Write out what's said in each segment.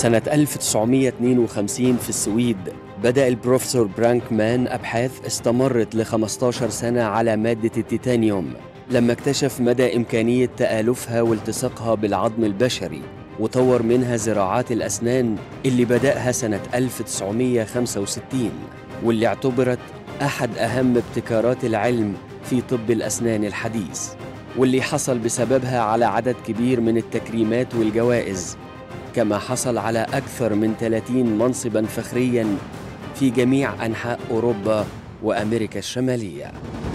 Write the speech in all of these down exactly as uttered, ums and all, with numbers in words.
سنة ألف وتسعمائة واثنين وخمسين في السويد بدأ البروفيسور برانك مان أبحاث استمرت ل خمسة عشر سنة على مادة التيتانيوم، لما اكتشف مدى إمكانية تآلفها والتصاقها بالعظم البشري، وطور منها زراعات الأسنان اللي بدأها سنة ألف وتسعمائة وخمسة وستين، واللي اعتبرت أحد أهم ابتكارات العلم في طب الأسنان الحديث، واللي حصل بسببها على عدد كبير من التكريمات والجوائز، كما حصل على أكثر من ثلاثين منصباً فخرياً في جميع أنحاء أوروبا وأمريكا الشمالية.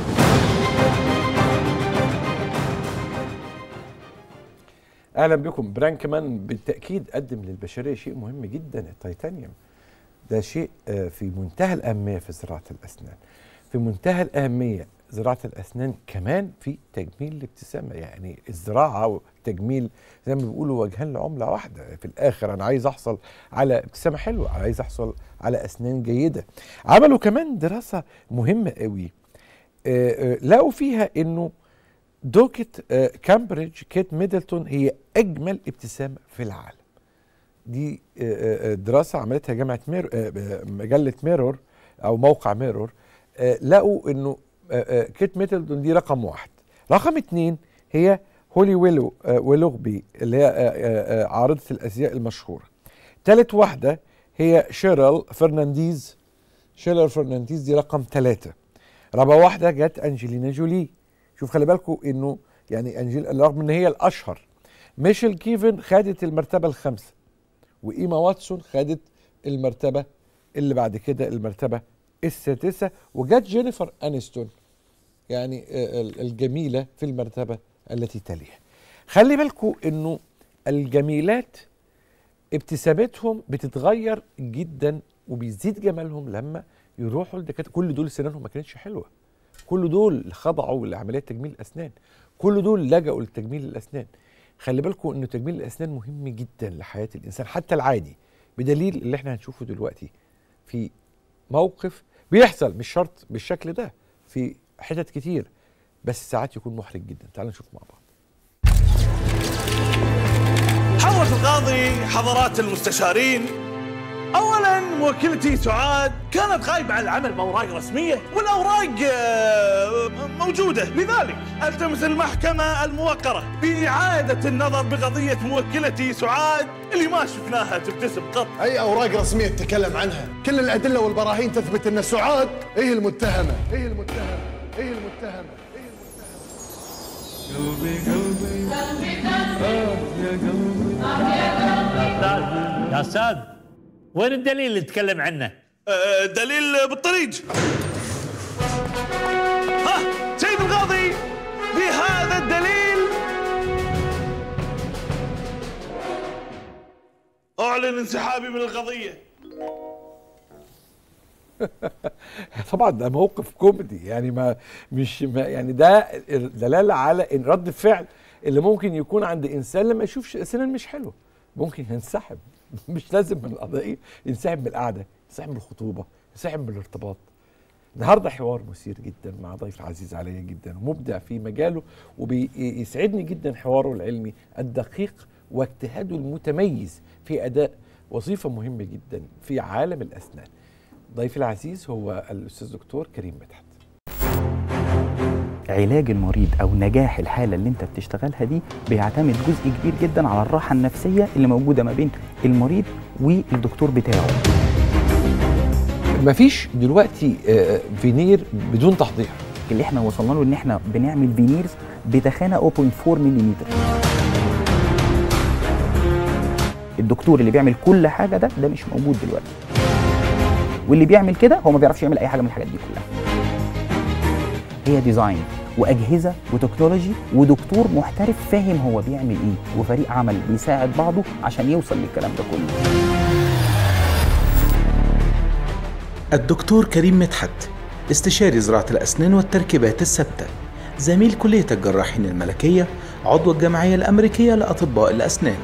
أهلا بكم. برانك مان بالتأكيد قدم للبشرية شيء مهم جدا، التيتانيوم ده شيء في منتهى الأهمية في زراعة الأسنان، في منتهى الأهمية زراعة الأسنان كمان في تجميل الابتسامة. يعني الزراعة والتجميل زي ما بيقولوا وجهان لعملة واحدة، في الآخر أنا عايز أحصل على ابتسامة حلوة، عايز أحصل على أسنان جيدة. عملوا كمان دراسة مهمة قوي، لقوا فيها إنه دوكة كامبريدج كيت ميدلتون هي أجمل ابتسامة في العالم. دي دراسة عملتها جامعة مير مجلة ميرور أو موقع ميرور. لقوا إنه كيت ميدلتون دي رقم واحد. رقم اتنين هي هولي ويلو ويلوغبي اللي هي عارضة الأزياء المشهورة. تالت واحدة هي شيرل فرنانديز. شيرل فرنانديز دي رقم ثلاثة. رابع واحدة جت أنجلينا جولي. شوف خلي بالكم إنه يعني أنجل رغم إن هي الأشهر. ميشيل كيفن خدت المرتبة الخامسة، وإيما واتسون خدت المرتبة اللي بعد كده المرتبة السادسة، وجت جينيفر أنيستون يعني الجميلة في المرتبة التي تليها. خلي بالكم إنه الجميلات ابتسامتهم بتتغير جدا وبيزيد جمالهم لما يروحوا لدكاتره. كل دول سنانهم ما كانتش حلوة، كل دول خضعوا لعملية تجميل الأسنان، كل دول لجأوا لتجميل الأسنان. خلي بالكم إنه تجميل الأسنان مهم جدا لحياة الإنسان حتى العادي، بدليل اللي احنا هنشوفه دلوقتي في موقف بيحصل مش شرط بالشكل ده في حتت كتير، بس ساعات يكون محرج جدا. تعالوا نشوف مع بعض. حضرة القاضي، حضرات المستشارين، اولا موكلتي سعاد كانت غايبة عن العمل بأوراق رسمية، والأوراق موجودة، لذلك التمس المحكمة الموقرة بإعادة النظر بقضية موكلتي سعاد اللي ما شفناها تبتسم قط. أي أوراق رسمية تتكلم عنها؟ كل الأدلة والبراهين تثبت أن سعاد هي المتهمة. هي المتهمة هي المتهمة هي المتهمة. قلبي قلبي قلبي قلبي يا قلبي. يا أستاذ وين الدليل اللي تكلم عنه؟ أه دليل بالطريق. ها سيد القاضي، بهذا الدليل أعلن انسحابي من القضية. طبعا ده موقف كوميدي، يعني ما مش ما يعني ده دلالة على إن رد الفعل اللي ممكن يكون عند إنسان لما يشوف سنان مش حلوة ممكن ينسحب. مش لازم من القضية، ينسحب من القعدة، ينسحب من الخطوبة، ينسحب من الارتباط. النهارده حوار مثير جدا مع ضيف عزيز عليا جدا ومبدع في مجاله، وبيسعدني جدا حواره العلمي الدقيق واجتهاده المتميز في أداء وظيفة مهمة جدا في عالم الأسنان. ضيفي العزيز هو الأستاذ دكتور كريم مدحت. علاج المريض او نجاح الحاله اللي انت بتشتغلها دي بيعتمد جزء كبير جدا على الراحه النفسيه اللي موجوده ما بين المريض والدكتور بتاعه. مفيش دلوقتي فينير بدون تحضير. اللي احنا وصلنا له ان احنا بنعمل فينيرز بتخانه صفر فاصلة أربعة ملم. الدكتور اللي بيعمل كل حاجه ده ده مش موجود دلوقتي، واللي بيعمل كده هو ما بيعرفش يعمل اي حاجه من الحاجات دي كلها. هي ديزاين واجهزه وتكنولوجي ودكتور محترف فاهم هو بيعمل ايه، وفريق عمل بيساعد بعضه عشان يوصل للكلام ده كله. الدكتور كريم مدحت استشاري زراعة الأسنان والتركيبات الثابتة، زميل كلية الجراحين الملكية، عضو الجمعية الأمريكية لأطباء الأسنان.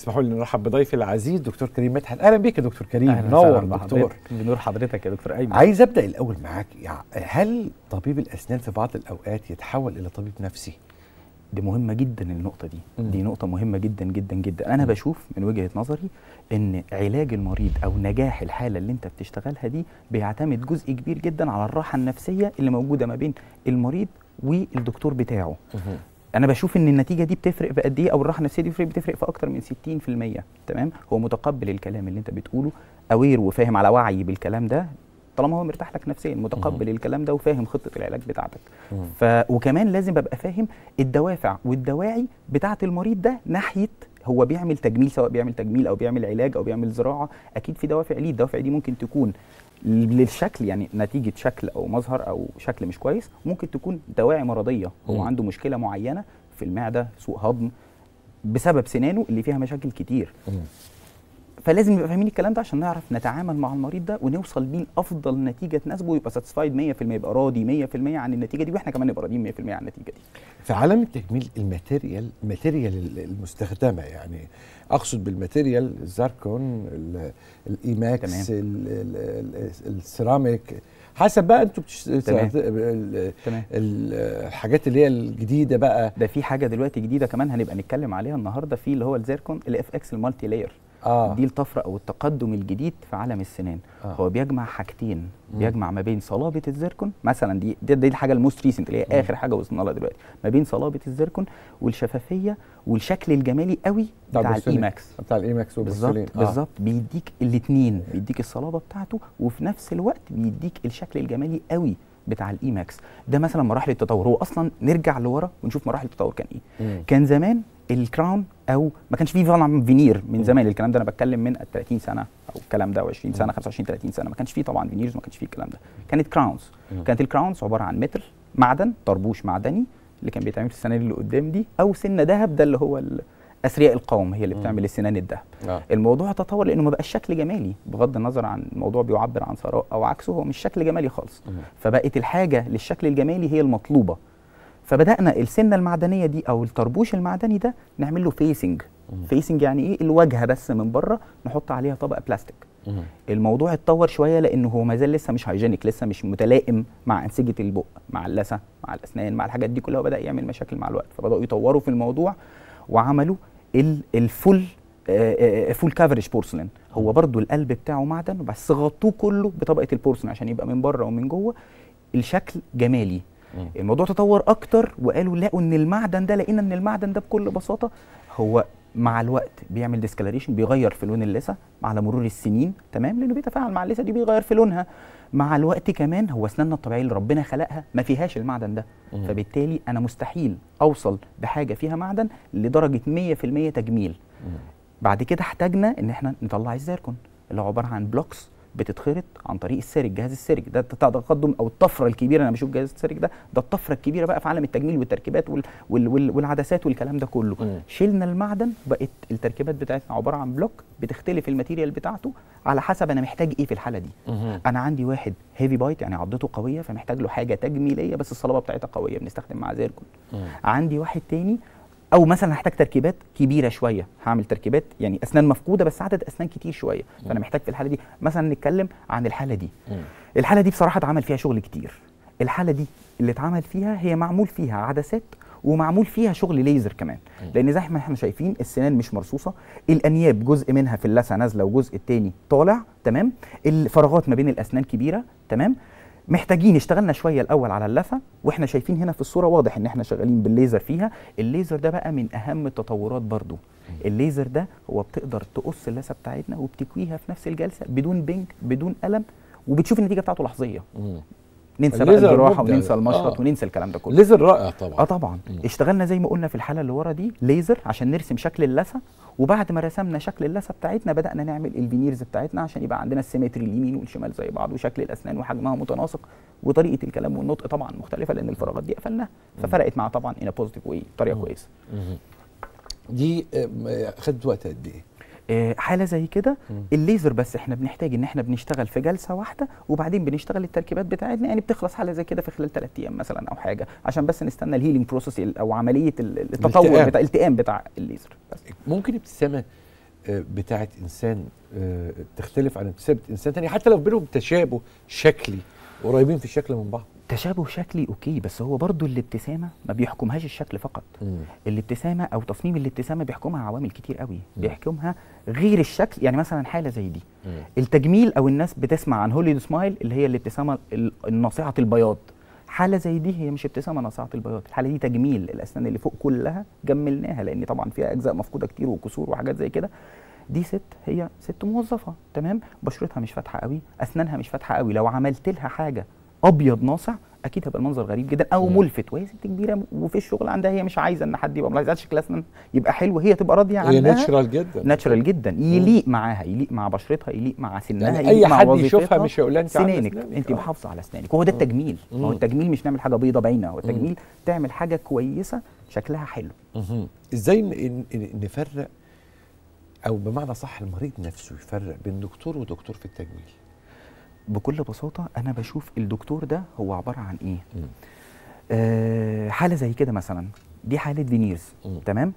اسمحوا لي نرحب بضيفي العزيز دكتور كريم مدحت. اهلا بيك يا دكتور كريم. نور دكتور. بنور حضرتك يا دكتور ايمن. عايز ابدا الاول معاك، يعني هل طبيب الاسنان في بعض الاوقات يتحول الى طبيب نفسي؟ دي مهمه جدا النقطه دي. م. دي نقطه مهمه جدا جدا جدا. انا م. بشوف من وجهه نظري ان علاج المريض او نجاح الحاله اللي انت بتشتغلها دي بيعتمد جزء كبير جدا على الراحه النفسيه اللي موجوده ما بين المريض والدكتور بتاعه. م. انا بشوف ان النتيجه دي بتفرق بقد ايه، او الراحه النفسيه دي بتفرق بتفرق في اكتر من ستين في المية. تمام، هو متقبل الكلام اللي انت بتقوله، اوير وفاهم على وعي بالكلام ده، طالما هو مرتاح لك نفسيا، متقبل الكلام ده وفاهم خطه العلاج بتاعتك. ف وكمان لازم ابقى فاهم الدوافع والدواعي بتاعه المريض ده ناحيه هو بيعمل تجميل، سواء بيعمل تجميل او بيعمل علاج او بيعمل زراعه، اكيد في دوافع ليه. الدوافع دي ممكن تكون للشكل، يعني نتيجه شكل او مظهر او شكل مش كويس، ممكن تكون دواعي مرضيه، هو عنده مشكله معينه في المعده، سوء هضم بسبب سنانه اللي فيها مشاكل كتير. فلازم نبقى فاهمين الكلام ده عشان نعرف نتعامل مع المريض ده ونوصل بيه لافضل نتيجه تناسبه، ويبقى ساتسفايد مية في المية، يبقى راضي مية في المية عن النتيجه دي، واحنا كمان نبقى راضيين مية في المية عن النتيجه دي. في عالم التجميل الماتيريال الماتيريال المستخدمه، يعني اقصد بالماتيريال الزركون، الايماكس، السيراميك، حسب بقى انتوا بتشتغلوا الحاجات اللي هي الجديده بقى. ده في حاجه دلوقتي جديده كمان هنبقى نتكلم عليها النهارده، في اللي هو الزيركون الاف اكس المالتي لاير. آه. دي الطفره او التقدم الجديد في عالم السنان. آه. هو بيجمع حاجتين، مم. بيجمع ما بين صلابه الزيركون مثلا، دي دي, دي الحاجه الموست ريسنت اللي هي مم. اخر حاجه وصلنا لها دلوقتي، ما بين صلابه الزيركون والشفافيه والشكل الجمالي قوي بتاع الايماكس. بتاع الايماكس بالظبط آه. بالظبط، بيديك الاثنين، بيديك الصلابه بتاعته وفي نفس الوقت بيديك الشكل الجمالي قوي بتاع الايماكس. ده مثلا مراحل التطور. هو اصلا نرجع لورا ونشوف مراحل التطور كان ايه. مم. كان زمان الكراون، او ما كانش فيه طبعا فينير من زمان، الكلام ده انا بتكلم من ثلاثين سنه او الكلام ده و20 سنه خمسة وعشرين ثلاثين سنه، ما كانش فيه طبعا فينيرز، ما كانش فيه الكلام ده، كانت كراونز. كانت الكراونز عباره عن متر معدن، طربوش معدني اللي كان بيتعمل في السنان اللي قدام دي، او سنه ذهب، ده اللي هو اثرياء القوم هي اللي بتعمل السنان الذهب. آه. الموضوع تطور لانه ما بقاش شكل جمالي، بغض النظر عن الموضوع بيعبر عن ثراء او عكسه، هو مش شكل جمالي خالص. مم. فبقت الحاجه للشكل الجمالي هي المطلوبه، فبدانا السنه المعدنيه دي او الطربوش المعدني ده نعمل له فيسنج. فيسنج يعني ايه؟ الواجهه بس من بره نحط عليها طبقه بلاستيك. مم. الموضوع اتطور شويه لانه هو ما زال لسه مش هايجينيك، لسه مش متلائم مع انسجه البق، مع اللثه، مع الاسنان، مع الحاجات دي كلها، وبدا يعمل مشاكل مع الوقت، فبداوا يطوروا في الموضوع وعملوا الفول فول كافرج بورسلين. هو برضو القلب بتاعه معدن بس غطوه كله بطبقه البورسلين عشان يبقى من بره ومن جوه الشكل جمالي. مم. الموضوع تطور اكتر وقالوا لقوا ان المعدن ده، لقينا ان المعدن ده بكل بساطه هو مع الوقت بيعمل ديسكلاريشن، بيغير في لون اللثه على مرور السنين. تمام، لانه بيتفاعل مع اللثه دي، بيغير في لونها مع الوقت. كمان هو اسناننا الطبيعيه اللي ربنا خلقها ما فيهاش المعدن ده. مم. فبالتالي انا مستحيل اوصل بحاجه فيها معدن لدرجه مية في المية تجميل. مم. بعد كده احتاجنا ان احنا نطلع الزيركون اللي هو عباره عن بلوكس بتتخرط عن طريق السيرك، جهاز السيرك ده التقدم او الطفره الكبيره. انا بشوف جهاز السيرك ده ده الطفره الكبيره بقى في عالم التجميل والتركيبات وال وال وال والعدسات والكلام ده كله. م. شلنا المعدن، بقت التركيبات بتاعتنا عباره عن بلوك بتختلف الماتيريال بتاعته على حسب انا محتاج ايه في الحاله دي. م. انا عندي واحد هيفي بايت يعني عضته قويه فمحتاج له حاجه تجميليه بس الصلابه بتاعتها قويه، بنستخدم معاه زيركون. م. عندي واحد تاني او مثلا هحتاج تركيبات كبيره شويه، هعمل تركيبات يعني اسنان مفقوده بس عدد اسنان كتير شويه، فانا محتاج في الحاله دي مثلا نتكلم عن الحاله دي. مم. الحاله دي بصراحه اتعمل فيها شغل كتير. الحاله دي اللي اتعمل فيها هي معمول فيها عدسات ومعمول فيها شغل ليزر كمان. مم. لان زي ما احنا شايفين السنان مش مرصوصه، الانياب جزء منها في اللثه نازله وجزء التاني طالع. تمام، الفراغات ما بين الاسنان كبيره. تمام، محتاجين اشتغلنا شويه الاول على اللثه، واحنا شايفين هنا في الصوره واضح ان احنا شغالين بالليزر فيها. الليزر ده بقى من اهم التطورات برضو. الليزر ده هو بتقدر تقص اللثه بتاعتنا وبتكويها في نفس الجلسه بدون بنج بدون الم، وبتشوف النتيجه بتاعته لحظيه. مم. ننسى بقى الجراحه وننسى المشرط آه. وننسى الكلام ده كله. ليزر رائع طبعا. اه طبعا. مم. اشتغلنا زي ما قلنا في الحاله اللي ورا دي ليزر عشان نرسم شكل اللثه، وبعد ما رسمنا شكل اللثه بتاعتنا بدانا نعمل الفينيرز بتاعتنا عشان يبقى عندنا السيمتري اليمين والشمال زي بعض، وشكل الاسنان وحجمها متناسق، وطريقه الكلام والنطق طبعا مختلفه لان الفراغات دي قفلناها، ففرقت معاه طبعا ان بوزيتيف واي بطريقه كويسه. دي خدت وقت قد ايه؟ حاله زي كده الليزر بس احنا بنحتاج ان احنا بنشتغل في جلسه واحده وبعدين بنشتغل التركيبات بتاعتنا، يعني بتخلص حاله زي كده في خلال ثلاث ايام مثلا او حاجه، عشان بس نستنى الهيلينج بروسيس او عمليه التطور بتاع الالتئام بتاع الليزر بس. ممكن ابتسامه بتاعه انسان تختلف عن ابتسامه انسان تاني، حتى لو بينهم تشابه شكلي قريبين في الشكل من بعض؟ تشابه شكلي اوكي، بس هو برضو الابتسامه ما بيحكمهاش الشكل فقط. مم. الابتسامه او تصميم الابتسامه بيحكمها عوامل كتير قوي. مم. بيحكمها غير الشكل. يعني مثلا حاله زي دي، مم. التجميل، او الناس بتسمع عن هوليود سمايل اللي هي الابتسامه الناصعه البياض. حاله زي دي هي مش ابتسامه ناصعه البياض، الحاله دي تجميل الاسنان اللي فوق كلها جملناها، لان طبعا فيها اجزاء مفقوده كتير وكسور وحاجات زي كده. دي ست هي ست موظفه تمام، بشرتها مش فاتحه قوي، اسنانها مش فاتحه قوي، لو عملت لها حاجه ابيض ناصع اكيد هيبقى المنظر غريب جدا او مم. ملفت، وهي ست كبيره وفي الشغل عندها هي مش عايزه ان حد يبقى ملاحظ شكل اسنان يبقى حلو، هي تبقى راضيه عنها. هي ناتشرال جدا، ناتشرال جدا، يليق معاها، يليق مع بشرتها، يليق مع سنها، يعني يليق اي مع حد وظيفتها. يشوفها مش هيقول لها انت سنانك انت محافظه على اسنانك، وهو ده التجميل. هو التجميل مش نعمل حاجه بيضه باينه، هو التجميل تعمل حاجه كويسه شكلها حلو. مم. ازاي نفرق، او بمعنى صح المريض نفسه يفرق بين دكتور ودكتور في التجميل؟ بكل بساطه انا بشوف الدكتور ده هو عباره عن ايه. آه حاله زي كده مثلا، دي حاله فينيرز تمام.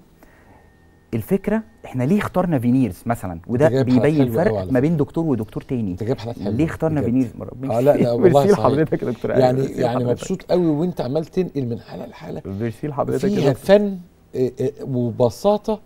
الفكره احنا ليه اخترنا فينيرز مثلا، وده بيبين الفرق ما بين دكتور ودكتور تاني. انت جايب حالات حلوه ليه اخترنا فينيرز؟ اه لا لا والله صحيح. حضرتك يا دكتور يعني يعني مبسوط قوي وانت عمال تنقل من حاله لحاله. ميرسي لحضرتك. فيها فن وبساطه،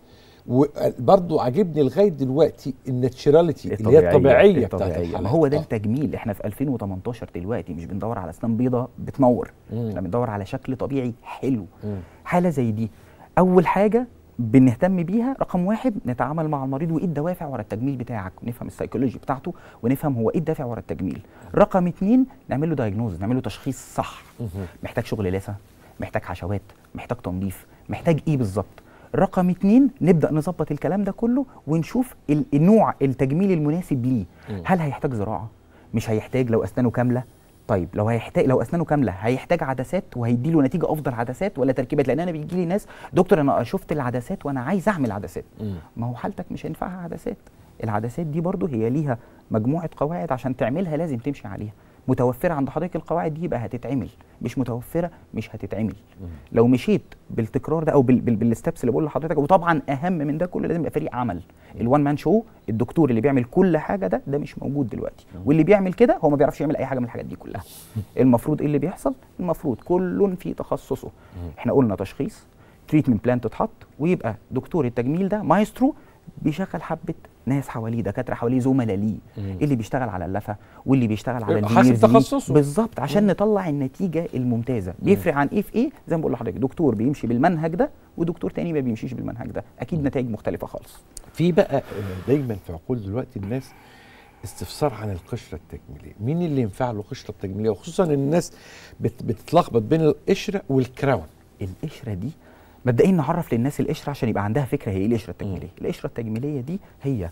وبرضه عاجبني لغايه دلوقتي الناتشراليتي اللي هي الطبيعيه بتاعت الحالة. ما هو ده التجميل. احنا في ألفين وتمنتاشر دلوقتي مش بندور على اسنان بيضاء بتنور، احنا بندور على شكل طبيعي حلو. مم. حاله زي دي اول حاجه بنهتم بيها رقم واحد نتعامل مع المريض وايه الدوافع ورا التجميل بتاعك، ونفهم السيكولوجي بتاعته، ونفهم هو ايه الدافع ورا التجميل. رقم اتنين نعمل له دايجنوز، نعمل له تشخيص صح. مم. محتاج شغل لثه، محتاج حشوات، محتاج تنظيف، محتاج ايه بالظبط. رقم اتنين نبدأ نظبط الكلام ده كله ونشوف النوع التجميل المناسب ليه. هل هيحتاج زراعة؟ مش هيحتاج لو أسنانه كاملة؟ طيب لو هيحتاج لو أسنانه كاملة هيحتاج عدسات وهيدي له نتيجة أفضل عدسات ولا تركيبات؟ لأن أنا بيجي لي ناس دكتور أنا شفت العدسات وأنا عايز أعمل عدسات. م. ما هو حالتك مش هينفعها عدسات. العدسات دي برضو هي ليها مجموعة قواعد عشان تعملها لازم تمشي عليها. متوفرة عند حضرتك القواعد دي يبقى هتتعمل، مش متوفرة مش هتتعمل. مم. لو مشيت بالتكرار ده او بال بال بالستبس اللي بقول لحضرتك، وطبعا اهم من ده كله لازم يبقى فريق عمل. الوان مان شو، الدكتور اللي بيعمل كل حاجه ده ده مش موجود دلوقتي. مم. واللي بيعمل كده هو ما بيعرفش يعمل اي حاجه من الحاجات دي كلها. المفروض ايه اللي بيحصل؟ المفروض كل في تخصصه. مم. احنا قلنا تشخيص، تريتمنت بلان تتحط، ويبقى دكتور التجميل ده مايسترو بيشغل حبه ناس حواليه، دكاتره حواليه، زملاء ليه، اللي بيشتغل على اللثه واللي بيشتغل على حسب تخصصه بالظبط عشان مم. نطلع النتيجه الممتازه. بيفرق عن ايه في ايه؟ زي ما بقول لحضرتك، دكتور بيمشي بالمنهج ده ودكتور تاني ما بيمشيش بالمنهج ده، اكيد نتائج مختلفه خالص. في بقى دايما في عقول دلوقتي الناس استفسار عن القشره التجميليه، مين اللي ينفع له قشره تجميليه؟ وخصوصا الناس بت بتتلخبط بين القشره والكراون. القشره دي مبدئيا نعرف للناس القشره عشان يبقى عندها فكره هي ايه القشره التجميليه. القشره التجميليه دي هي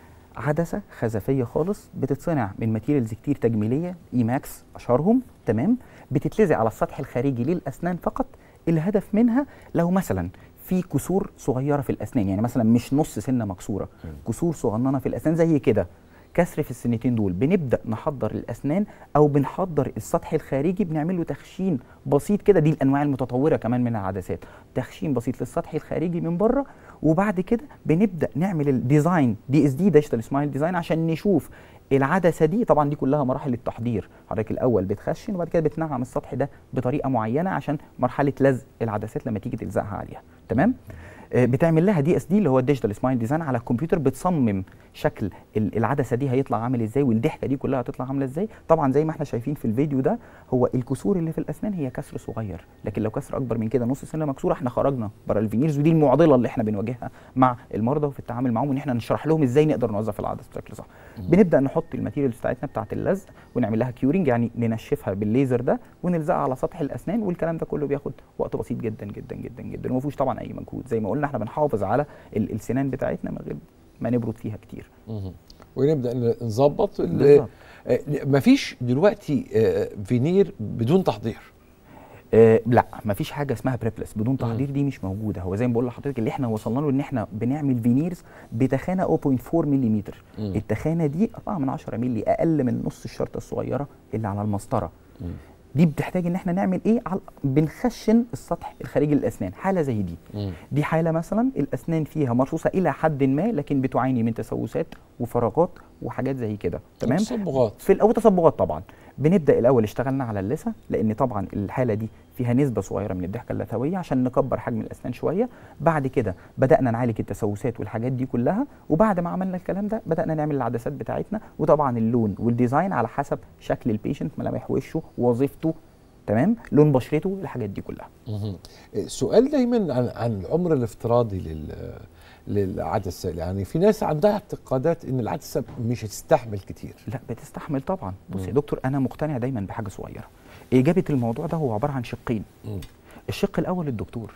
عدسه خزفيه خالص بتتصنع من ماتيريالز كتير تجميليه، اي ماكس اشهرهم تمام، بتتلزق على السطح الخارجي للاسنان فقط. الهدف منها لو مثلا في كسور صغيره في الاسنان، يعني مثلا مش نص سنه مكسوره، كسور صغننه في الاسنان زي كده، كسر في السنتين دول، بنبدا نحضر الاسنان او بنحضر السطح الخارجي، بنعمل له تخشين بسيط كده. دي الانواع المتطوره كمان من العدسات، تخشين بسيط للسطح الخارجي من بره، وبعد كده بنبدا نعمل الديزاين دي اس دي ديجيتال سمايل ديزاين عشان نشوف العدسه دي. طبعا دي كلها مراحل التحضير، حضرتك الاول بتخشن وبعد كده بتنعم السطح ده بطريقه معينه عشان مرحله لزق العدسات لما تيجي تلزقها عليها تمام. بتعمل لها دي اس دي اللي هو الديجيتال سمايل ديزاين على الكمبيوتر، بتصمم شكل العدسه دي هيطلع عامل ازاي والضحكه دي كلها هتطلع عامله ازاي. طبعا زي ما احنا شايفين في الفيديو ده، هو الكسور اللي في الاسنان هي كسر صغير، لكن لو كسر اكبر من كده نص سنه مكسوره احنا خرجنا بره الفينيرز. ودي المعضله اللي احنا بنواجهها مع المرضى وفي التعامل معاهم، ان احنا نشرح لهم ازاي نقدر نوظف العدسه بشكل صح. بنبدا نحط الماتيريالز بتاعتنا بتاعه اللزق ونعمل لها كيورنج، يعني ننشفها بالليزر ده ونلزقها على سطح الاسنان، والكلام ده كله بياخد وقت بسيط جدا جدا جدا جدا وما فيهوش طبعا اي مجهود. زي ما قلنا احنا بنحافظ على السنان بتاعتنا من غير ما نبرد فيها كتير. مه. ونبدا نظبط. مفيش دلوقتي فينير بدون تحضير؟ آه لا، مفيش حاجه اسمها بريبلس بدون تحضير، دي مش موجوده. هو زي ما بقول لحضرتك اللي احنا وصلنا له ان احنا بنعمل فينيرز بتخانه صفر فاصلة أربعة ملم. التخانه دي أربعة من عشرة مللي، اقل من نص الشرطه الصغيره اللي على المسطره. مم. دي بتحتاج ان احنا نعمل ايه؟ بنخشن السطح الخارجي للاسنان. حاله زي دي مم. دي حاله مثلا الاسنان فيها مرصوصه الى حد ما، لكن بتعاني من تسوسات وفراغات وحاجات زي كده، تمام؟ تصبغات في الاول تصبغات طبعا. بنبدا الاول اشتغلنا على اللثه، لان طبعا الحاله دي فيها نسبه صغيره من الضحكه اللثويه عشان نكبر حجم الاسنان شويه. بعد كده بدانا نعالج التسوسات والحاجات دي كلها، وبعد ما عملنا الكلام ده بدانا نعمل العدسات بتاعتنا، وطبعا اللون والديزاين على حسب شكل البيشنت، ملامح وشه، وظيفته، تمام، لون بشرته، الحاجات دي كلها. سؤال دايما عن عن العمر الافتراضي لل للعدسه، يعني في ناس عندها اعتقادات ان العدسه مش هتستحمل كتير. لا بتستحمل طبعا. بص يا دكتور، انا مقتنع دايما بحاجه صغيره. اجابه الموضوع ده هو عباره عن شقين. مم. الشق الاول الدكتور،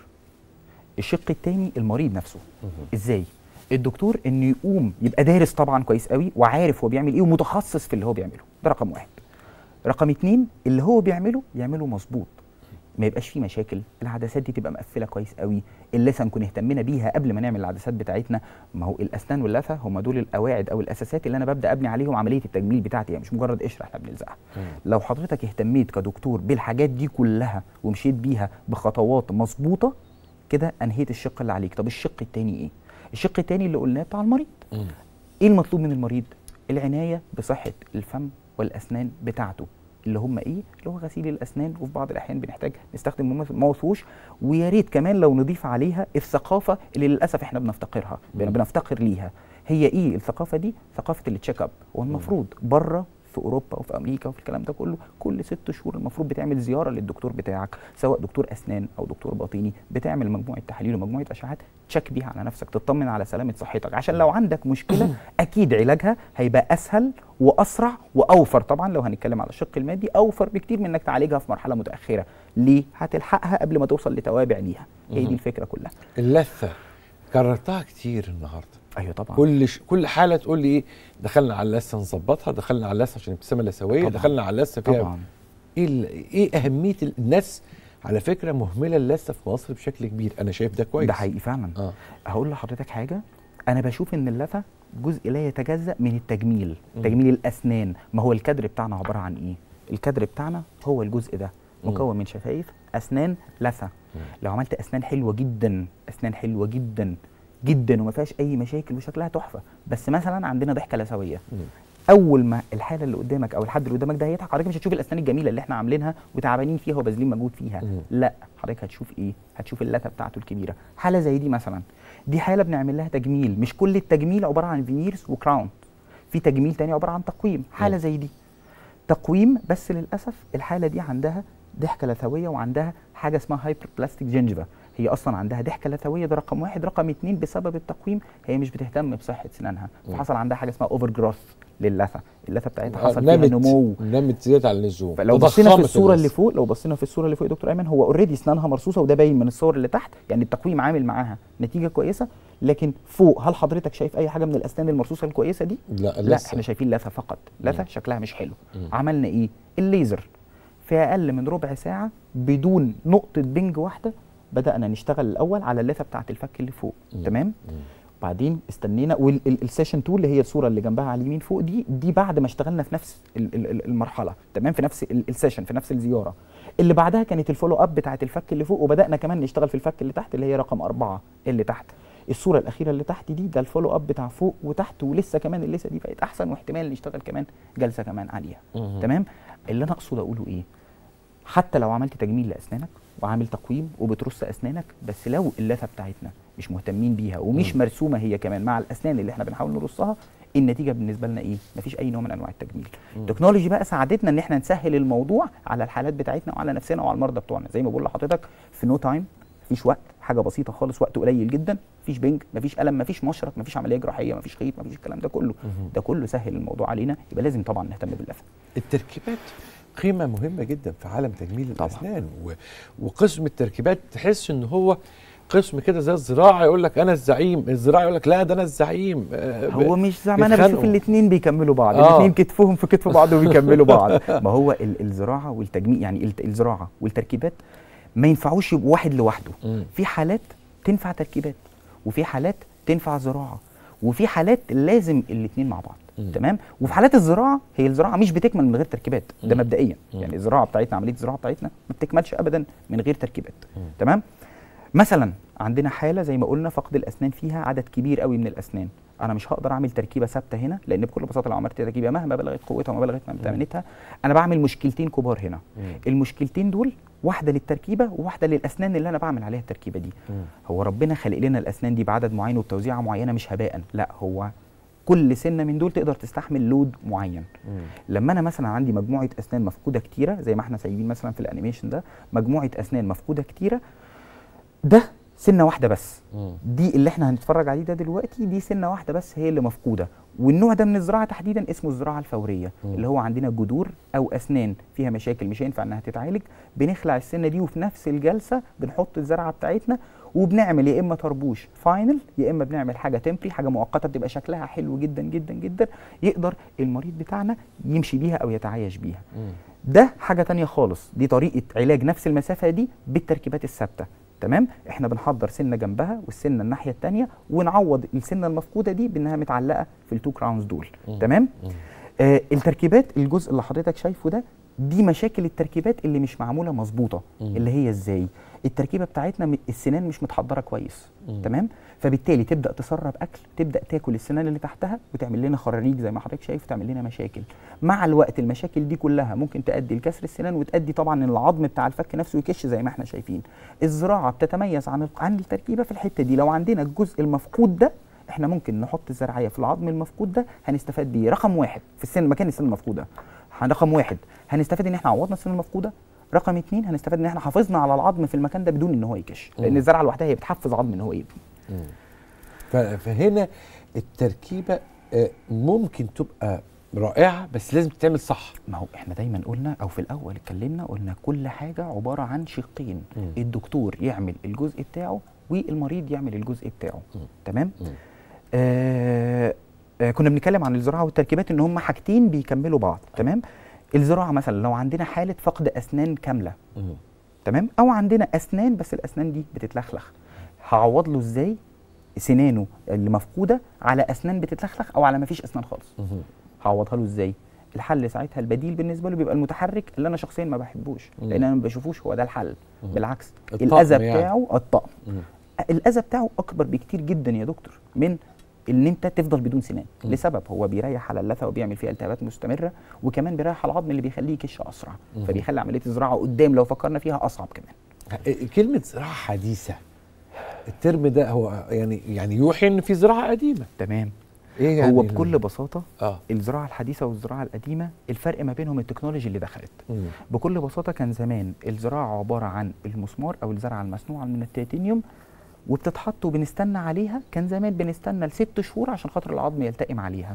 الشق الثاني المريض نفسه. مم. ازاي؟ الدكتور انه يقوم يبقى دارس طبعا كويس قوي وعارف هو بيعمل ايه ومتخصص في اللي هو بيعمله، ده رقم واحد. رقم اتنين، اللي هو بيعمله يعمله مظبوط، ما يبقاش فيه مشاكل، العدسات دي تبقى مقفله كويس قوي، اللثه نكون اهتمينا بيها قبل ما نعمل العدسات بتاعتنا. ما هو الاسنان واللثه هم دول القواعد او الاساسات اللي انا ببدا ابني عليهم عمليه التجميل بتاعتي، يعني مش مجرد قشره احنا بنلزقها. لو حضرتك اهتميت كدكتور بالحاجات دي كلها ومشيت بيها بخطوات مظبوطه كده، انهيت الشق اللي عليك. طب الشق الثاني ايه؟ الشق الثاني اللي قلناه بتاع المريض. مم. ايه المطلوب من المريض؟ العنايه بصحه الفم والاسنان بتاعته، اللي هم ايه؟ اللي هو غسيل الاسنان، وفي بعض الاحيان بنحتاج نستخدم ماوث ووش، ويا ريت كمان لو نضيف عليها الثقافه اللي للاسف احنا بنفتقرها، بنفتقر ليها. هي ايه الثقافه دي؟ ثقافه التشيك اب. هو المفروض بره في اوروبا وفي امريكا وفي الكلام ده كله كل ست شهور المفروض بتعمل زياره للدكتور بتاعك، سواء دكتور اسنان او دكتور باطني، بتعمل مجموعه تحاليل ومجموعه اشعاعات تشيك بيها على نفسك، تطمن على سلامه صحتك، عشان لو عندك مشكله اكيد علاجها هيبقى اسهل واسرع واوفر. طبعا لو هنتكلم على الشق المادي اوفر بكتير من انك تعالجها في مرحله متاخره. ليه؟ هتلحقها قبل ما توصل لتوابع ليها. هي دي الفكره كلها. اللثه كررتها كتير النهارده. ايوه طبعا. كل ش... كل حاله تقول لي ايه، دخلنا على اللثه نظبطها، دخلنا على اللثه عشان الابتسامه اللثويه، دخلنا على اللثه فيها طبعا. ايه ال... ايه اهميه الناس على فكره مهمله اللثه في مصر بشكل كبير، انا شايف ده كويس. ده حقيقي فعلا. آه. هقول لحضرتك حاجه، انا بشوف ان اللثه جزء لا يتجزأ من التجميل، م. تجميل الاسنان. ما هو الكادر بتاعنا عباره عن ايه؟ الكادر بتاعنا هو الجزء ده مكون من شفايف، اسنان، لثه. لو عملت اسنان حلوه جدا، اسنان حلوه جدا جدا وما فيهاش اي مشاكل وشكلها تحفه، بس مثلا عندنا ضحكه لثويه، اول ما الحاله اللي قدامك او الحد اللي قدامك ده هيضحك، حضرتك مش هتشوف الاسنان الجميله اللي احنا عاملينها وتعبانين فيها وباذلين مجهود فيها. مم. لا، حضرتك هتشوف ايه؟ هتشوف اللثه بتاعته الكبيره. حاله زي دي مثلا، دي حاله بنعمل لها تجميل، مش كل التجميل عباره عن فينيرز وكراون، في تجميل تاني عباره عن تقويم. حاله مم. زي دي تقويم، بس للاسف الحاله دي عندها ضحكه لثويه وعندها حاجه اسمها هايبر بلاستيك جينجيفا. هي اصلا عندها ضحكه لثويه، ده رقم واحد. رقم اتنين، بسبب التقويم هي مش بتهتم بصحه سنانها، فحصل عندها حاجه اسمها اوفر جروث للثه، اللثه بتاعتها حصل فيها نمو، نمت زياده على اللزوم. فلو بصينا في الصوره اللي فوق، لو بصينا في الصوره اللي فوق يا دكتور ايمن، هو اوريدي اسنانها مرصوصه وده باين من الصور اللي تحت، يعني التقويم عامل معاها نتيجه كويسه. لكن فوق، هل حضرتك شايف اي حاجه من الاسنان المرصوصه الكويسه دي؟ لا لا، احنا شايفين لثه فقط، لثه شكلها مش حلو. مم. عملنا ايه؟ الليزر في اقل من ربع ساعه بدون نقطه بنج واحده بدأنا نشتغل الأول على اللثة بتاعت الفك اللي فوق. مم. تمام؟ مم. بعدين استنينا، والسيشن اتنين اللي هي الصورة اللي جنبها على اليمين فوق دي، دي بعد ما اشتغلنا في نفس المرحلة، تمام؟ في نفس السيشن، في نفس الزيارة. اللي بعدها كانت الفولو اب بتاعت الفك اللي فوق، وبدأنا كمان نشتغل في الفك اللي تحت اللي هي رقم أربعة اللي تحت. الصورة الأخيرة اللي تحت دي ده الفولو اب بتاع فوق وتحت، ولسه كمان اللثة دي بقت أحسن، واحتمال نشتغل كمان جلسة كمان عليها. مم. تمام؟ اللي أنا أقصد أقوله إيه؟ حتى لو عملت تجميل لأسنانك وعامل تقويم وبترص اسنانك، بس لو اللثه بتاعتنا مش مهتمين بيها ومش م. مرسومه هي كمان مع الاسنان اللي احنا بنحاول نرصها، النتيجه بالنسبه لنا ايه؟ مفيش اي نوع من انواع التجميل. التكنولوجي بقى ساعدتنا ان احنا نسهل الموضوع على الحالات بتاعتنا وعلى نفسنا وعلى المرضى بتوعنا. زي ما بقول لحضرتك، في نو تايم، مفيش وقت، حاجه بسيطه خالص، وقت قليل جدا، مفيش بنج، مفيش الم، مفيش مشرط، مفيش عمليه جراحيه، مفيش خيط، مفيش الكلام ده كله. م. ده كله سهل الموضوع علينا، يبقى لازم طبعا نهتم باللثه. التركيبات قيمة مهمة جدا في عالم تجميل الأسنان، وقسم التركيبات تحس إن هو قسم كده زي الزراعة، يقول لك أنا الزعيم، الزراعة يقول لك لا ده أنا الزعيم. هو مش زعيم، أنا بشوف الاثنين بيكملوا بعض، آه. الاثنين كتفهم في كتف بعض وبيكملوا بعض. ما هو الزراعة والتجميل، يعني الزراعة والتركيبات ما ينفعوش يبقوا واحد لوحده. م. في حالات تنفع تركيبات، وفي حالات تنفع زراعة، وفي حالات لازم الاثنين مع بعض. تمام. وفي حالات الزراعه، هي الزراعه مش بتكمل من غير تركيبات، ده مم. مبدئيا. مم. يعني الزراعه بتاعتنا، عمليه الزراعه بتاعتنا ما بتكملش ابدا من غير تركيبات. مم. تمام. مثلا عندنا حاله زي ما قلنا فقد الاسنان، فيها عدد كبير قوي من الاسنان، انا مش هقدر اعمل تركيبه ثابته هنا، لان بكل بساطه لو عملت تركيبه مهما بلغت قوتها وما بلغت امتانتها، انا بعمل مشكلتين كبار هنا. مم. المشكلتين دول واحده للتركيبه وواحده للاسنان اللي انا بعمل عليها التركيبه دي. مم. هو ربنا خلق لنا الاسنان دي بعدد معين وبتوزيعه معينه، مش هباء، لا، هو كل سنه من دول تقدر تستحمل لود معين. مم. لما انا مثلا عندي مجموعه اسنان مفقوده كتيره، زي ما احنا سايبين مثلا في الانيميشن ده مجموعه اسنان مفقوده كتيره، ده سنه واحده بس. مم. دي اللي احنا هنتفرج عليه ده دلوقتي، دي سنه واحده بس هي اللي مفقوده. والنوع ده من الزراعه تحديدا اسمه الزراعه الفوريه. مم. اللي هو عندنا جذور او اسنان فيها مشاكل مش هينفع انها تتعالج، بنخلع السنه دي وفي نفس الجلسه بنحط الزرعه بتاعتنا، وبنعمل يا اما طربوش فاينل، يا اما بنعمل حاجه تمبري، حاجه مؤقته بتبقى شكلها حلو جدا جدا جدا، يقدر المريض بتاعنا يمشي بيها او يتعايش بيها. مم. ده حاجه تانية خالص، دي طريقه علاج نفس المسافه دي بالتركيبات الثابته. تمام. احنا بنحضر سنه جنبها والسنه الناحيه الثانيه، ونعوض السنه المفقوده دي بانها متعلقه في التو كراونز دول. مم. تمام. مم. آه التركيبات، الجزء اللي حضرتك شايفه ده، دي مشاكل التركيبات اللي مش معموله مظبوطه. اللي هي ازاي؟ التركيبه بتاعتنا السنان مش متحضره كويس. مم. تمام. فبالتالي تبدا تسرب اكل، تبدا تاكل السنان اللي تحتها وتعمل لنا خراريج زي ما حضرتك شايف، تعمل لنا مشاكل. مع الوقت المشاكل دي كلها ممكن تؤدي لكسر السنان، وتؤدي طبعا ان العظم بتاع الفك نفسه يكش زي ما احنا شايفين. الزراعه بتتميز عن عن التركيبه في الحته دي. لو عندنا الجزء المفقود ده، احنا ممكن نحط الزرعيه في العظم المفقود ده، هنستفاد بيه رقم واحد في السن مكان السن المفقوده. رقم واحد هنستفاد ان احنا عوضنا السن المفقوده. رقم اتنين هنستفاد ان احنا حافظنا على العظم في المكان ده بدون ان هو يكش، لان الزرعه لوحدها هي بتحفز عظم ان هو يبني. فهنا التركيبه ممكن تبقى رائعه، بس لازم تتعمل صح. ما هو احنا دايما قلنا، او في الاول اتكلمنا قلنا كل حاجه عباره عن شقين. مم. الدكتور يعمل الجزء بتاعه والمريض يعمل الجزء بتاعه. مم. تمام. مم. آه آه كنا بنتكلم عن الزراعه والتركيبات ان هم حاجتين بيكملوا بعض. تمام. الزراعه مثلا لو عندنا حاله فقد اسنان كامله، مم. تمام، او عندنا اسنان بس الاسنان دي بتتلخلخ، هعوض له ازاي سنانه اللي مفقوده على اسنان بتتلخلخ او على ما فيش اسنان خالص؟ مم. هعوضها له ازاي؟ الحل ساعتها البديل بالنسبه له بيبقى المتحرك، اللي انا شخصيا ما بحبوش، مم. لان انا ما بشوفوش هو ده الحل. مم. بالعكس، الاذى بتاعه يعني. الطقم، مم. الاذى بتاعه اكبر بكتير جدا يا دكتور من ان انت تفضل بدون سنان. مم. لسبب، هو بيريح على اللثه وبيعمل فيها التهابات مستمره، وكمان بيريح على العظم اللي بيخليه يكش اسرع. مم. فبيخلي عمليه الزراعه قدام لو فكرنا فيها اصعب كمان. كلمه زراعه حديثه، الترم ده هو يعني يعني يوحي ان في زراعه قديمه. تمام. إيه يعني هو بكل بساطه آه. الزراعه الحديثه والزراعه القديمه الفرق ما بينهم التكنولوجي اللي دخلت. مم. بكل بساطه كان زمان الزراعه عباره عن المسمار او الزرعه المصنوعه من التيتانيوم، وبتتحط وبنستنى عليها. كان زمان بنستنى لست شهور عشان خاطر العظم يلتئم عليها.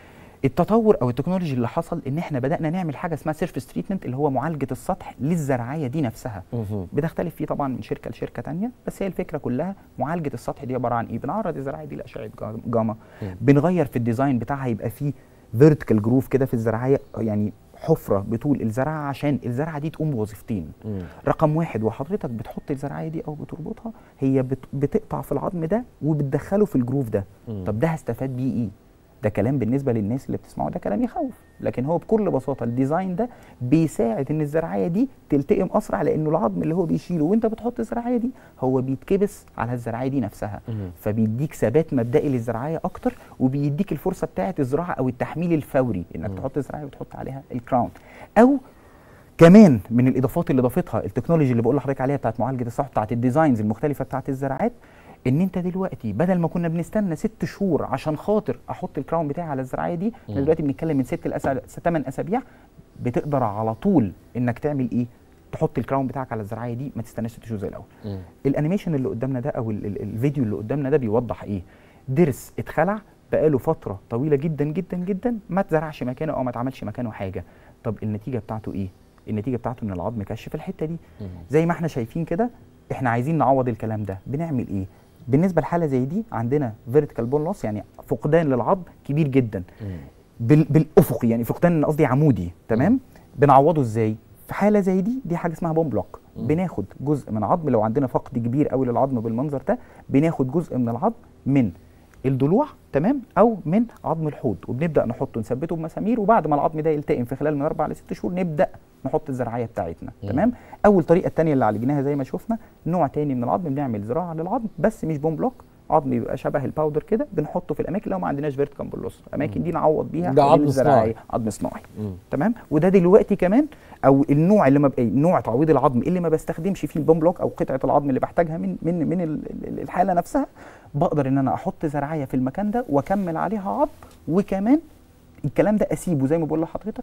التطور او التكنولوجي اللي حصل ان احنا بدانا نعمل حاجه اسمها سيرفيس تريتمنت، اللي هو معالجه السطح للزرعيه دي نفسها. مه. بتختلف فيه طبعا من شركه لشركه ثانيه، بس هي الفكره كلها معالجه السطح دي عباره عن ايه؟ بنعرض الزرعيه دي لاشعه جاما، بنغير في الديزاين بتاعها، يبقى فيه فيرتيكال جروف كده في الزرعيه، يعني حفره بطول الزرعه عشان الزرعه دي تقوم بوظيفتين. مم. رقم واحد، وحضرتك بتحط الزرعيه دي او بتربطها، هي بت بتقطع في العظم ده وبتدخله في الجروف ده. مم. طب ده هستفاد بيه ايه؟ ده كلام بالنسبه للناس اللي بتسمعه ده كلام يخوف، لكن هو بكل بساطه الديزاين ده بيساعد ان الزرعيه دي تلتئم اسرع، لانه العظم اللي هو بيشيله وانت بتحط الزرعيه دي هو بيتكبس على الزرعيه دي نفسها. مم. فبيديك ثبات مبدئي للزرعيه اكتر، وبيديك الفرصه بتاعه الزراعه او التحميل الفوري، انك مم. تحط الزرعيه وتحط عليها الكراون. او كمان من الاضافات اللي ضافتها التكنولوجي اللي بقول لحضرتك عليها بتاعه معالجه السطح، بتاعه الديزاينز المختلفه بتاعه الزراعات، ان انت دلوقتي بدل ما كنا بنستنى ست شهور عشان خاطر احط الكراون بتاعي على الزراعيه دي، احنا دلوقتي بنتكلم من ست لأسابيع ثمان اسابيع بتقدر على طول انك تعمل ايه؟ تحط الكراون بتاعك على الزراعيه دي، ما تستناش ست شهور زي الاول. مم. الانيميشن اللي قدامنا ده او ال ال الفيديو اللي قدامنا ده بيوضح ايه؟ ضرس اتخلع بقاله فتره طويله جدا جدا جدا، ما اتزرعش مكانه او ما اتعملش مكانه حاجه. طب النتيجه بتاعته ايه؟ النتيجه بتاعته ان العظم كش في الحته دي. مم. زي ما احنا شايفين كده، احنا عايزين نعوض الكلام ده، بنعمل ايه؟ بالنسبه لحاله زي دي عندنا فيرتيكال بون لوس، يعني فقدان للعظم كبير جدا. بال بالافقي، يعني فقدان قصدي عمودي. تمام. مم. بنعوضه ازاي؟ في حاله زي دي دي حاجه اسمها بون بلوك. مم. بناخد جزء من عظم، لو عندنا فقد كبير قوي للعظم بالمنظر ده، بناخد جزء من العظم من الضلوع تمام او من عظم الحوض، وبنبدا نحطه نثبته بمسامير، وبعد ما العظم ده يلتئم في خلال من اربع لست شهور نبدا نحط الزرعيه بتاعتنا. مم. تمام. اول طريقه الثانيه اللي عالجناها زي ما شفنا نوع تاني من العظم، بنعمل زراعه للعظم بس مش بون بلوك، عظم بيبقى شبه الباودر كده، بنحطه في الاماكن لو ما عندناش فيرتيكال بولوس، الاماكن دي نعوض بيها ده عظم صناعي، عظم صناعي. تمام. وده دلوقتي كمان او النوع اللي ما بقى نوع تعويض العظم اللي ما بستخدمش فيه البون بلوك او قطعه العظم اللي بحتاجها من من من الحاله نفسها، بقدر ان انا احط زرعيه في المكان ده واكمل عليها عظم، وكمان الكلام ده اسيبه زي ما بقول لحضرتك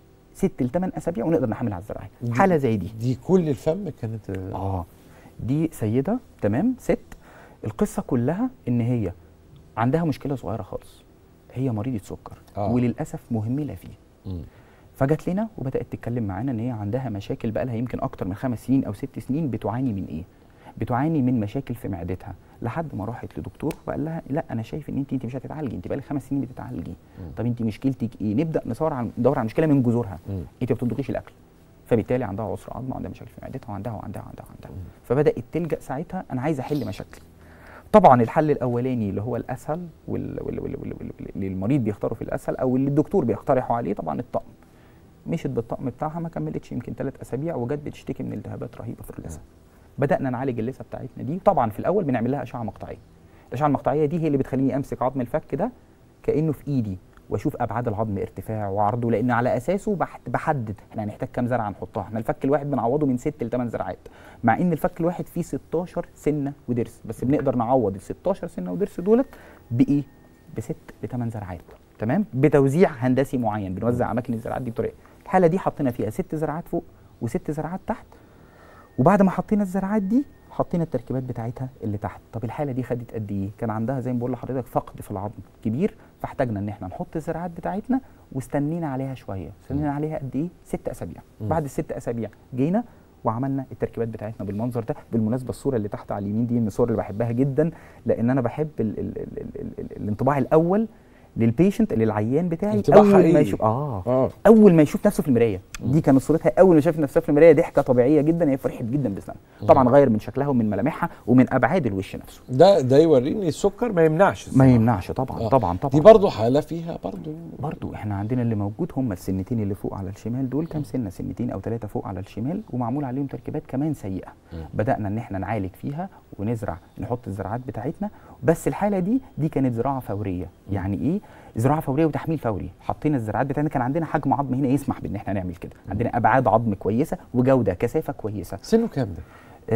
ست لثمان اسابيع ونقدر نحمل على الزراعه. حاله زي دي دي كل الفم كانت اه دي سيده تمام ست، القصه كلها ان هي عندها مشكله صغيره خالص، هي مريضه سكر آه. وللاسف مهمله فيه. م. فجت لنا وبدات تتكلم معانا ان هي عندها مشاكل بقى لها يمكن اكتر من خمس سنين او ست سنين، بتعاني من ايه؟ بتعاني من مشاكل في معدتها، لحد ما راحت لدكتور وقال لها لا انا شايف ان انت انت مش هتتعالجي، انت بقى لك خمس سنين بتتعالجي. طب انت مشكلتك ايه؟ نبدا ندور على ندور على المشكله من جذورها. م. انت ما بتطبخيش الاكل، فبالتالي عندها عسر عظم وعندها مشاكل في معدتها وعندها وعندها وعندها وعندها. م. فبدات تلجا ساعتها انا عايزه احل مشاكلي. طبعا الحل الاولاني اللي هو الاسهل واللي وال وال وال وال المريض بيختاره في الاسهل او اللي الدكتور بيقترحه عليه طبعا الطقم. مشيت بالطقم بتاعها ما كملتش يمكن ثلاث اسابيع وجت بتشتكي من التهابات رهيبه في اللثه. بدانا نعالج اللثه بتاعتنا دي، طبعا في الاول بنعمل لها اشعه مقطعيه. الاشعه المقطعيه دي هي اللي بتخليني امسك عظم الفك ده كانه في ايدي واشوف ابعاد العظم ارتفاع وعرضه، لان على اساسه بحدد احنا هنحتاج كام زرعه نحطها. احنا الفك الواحد بنعوضه من ست لثمان زرعات، مع ان الفك الواحد فيه ستاشر سنه وضرس، بس بنقدر نعوض ال ستاشر سنه وضرس دولت بايه؟ بست لثمان زرعات. تمام. بتوزيع هندسي معين، بنوزع اماكن الزراعات دي بطريقه. الحاله دي حطينا فيها ست زرعات فوق وست زرعات تحت، وبعد ما حطينا الزرعات دي حطينا التركيبات بتاعتها اللي تحت. طب الحاله دي خدت قد ايه؟ كان عندها زي ما بقول لحضرتك فقد في العظم كبير، فاحتاجنا ان احنا نحط الزرعات بتاعتنا واستنينا عليها شويه. استنينا عليها قد ايه؟ ست اسابيع. بعد الست اسابيع جينا وعملنا التركيبات بتاعتنا بالمنظر ده. بالمناسبه الصوره اللي تحت على اليمين دي من الصور اللي بحبها جدا، لان انا بحب ال ال ال ال ال الانطباع الاول للبيشنت للعيان بتاعي اول حقيقي. ما يشوف اه, آه. اول ما يشوف نفسه في المرايه. دي كانت صورتها اول ما شاف نفسها في المرايه، ضحكه طبيعيه جدا، هي فرحت جدا باسنانها. طبعا غير من شكلها ومن ملامحها ومن ابعاد الوش نفسه. ده ده يوريني السكر ما يمنعش الصراحة. ما يمنعش طبعا. آه. طبعا طبعا دي برضه حاله فيها برضه برضه احنا عندنا اللي موجود هم السنتين اللي فوق على الشمال دول، كام سنه؟ سنتين او ثلاثه فوق على الشمال، ومعمول عليهم تركيبات كمان سيئه. م. بدانا ان احنا نعالج فيها ونزرع نحط الزراعات بتاعتنا. بس الحاله دي دي كانت زراعه فوريه. م. يعني ايه زراعه فوريه وتحميل فوري؟ حطينا الزراعات بتاعتنا، كان عندنا حجم عظم هنا يسمح بان احنا نعمل كده، عندنا ابعاد عظم كويسه وجوده كثافه كويسه. سنه كام ده؟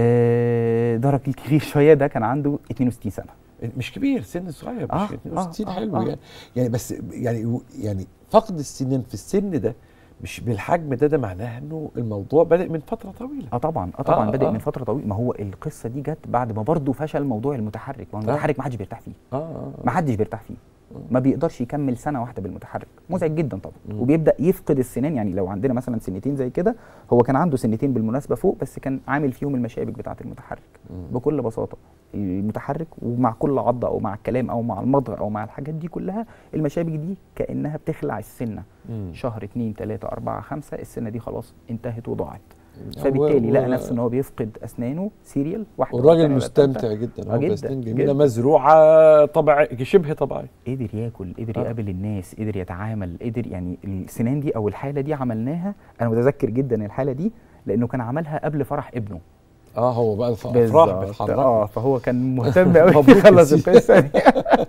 آه ده راجل كبير شويه، ده كان عنده اتنين وستين سنه. مش كبير، سن صغير، مش آه اتنين وستين. آه حلو. آه يعني يعني بس يعني يعني فقد السنين في السن ده مش بالحجم ده، ده معناه انه الموضوع بدأ من فتره طويله. اه طبعا اه طبعا آه بدأ آه. من فتره طويله. ما هو القصه دي جت بعد ما برضه فشل موضوع المتحرك. ما هو المتحرك آه. ما حدش بيرتاح فيه. اه اه ما حدش بيرتاح فيه. ما بيقدرش يكمل سنه واحده بالمتحرك، مزعج جدا طبعا. مم. وبيبدا يفقد السنان. يعني لو عندنا مثلا سنتين زي كده، هو كان عنده سنتين بالمناسبه فوق، بس كان عامل فيهم المشابك بتاعه المتحرك. مم. بكل بساطه المتحرك ومع كل عضه او مع الكلام او مع المضغ او مع الحاجات دي كلها، المشابك دي كانها بتخلع السنه. مم. شهر اتنين تلاته اربعه خمسه السنه دي خلاص انتهت وضاعت. فبالتالي لقى نفسه ان هو بيفقد اسنانه سيريال واحده. والراجل مستمتع جدا، هو باسنان جميله مزروعه طبيعي شبه طبيعي. قدر ياكل، قدر آه. يقابل الناس، قدر يتعامل، قدر يعني السنان دي او الحاله دي عملناها. انا متذكر جدا الحاله دي لانه كان عملها قبل فرح ابنه. اه هو بقى الافراح بتحرك. اه فهو كان مهتم قوي يخلص القصه دي.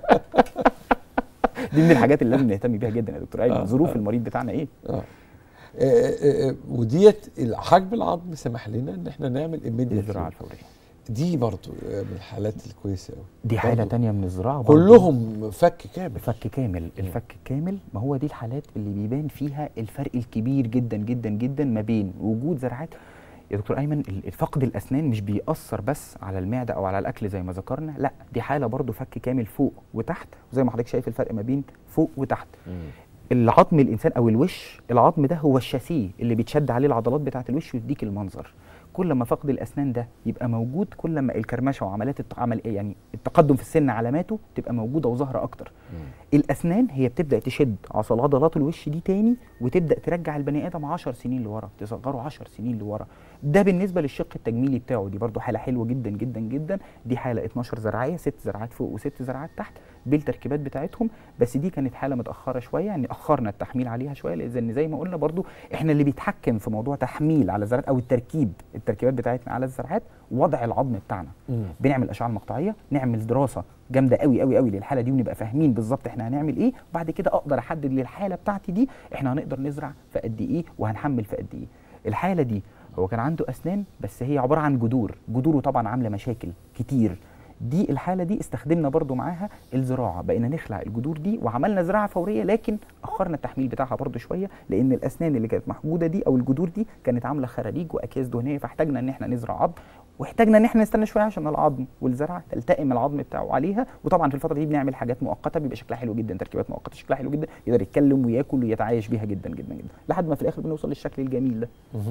دي من الحاجات اللي لازم نهتم بيها جدا يا دكتور ايمن. آه. ظروف آه. المريض بتاعنا ايه؟ اه وديت حجم العظم سمح لنا ان احنا نعمل ايميديت الزراعه الفوريه. دي برضو من الحالات الكويسه قوي. دي حاله تانية من الزراعه كلهم فك كامل. فك كامل. الفك كامل. ما هو دي الحالات اللي بيبان فيها الفرق الكبير جدا جدا جدا ما بين وجود زراعات. يا دكتور ايمن الفقد الاسنان مش بيأثر بس على المعده او على الاكل زي ما ذكرنا، لا دي حاله برضو فك كامل فوق وتحت، وزي ما حضرتك شايف الفرق ما بين فوق وتحت. مم. العظم الانسان او الوش، العظم ده هو الشاسيه اللي بيتشد عليه العضلات بتاعه الوش ويديك المنظر. كل ما فقد الاسنان ده يبقى موجود، كل ما الكرمشه وعمليات العمل يعني التقدم في السن علاماته تبقى موجوده وظاهره اكتر. مم. الاسنان هي بتبدا تشد عضلات الوش دي تاني وتبدا ترجع البني ادم عشر سنين لورا، تصغره عشر سنين لورا. ده بالنسبه للشق التجميلي بتاعه، دي برده حاله حلوه جدا جدا جدا. دي حاله اتناشر زراعيه، ست زراعات فوق وست زراعات تحت بالتركيبات بتاعتهم. بس دي كانت حاله متاخره شويه، يعني اخرنا التحميل عليها شويه، لان زي ما قلنا برده احنا اللي بيتحكم في موضوع تحميل على الزراعات او التركيب التركيبات بتاعتنا على الزراعات وضع العظم بتاعنا. مم. بنعمل اشعه مقطعيه، نعمل دراسه جامده قوي قوي قوي للحاله دي، ونبقى فاهمين بالظبط احنا هنعمل ايه، وبعد كده اقدر احدد للحاله بتاعتي دي احنا هنقدر نزرع في قد ايه وهنحمل في قد ايه. الحاله دي هو كان عنده اسنان بس هي عباره عن جذور، جذوره طبعا عامله مشاكل كتير. دي الحاله دي استخدمنا برضو معاها الزراعه، بقينا نخلع الجذور دي وعملنا زراعه فوريه، لكن اخرنا التحميل بتاعها برضو شويه، لان الاسنان اللي كانت محجوده دي او الجذور دي كانت عامله خراريج واكياس دهنيه، فاحتاجنا ان احنا نزرع عظم، واحتاجنا ان احنا نستنى شويه عشان العظم والزرعه تلتئم العظم بتاعه عليها. وطبعا في الفتره دي بنعمل حاجات مؤقته بيبقى شكلها حلو جدا، تركيبات مؤقته شكلها حلو جدا، يقدر يتكلم وياكل ويتعايش بيها جدا جدا جدا لحد ما في الاخر بنوصل للشكل الجميل ده.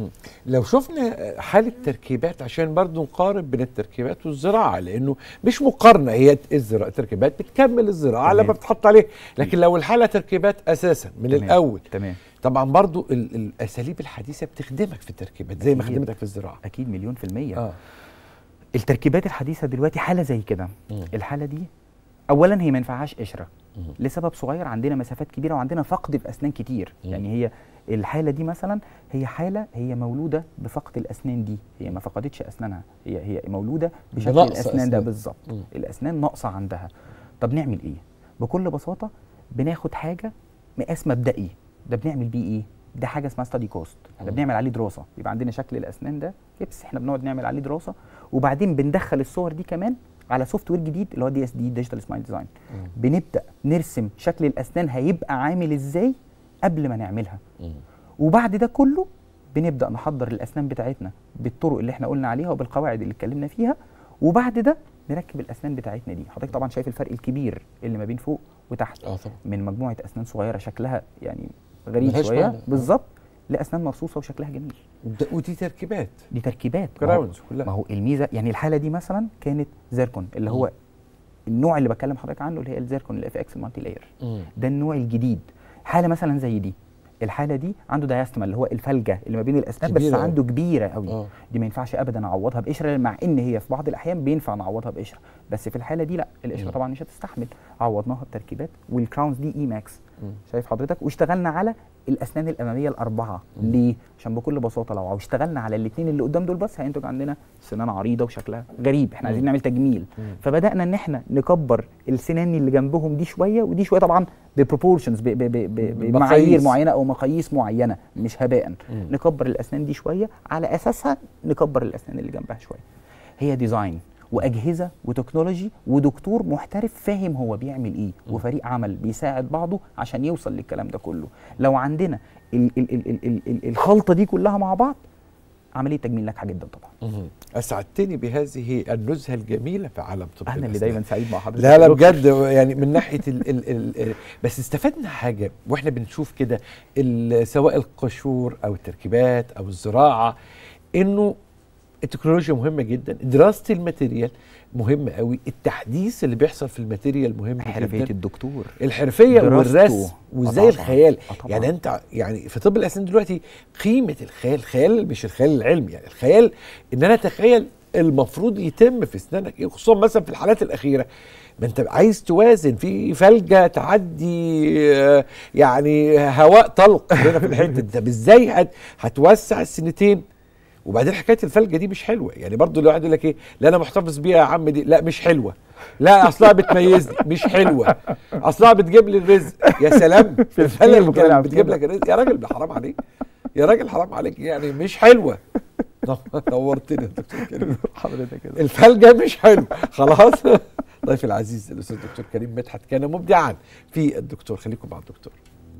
لو شفنا حاله تركيبات عشان برضو نقارن بين التركيبات والزراعه، لانه مش مقارنه، هي الزراعه التركيبات بتكمل الزراعه لما بتحط عليه، لكن لو الحاله تركيبات اساسا من تمام. الاول تمام. طبعا برضو الاساليب الحديثه بتخدمك في التركيبات زي ما خدمتك في الزراعه. اكيد مليون في الميه. آه. التركيبات الحديثه دلوقتي حاله زي كده، الحاله دي اولا هي ما ينفعهاش قشره لسبب صغير، عندنا مسافات كبيره وعندنا فقد في اسنان كتير. مم. يعني هي الحاله دي مثلا هي حاله هي مولوده بفقد الاسنان دي، هي ما فقدتش اسنانها، هي هي مولوده بشكل الاسنان أسنان. ده بالظبط، الاسنان ناقصه عندها. طب نعمل ايه؟ بكل بساطه بناخد حاجه مقاس مبدئي، ده بنعمل بيه ايه؟ ده حاجه اسمها ستادي كوست، احنا بنعمل عليه دراسه، يبقى عندنا شكل الاسنان ده كبس، احنا بنقعد نعمل عليه دراسه، وبعدين بندخل الصور دي كمان على سوفت وير جديد اللي هو دي اس دي ديجيتال سمايل ديزاين. بنبدا نرسم شكل الاسنان هيبقى عامل ازاي قبل ما نعملها. مم. وبعد ده كله بنبدا نحضر الاسنان بتاعتنا بالطرق اللي احنا قلنا عليها وبالقواعد اللي اتكلمنا فيها، وبعد ده نركب الاسنان بتاعتنا دي. حضرتك طبعا شايف الفرق الكبير اللي ما بين فوق وتحت. اه طبعا. من مجموعه اسنان صغيره شكلها يعني غريب شويه بالظبط لاسنان مرصوصه وشكلها جميل. ودي تركيبات دي تركيبات كراونز كلها. ما هو الميزه يعني الحاله دي مثلا كانت زيركون اللي هو النوع اللي بكلم حضرتك عنه اللي هي الزيركون الاف اكس مالتي لاير، ده النوع الجديد. حاله مثلا زي دي، الحاله دي عنده دايستما اللي هو الفلجه اللي ما بين الاسنان بس عنده كبيره قوي. أوه. دي ما ينفعش ابدا اعوضها بقشره، مع ان هي في بعض الاحيان بينفع نعوضها بقشره، بس في الحاله دي لا، القشره طبعا مش هتستحمل. عوضناها بتركيبات، والكراونز دي اي ماكس. مم. شايف حضرتك؟ واشتغلنا على الاسنان الاماميه الاربعه. مم. ليه؟ عشان بكل بساطه لو اشتغلنا على الاثنين اللي قدام دول بس هينتج عندنا سنان عريضه وشكلها غريب، احنا عايزين نعمل تجميل. مم. فبدانا ان احنا نكبر السنان اللي جنبهم دي شويه ودي شويه، طبعا ببروبورشنز بمعايير معينه او مقاييس معينه مش هباء. مم. نكبر الاسنان دي شويه على اساسها نكبر الاسنان اللي جنبها شويه. هي ديزاين واجهزه وتكنولوجي ودكتور محترف فاهم هو بيعمل ايه، م. وفريق عمل بيساعد بعضه عشان يوصل للكلام ده كله. لو عندنا ال ال ال ال ال ال الخلطه دي كلها مع بعض عمليه تجميل ناجحه جدا طبعا. م. اسعدتني بهذه النزهه الجميله في عالم طب انا اللي دايما سعيد مع حضرتك. لا لا بجد يعني من ناحيه ال ال ال بس استفدنا حاجه واحنا بنشوف كده سواء القشور او التركيبات او الزراعه، انه التكنولوجيا مهمه جدا، دراسه الماتيريال مهمه قوي، التحديث اللي بيحصل في الماتيريال مهم جدا، حرفيه الدكتور، الحرفيه والرسم وازاي الخيال. يعني انت يعني في طب الاسنان دلوقتي قيمه الخيال، الخيال مش الخيال العلمي، يعني الخيال ان انا اتخيل المفروض يتم في اسنانك ايه، خصوصا مثلا في الحالات الاخيره ما انت عايز توازن في فلجه تعدي يعني هواء طلق هنا في الحته دي، طب ازاي هتوسع السنتين؟ وبعدين حكايه الفلجه دي مش حلوه، يعني برضو الواحد يقول لك ايه، لا انا محتفظ بيها يا عم دي، لا مش حلوه، لا اصلها بتميزني، مش حلوه، اصلها بتجيب لي الرزق. يا سلام في الفلجه بتجيب لك الرزق، يا راجل حرام عليك، يا راجل حرام عليك، يعني مش حلوه. نورتني يا دكتور كريم حضرتك كده، الفلجه مش حلوه خلاص. ضيفي العزيز الاستاذ الدكتور كريم مدحت كان مبدعا في الدكتور. خليكم مع الدكتور.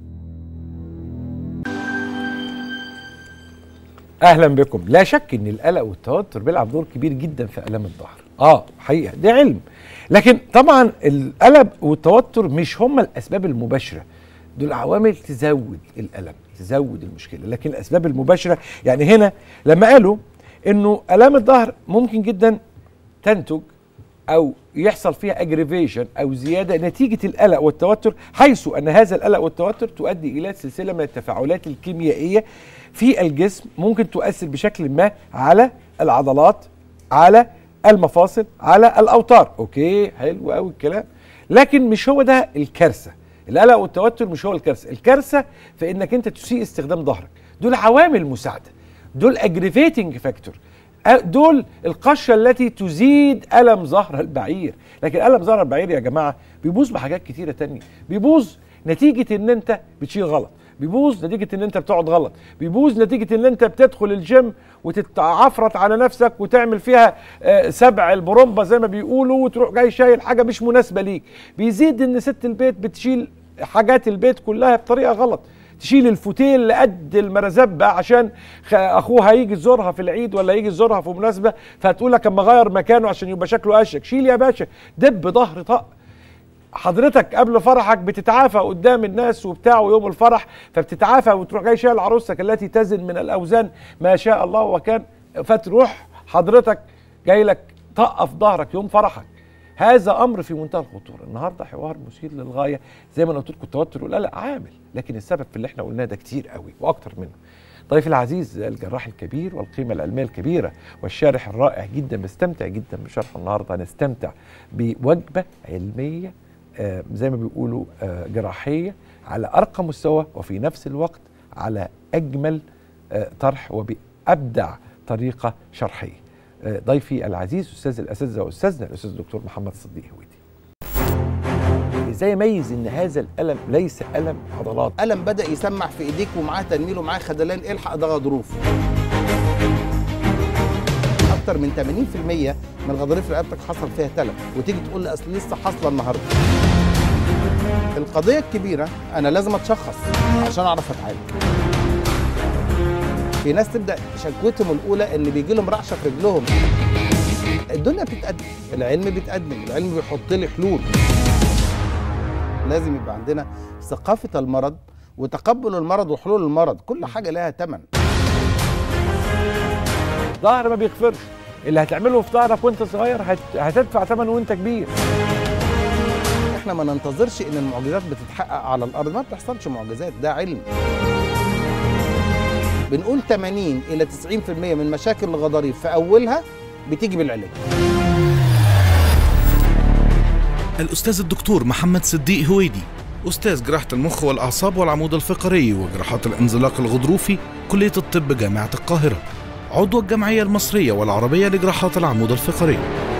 اهلا بكم. لا شك ان القلق والتوتر بيلعب دور كبير جدا في الام الظهر، اه حقيقه ده علم، لكن طبعا القلق والتوتر مش هم الاسباب المباشره، دول عوامل تزود الالم تزود المشكله، لكن الاسباب المباشره يعني هنا لما قالوا انه الام الظهر ممكن جدا تنتج او يحصل فيها اجريفيشن او زياده نتيجه القلق والتوتر، حيث ان هذا القلق والتوتر تؤدي الى سلسله من التفاعلات الكيميائيه في الجسم ممكن تؤثر بشكل ما على العضلات، على المفاصل، على الاوتار. اوكي حلو قوي الكلام، لكن مش هو ده الكارثه. القلق والتوتر مش هو الكارثه. الكارثه في انك انت تسيء استخدام ظهرك. دول عوامل مساعده، دول اجريفيتنج فاكتور، دول القشه التي تزيد الم ظهر البعير. لكن الم ظهر البعير يا جماعه بيبوظ بحاجات كتيره تانية. بيبوظ نتيجه ان انت بتشيل غلط، بيبوظ نتيجه ان انت بتقعد غلط، بيبوظ نتيجه ان انت بتدخل الجيم وتتعفرت على نفسك وتعمل فيها آه سبع البرومبا زي ما بيقولوا، وتروح جاي شايل حاجه مش مناسبه ليك. بيزيد ان ست البيت بتشيل حاجات البيت كلها بطريقه غلط، تشيل الفوتيل لقد المرزبه عشان اخوها يجي يزورها في العيد ولا يجي يزورها في مناسبه، فتقول لك اما اغير مكانه عشان يبقى شكله اشيك. شيل يا باشا، دب ظهر طق. حضرتك قبل فرحك بتتعافى قدام الناس وبتاع، ويوم الفرح فبتتعافى وتروح جاي شايل عروستك التي تزن من الاوزان ما شاء الله وكان، فتروح حضرتك جاي لك طقه في ظهرك يوم فرحك. هذا امر في منتهى الخطوره. النهارده حوار مثير للغايه، زي ما انا قلت لكم التوتر والقلق عامل، لكن السبب في اللي احنا قلناه ده كتير قوي واكتر منه. ضيفي العزيز الجراح الكبير والقيمه العلميه الكبيره والشارح الرائع جدا، بستمتع جدا بشرحه النهارده. هنستمتع بوجبه علميه آه زي ما بيقولوا آه جراحيه على ارقى مستوى، وفي نفس الوقت على اجمل آه طرح وبابدع طريقه شرحيه. آه ضيفي العزيز استاذ الاساتذه واستاذنا الاستاذ الدكتور محمد صديق هويدي. ازاي اميز ان هذا الالم ليس الم عضلات؟ الم بدا يسمع في ايديك ومعاه تنميل ومعاه خدلان، الحق ده غضروف. اكتر من ثمانين بالمئة من غضاريف رقبتك حصل فيها تلف، وتيجي تقول لي اصل لسه حاصله النهارده. القضيه الكبيره انا لازم اتشخص عشان اعرف اتعالج. في ناس تبدا شكوتهم الاولى ان بيجي لهم رعشه في رجلهم. الدنيا بتتقدم، العلم بيتقدم، العلم بيحط لي حلول. لازم يبقى عندنا ثقافه المرض وتقبل المرض وحلول المرض، كل حاجه لها ثمن. ظهر ما بيغفرش، اللي هتعمله في ظهرك وانت صغير هت... هتدفع ثمنه وانت كبير. احنا ما ننتظرش ان المعجزات بتتحقق على الارض، ما بتحصلش معجزات، ده علم. بنقول ثمانين إلى تسعين بالمئة من مشاكل الغضاريف في اولها بتيجي بالعلاج. الأستاذ الدكتور محمد صديق هويدي، أستاذ جراحة المخ والأعصاب والعمود الفقري وجراحات الانزلاق الغضروفي، كلية الطب جامعة القاهرة، عضو الجمعية المصرية والعربية لجراحات العمود الفقري.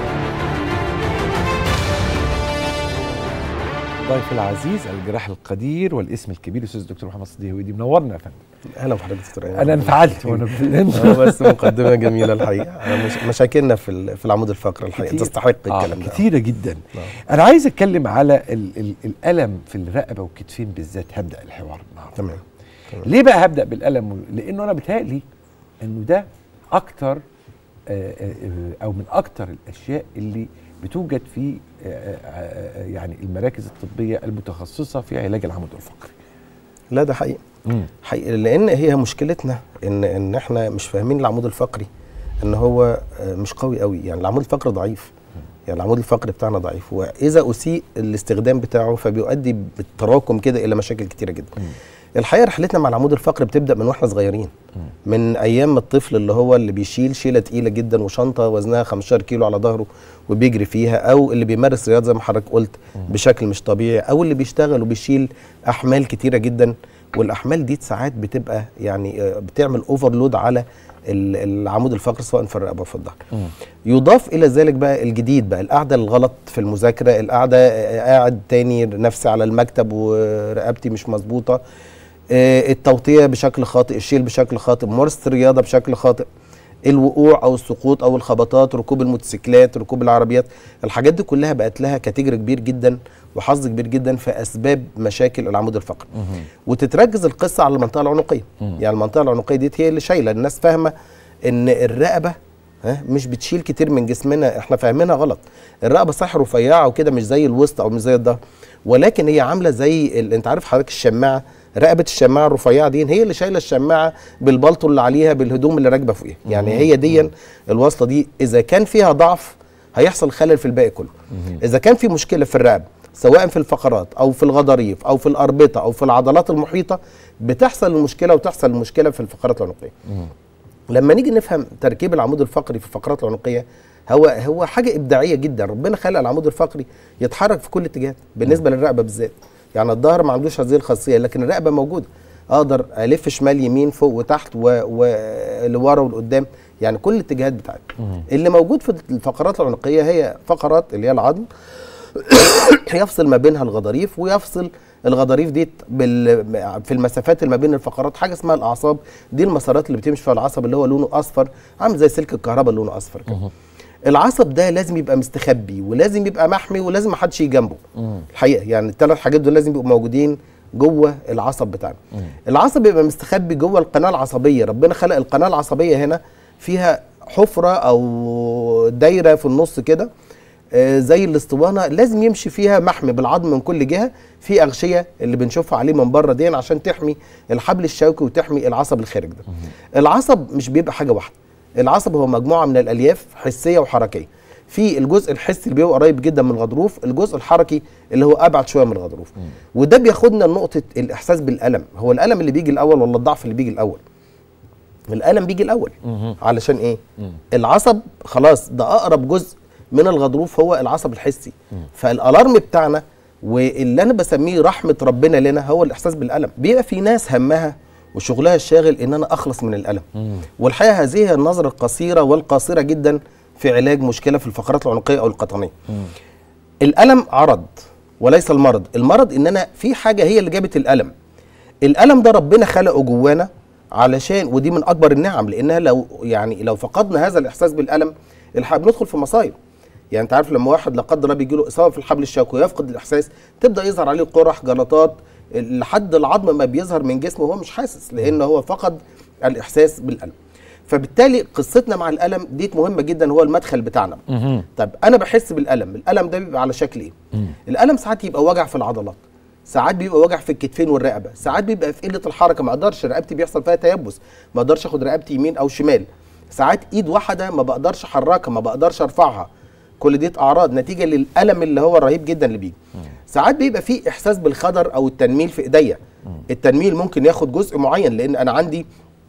ضيف العزيز الجراح القدير والاسم الكبير الاستاذ الدكتور محمد صديق هويدي، منورنا يا فندم. اهلا بحضرتك دكتور ايمن. انا انفعلت وانا هو بس مقدمه جميله الحقيقه. مش مشاكلنا في في العمود الفقري الحقيقه تستحق الكلام آه ده كتيره جدا. آه. انا عايز اتكلم على ال ال الالم في الرقبه والكتفين بالذات. هبدا الحوار النهارده. تمام. تمام. ليه بقى هبدا بالالم؟ لانه انا بيتهيألي انه ده اكتر آآ آآ او من اكتر الاشياء اللي بتوجد في يعني المراكز الطبيه المتخصصه في علاج العمود الفقري. لا ده حقيقي. مم. حقيقي، لان هي مشكلتنا ان ان احنا مش فاهمين العمود الفقري ان هو مش قوي قوي، يعني العمود الفقري ضعيف. يعني العمود الفقري بتاعنا ضعيف، واذا اسيء الاستخدام بتاعه فبيؤدي بالتراكم كده الى مشاكل كتيره جدا. مم. الحقيقه رحلتنا مع العمود الفقري بتبدا من واحنا صغيرين. مم. من ايام الطفل اللي هو اللي بيشيل شيله تقيله جدا وشنطه وزنها خمستاشر كيلو على ظهره وبيجري فيها، او اللي بيمارس رياضه زي ما حضرتك قلت مم. بشكل مش طبيعي، او اللي بيشتغل وبيشيل احمال كتيره جدا، والاحمال دي ساعات بتبقى يعني بتعمل اوفرلود على العمود الفقري سواء في الرقبه وفي الظهر. يضاف الى ذلك بقى الجديد بقى القعده الغلط في المذاكره، القعده قاعد تاني نفسي على المكتب ورقبتي مش مظبوطه، التوطيه بشكل خاطئ، الشيل بشكل خاطئ، ممارسه الرياضه بشكل خاطئ، الوقوع او السقوط او الخبطات، ركوب الموتوسيكلات، ركوب العربيات، الحاجات دي كلها بقت لها كاتيجوري كبير جدا وحظ كبير جدا في اسباب مشاكل العمود الفقري. وتتركز القصه على المنطقه العنقيه. مم. يعني المنطقه العنقيه دي هي اللي شايله، الناس فاهمه ان الرقبه ها مش بتشيل كتير من جسمنا، احنا فاهمينها غلط. الرقبه صح رفيعه وكده، مش زي الوسط او مش زي الظهر، ولكن هي عامله زي ال... انت عارف حضرتك الشماعه، رقبه الشماعه الرفيعه دي هي اللي شايله الشماعه بالبلطو اللي عليها بالهدوم اللي راكبه فوقيها. يعني هي دي الوصله دي اذا كان فيها ضعف هيحصل خلل في الباقي كله. اذا كان في مشكله في الرقبه سواء في الفقرات او في الغضاريف او في الاربطه او في العضلات المحيطه بتحصل المشكله، وتحصل المشكله في الفقرات العنقيه. لما نيجي نفهم تركيب العمود الفقري في الفقرات العنقيه، هو هو حاجه ابداعيه جدا. ربنا خلق العمود الفقري يتحرك في كل اتجاه بالنسبه للرقبه بالذات. يعني الظهر ما عندوش هذه الخاصيه، لكن الرقبه موجوده، اقدر الف شمال يمين فوق وتحت ولورا ولقدام، يعني كل الاتجاهات بتاعتي. اللي موجود في الفقرات العنقيه هي فقرات اللي هي العظم يفصل ما بينها الغضاريف، ويفصل الغضاريف دي في المسافات اللي ما بين الفقرات حاجه اسمها الاعصاب. دي المسارات اللي بتمشي فيها العصب اللي هو لونه اصفر، عامل زي سلك الكهرباء اللي لونه اصفر كده. العصب ده لازم يبقى مستخبي، ولازم يبقى محمي، ولازم ما حدش يجي جنبه. الحقيقه يعني الثلاث حاجات دول لازم يبقوا موجودين جوه العصب بتاعنا. العصب يبقى مستخبي جوه القناه العصبيه. ربنا خلق القناه العصبيه هنا فيها حفره او دايره في النص كده آه زي الاسطوانه، لازم يمشي فيها محمي بالعظم من كل جهه، في اغشيه اللي بنشوفها عليه من بره دي عشان تحمي الحبل الشوكي وتحمي العصب الخارج ده. العصب مش بيبقى حاجه واحده، العصب هو مجموعه من الالياف حسيه وحركيه. في الجزء الحسي اللي بيبقى قريب جدا من الغضروف، الجزء الحركي اللي هو ابعد شويه من الغضروف. وده بياخدنا لنقطه الاحساس بالالم. هو الالم اللي بيجي الاول ولا الضعف اللي بيجي الاول؟ الالم بيجي الاول. علشان ايه؟ العصب خلاص ده اقرب جزء من الغضروف هو العصب الحسي. فالالارم بتاعنا واللي انا بسميه رحمه ربنا لنا هو الاحساس بالالم. بيبقى في ناس همها وشغلها الشاغل ان انا اخلص من الالم. والحقيقه هذه هي النظره القصيره والقاصره جدا في علاج مشكله في الفقرات العنقيه او القطنيه. الالم عرض وليس المرض. المرض ان انا في حاجه هي اللي جابت الالم. الالم ده ربنا خلقه جوانا علشان، ودي من اكبر النعم، لانها لو يعني لو فقدنا هذا الاحساس بالالم الحقيقه بندخل في مصايب. يعني انت عارف لما واحد لا قدر الله بيجي له اصابه في الحبل الشوكي ويفقد الاحساس، تبدا يظهر عليه قرح، جلطات، لحد العظم ما بيظهر من جسمه وهو مش حاسس، لان هو فقد الاحساس بالالم. فبالتالي قصتنا مع الالم دي مهمه جدا، هو المدخل بتاعنا. طب انا بحس بالالم، الالم ده بيبقى على شكل ايه؟ الالم ساعات يبقى وجع في العضلات، ساعات بيبقى وجع في الكتفين والرقبه، ساعات بيبقى في قله الحركه، ما اقدرش رقبتي بيحصل فيها تيبس، ما اقدرش اخد رقبتي يمين او شمال، ساعات ايد واحده ما بقدرش احركها، ما بقدرش ارفعها. كل دي اعراض نتيجه للالم اللي هو الرهيب جدا اللي بيجي. ساعات بيبقى فيه احساس بالخدر او التنميل في ايديا. التنميل ممكن ياخد جزء معين، لان انا عندي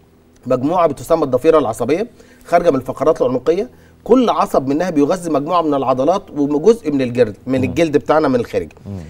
مجموعه بتسمى الضفيره العصبيه خارجه من الفقرات العنقيه، كل عصب منها بيغذي مجموعه من العضلات وجزء من الجلد من الجلد بتاعنا من الخارج.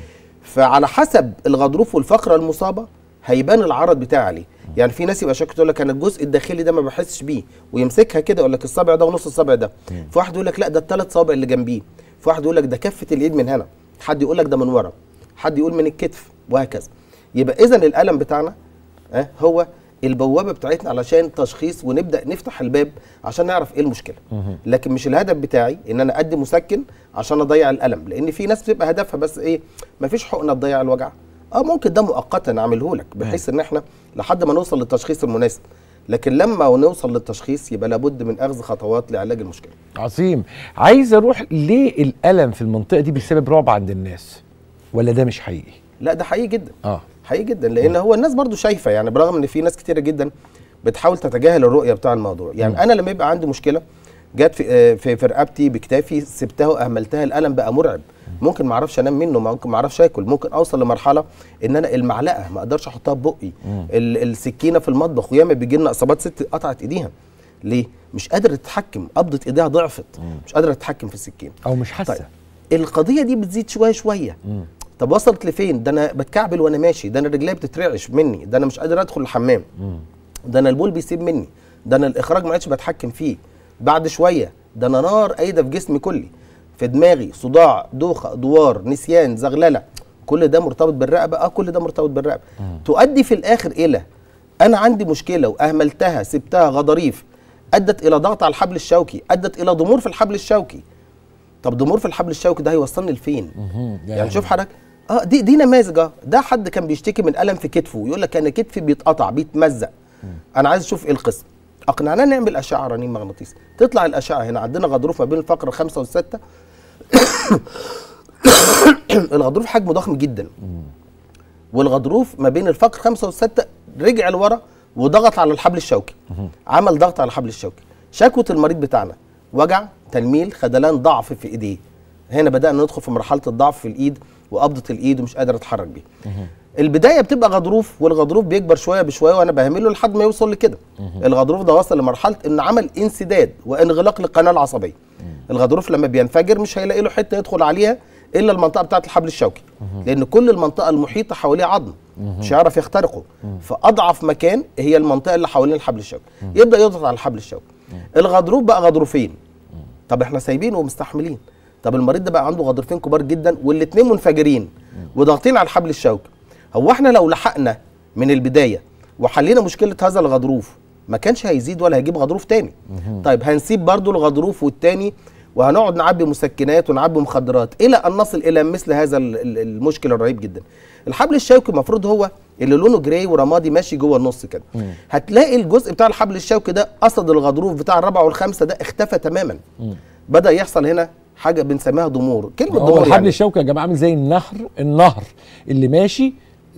فعلى حسب الغضروف والفقره المصابه هيبان العرض بتاعي عليه. يعني في ناس يبقى شاكك تقول لك انا الجزء الداخلي ده ما بحسش بيه، ويمسكها كده يقول لك الصابع ده ونص الصابع ده. في واحد يقول لك لا ده الثلاث صوابع اللي جنبيه، في واحد يقول لك ده كفه اليد من هنا، حد يقول لك ده من ورا، حد يقول من الكتف، وهكذا. يبقى اذا الالم بتاعنا اه هو البوابه بتاعتنا علشان تشخيص، ونبدا نفتح الباب عشان نعرف ايه المشكله. لكن مش الهدف بتاعي ان انا ادي مسكن عشان اضيع الالم، لان في ناس بتبقى هدفها بس ايه، مفيش حقنه تضيع الوجع. اه ممكن ده مؤقتا اعمله لك بحيث ان احنا لحد ما نوصل للتشخيص المناسب، لكن لما نوصل للتشخيص يبقى لابد من اخذ خطوات لعلاج المشكله. عظيم. عايز اروح ليه الالم في المنطقه دي بيسبب رعب عند الناس، ولا ده مش حقيقي؟ لا ده حقيقي جدا. اه حقيقي جدا، لان هو الناس برضو شايفه، يعني برغم ان في ناس كتيره جدا بتحاول تتجاهل الرؤيه بتاع الموضوع. يعني م. انا لما يبقى عندي مشكله جت في في, في رقبتي بكتافي، سبتها واهملتها، الالم بقى مرعب، ممكن ما اعرفش انام منه، ممكن ما اعرفش اكل، ممكن اوصل لمرحله ان انا المعلقه ما اقدرش احطها في بقي، السكينه في المطبخ، وياما بيجي لنا اصابات ست قطعت ايديها. ليه؟ مش قادره تتحكم، قبضه ايديها ضعفت، مش قادره تتحكم في السكين او مش حاسه. طيب القضيه دي بتزيد شويه شويه. مم. طب وصلت لفين؟ ده انا بتكعبل وانا ماشي، ده انا رجلي بتترعش مني، ده انا مش قادر ادخل الحمام، مم. ده انا البول بيسيب مني، ده انا الاخراج ما عادش بتحكم فيه. بعد شويه ده انا نار قايده في جسمي كلي، في دماغي صداع، دوخه، دوار، نسيان، زغلله، كل ده مرتبط بالرقبه. اه كل ده مرتبط بالرقبه. مم. تؤدي في الاخر الى انا عندي مشكله واهملتها، سبتها غضاريف، ادت الى ضغط على الحبل الشوكي، ادت الى ضمور في الحبل الشوكي. طب ضمور في الحبل الشوكي ده هيوصلني لفين؟ يعني شوف حضرتك، اه دي دي نماذج. اه ده حد كان بيشتكي من الم في كتفه ويقول لك انا كتفي بيتقطع بيتمزق، انا عايز اشوف ايه القصه. اقنعناه نعمل اشعه رنين مغناطيسي، تطلع الاشعه هنا عندنا غضروف ما بين الفقره الخامسه والسته. الغضروف حجمه ضخم جدا، والغضروف ما بين الفقره الخامسه والسته رجع لورا وضغط على الحبل الشوكي، عمل ضغط على الحبل الشوكي. شكوى المريض بتاعنا وجع، تنميل، خدلان، ضعف في ايديه. هنا بدانا ندخل في مرحله الضعف في الايد وقبضه الايد ومش قادر اتحرك بيه. البدايه بتبقى غضروف، والغضروف بيكبر شويه بشويه وانا بهمله لحد ما يوصل لكده. الغضروف ده وصل لمرحله ان عمل انسداد وانغلاق للقناه العصبيه. الغضروف لما بينفجر مش هيلاقي له حته يدخل عليها الا المنطقه بتاعه الحبل الشوكي، لان كل المنطقه المحيطه حواليه عظم مش هيعرف يخترقه، فاضعف مكان هي المنطقه اللي حوالين الحبل الشوكي، يبدا يضغط على الحبل الشوكي. الغضروف بقى غضروفين، طب احنا سايبينه ومستحملين، طب المريض ده بقى عنده غضروفين كبار جدا والاثنين منفجرين وضاغطين على الحبل الشوكي. هو احنا لو لحقنا من البدايه وحلينا مشكله هذا الغضروف ما كانش هيزيد ولا هيجيب غضروف تاني. طيب هنسيب برضو الغضروف والتاني وهنقعد نعبي مسكنات ونعبي مخدرات الى ان نصل الى مثل هذا المشكل الرهيب جدا. الحبل الشوكي المفروض هو اللي لونه جراي ورمادي ماشي جوه النص كده. هتلاقي الجزء بتاع الحبل الشوكي ده قصد الغضروف بتاع الرابعه والخامسه ده اختفى تماما. مم. بدا يحصل هنا حاجه بنسميها ضمور. كلمه ضمور الحبل يعني الشوكي يا جماعه عامل زي النهر النهر اللي ماشي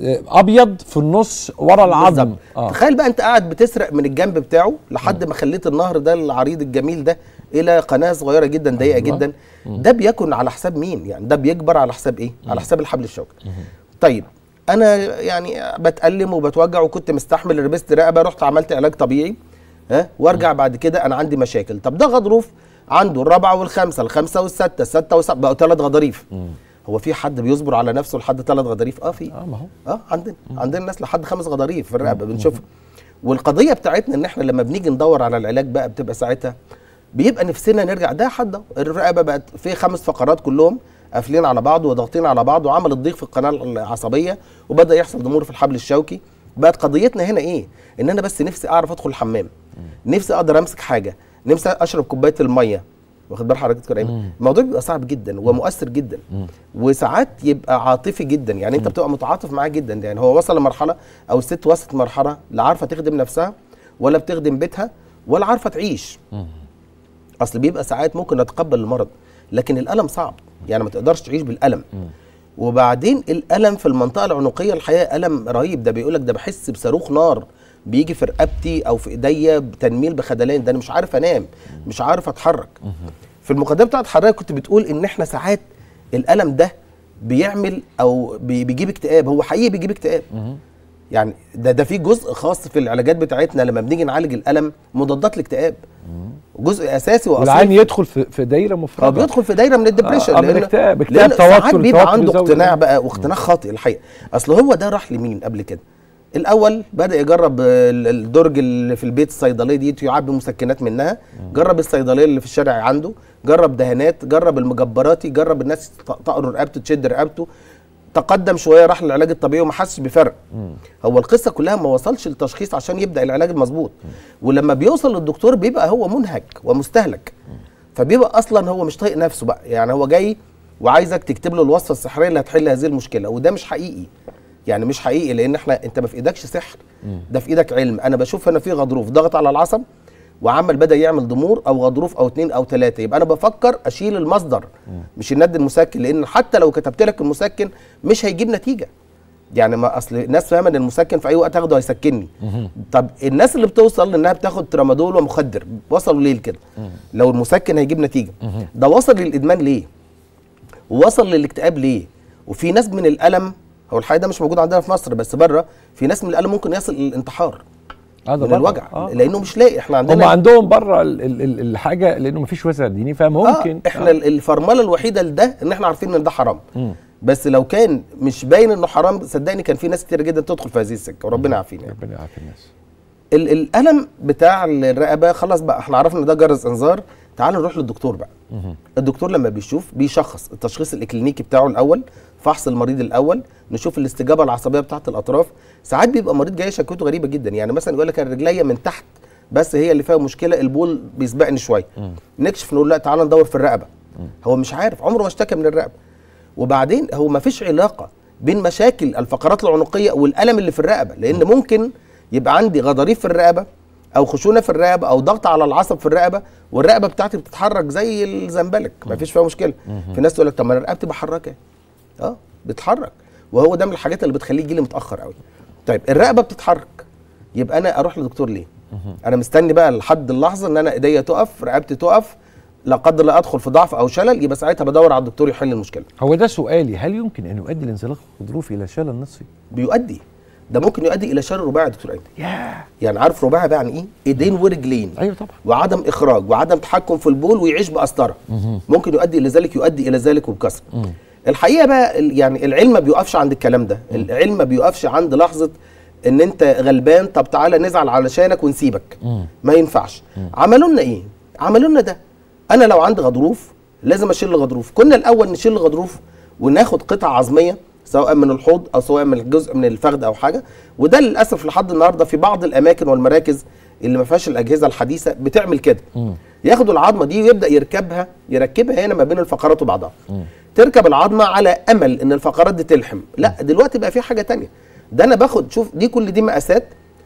ابيض في النص ورا العظم. آه. تخيل بقى انت قاعد بتسرق من الجنب بتاعه لحد ما خليت النهر ده العريض الجميل ده الى قناه صغيره جدا ضيقه جدا. ده بيكون على حساب مين؟ يعني ده بيكبر على حساب ايه؟ على حساب الحبل الشوكي. طيب انا يعني بتألم وبتوجع وكنت مستحمل، لبست رقبه، رحت عملت علاج طبيعي ها وارجع بعد كده انا عندي مشاكل. طب ده غضروف عنده الرابعه والخامسه، الخامسه والسته، السته والسبعه، بقوا ثلاث غضاريف. هو في حد بيصبر على نفسه لحد ثلاث غضاريف؟ اه في. اه ما هو اه عندنا مم. عندنا ناس لحد خمس غضاريف في الرقبه بنشوفها. والقضيه بتاعتنا ان احنا لما بنيجي ندور على العلاج بقى بتبقى ساعتها بيبقى نفسنا نرجع ده حد الرقبه بقت في خمس فقرات كلهم قافلين على بعض وضاغطين على بعض وعمل الضيق في القناه العصبيه وبدا يحصل ضمور في الحبل الشوكي. بقت قضيتنا هنا ايه؟ ان انا بس نفسي اعرف ادخل الحمام، نفسي اقدر امسك حاجه، نفسي اشرب كوبايه الميه، واخد بال حضرتك كده؟ الموضوع بيبقى صعب جدا ومؤثر جدا مم. وساعات يبقى عاطفي جدا، يعني انت بتبقى متعاطف معاه جدا. يعني هو وصل لمرحله او الست وصلت لمرحله لا عارفه تخدم نفسها ولا بتخدم بيتها ولا عارفه تعيش. مم. اصل بيبقى ساعات ممكن نتقبل المرض لكن الالم صعب، يعني ما تقدرش تعيش بالالم. مم. وبعدين الالم في المنطقه العنقيه الحقيقه الم رهيب، ده بيقول لك ده بحس بصاروخ نار بيجي في رقبتي او في ايديا بتنميل بخدلان، ده انا مش عارف انام، مش عارف اتحرك. في المقدمه بتاعت حضرتك كنت بتقول ان احنا ساعات الالم ده بيعمل او بيجيب اكتئاب، هو حقيقي بيجيب اكتئاب. يعني ده ده في جزء خاص في العلاجات بتاعتنا لما بنيجي نعالج الالم مضادات الاكتئاب، جزء اساسي واصلي. والعين يدخل في في دايره مفرغه، اه بيدخل في دايره من الدبريشن. اه من الاكتئاب، اكتئاب توتر بيبقى عنده اقتناع بقى واقتناع خاطئ الحقيقه. اصل هو ده راح لمين قبل كده؟ الاول بدا يجرب الدرج اللي في البيت الصيدليه دي يعبي مسكنات منها، جرب الصيدليه اللي في الشارع عنده، جرب دهانات، جرب المجبراتي، جرب الناس تقر رقبته تشد رقبته، تقدم شويه راح للعلاج الطبيعي وما حسش بفرق. هو القصه كلها ما وصلش للتشخيص عشان يبدا العلاج المظبوط، ولما بيوصل للدكتور بيبقى هو منهك ومستهلك، فبيبقى اصلا هو مش طايق نفسه بقى. يعني هو جاي وعايزك تكتب له الوصفه السحريه اللي هتحل هذه المشكله، وده مش حقيقي. يعني مش حقيقي لان احنا انت ما في ايدكش سحر، ده في ايدك علم. انا بشوف هنا في غضروف ضغط على العصب وعمل بدا يعمل ضمور او غضروف او اتنين او تلاته، يبقى انا بفكر اشيل المصدر مش الند المسكن، لان حتى لو كتبت لك المسكن مش هيجيب نتيجه. يعني ما اصل الناس فاهمه ان المسكن في اي وقت اخده هيسكنني. طب الناس اللي بتوصل انها بتاخد ترامادول ومخدر وصلوا ليه لكده؟ لو المسكن هيجيب نتيجه، ده وصل للادمان ليه؟ ووصل للاكتئاب ليه؟ وفي ناس من الالم، هو الحقيقه ده مش موجود عندنا في مصر بس بره، في ناس من الالم ممكن يصل للانتحار من الوجع. آه. لانه مش لاقي. احنا عندنا هم عندهم بره الحاجه لانه مفيش وسع ديني فممكن. آه. احنا آه. الفرمله الوحيده لده ان احنا عارفين ان ده حرام. م. بس لو كان مش باين انه حرام صدقني كان في ناس كتير جدا تدخل في هذه السكه وربنا يعافينا. يعني. ربنا يعافي الناس. الالم بتاع الرقبه خلاص بقى احنا عرفنا ان ده جرس انذار، تعالوا نروح للدكتور بقى. مم. الدكتور لما بيشوف بيشخص التشخيص الاكلينيكي بتاعه الاول، فحص المريض الاول، نشوف الاستجابه العصبيه بتاعه الاطراف. ساعات بيبقى مريض جاي شكوته غريبه جدا، يعني مثلا يقول لك انا رجليا من تحت بس هي اللي فيها مشكله، البول بيسبقني شويه. نكشف نقول لا تعالى ندور في الرقبه. مم. هو مش عارف، عمره ما اشتكى من الرقبه. وبعدين هو ما فيش علاقه بين مشاكل الفقرات العنقيه والالم اللي في الرقبه، لان ممكن يبقى عندي غضاريف في الرقبه او خشونه في الرقبه او ضغط على العصب في الرقبه والرقبه بتاعتي بتتحرك زي الزنبلك ما فيش فيها مشكله. في ناس تقول لك طب ما انا رقبتي بحركها. اه بتتحرك، وهو ده من الحاجات اللي بتخليه يجي لي متاخر قوي. طيب الرقبه بتتحرك يبقى انا اروح لدكتور ليه؟ انا مستني بقى لحد اللحظه ان انا ايديا تقف، رقبتي تقف، لا قدر الله ادخل في ضعف او شلل، يبقى ساعتها بدور على الدكتور يحل المشكله. هو ده سؤالي، هل يمكن ان يؤدي الانزلاق الغضروفي الى شلل نصفي؟ بيؤدي، ده ممكن يؤدي الى شلل رباعي يا دكتور ايمن. ياه، يعني عارف رباعي بقى يعني ايه؟ ايدين ورجلين. ايوه طبعا. وعدم اخراج وعدم تحكم في البول ويعيش بقسطره. ممكن يؤدي الى ذلك، يؤدي الى ذلك وبكثره. الحقيقه بقى يعني العلم ما بيوقفش عند الكلام ده، مم. العلم ما بيوقفش عند لحظه ان انت غلبان طب تعالى نزعل علشانك ونسيبك. مم. ما ينفعش. مم. عملوا لنا ايه؟ عملوا لنا ده. انا لو عندي غضروف لازم اشيل الغضروف. كنا الاول نشيل الغضروف وناخد قطعه عظميه سواء من الحوض او سواء من جزء من الفخذ او حاجه، وده للاسف لحد النهارده في بعض الاماكن والمراكز اللي ما فيهاش الاجهزه الحديثه بتعمل كده. مم. ياخدوا العظمه دي ويبدا يركبها يركبها هنا ما بين الفقرات وبعضها. مم. تركب العظمه على امل ان الفقرات دي تلحم. لا دلوقتي بقى في حاجه تانية، ده انا باخد شوف دي كل دي مقاسات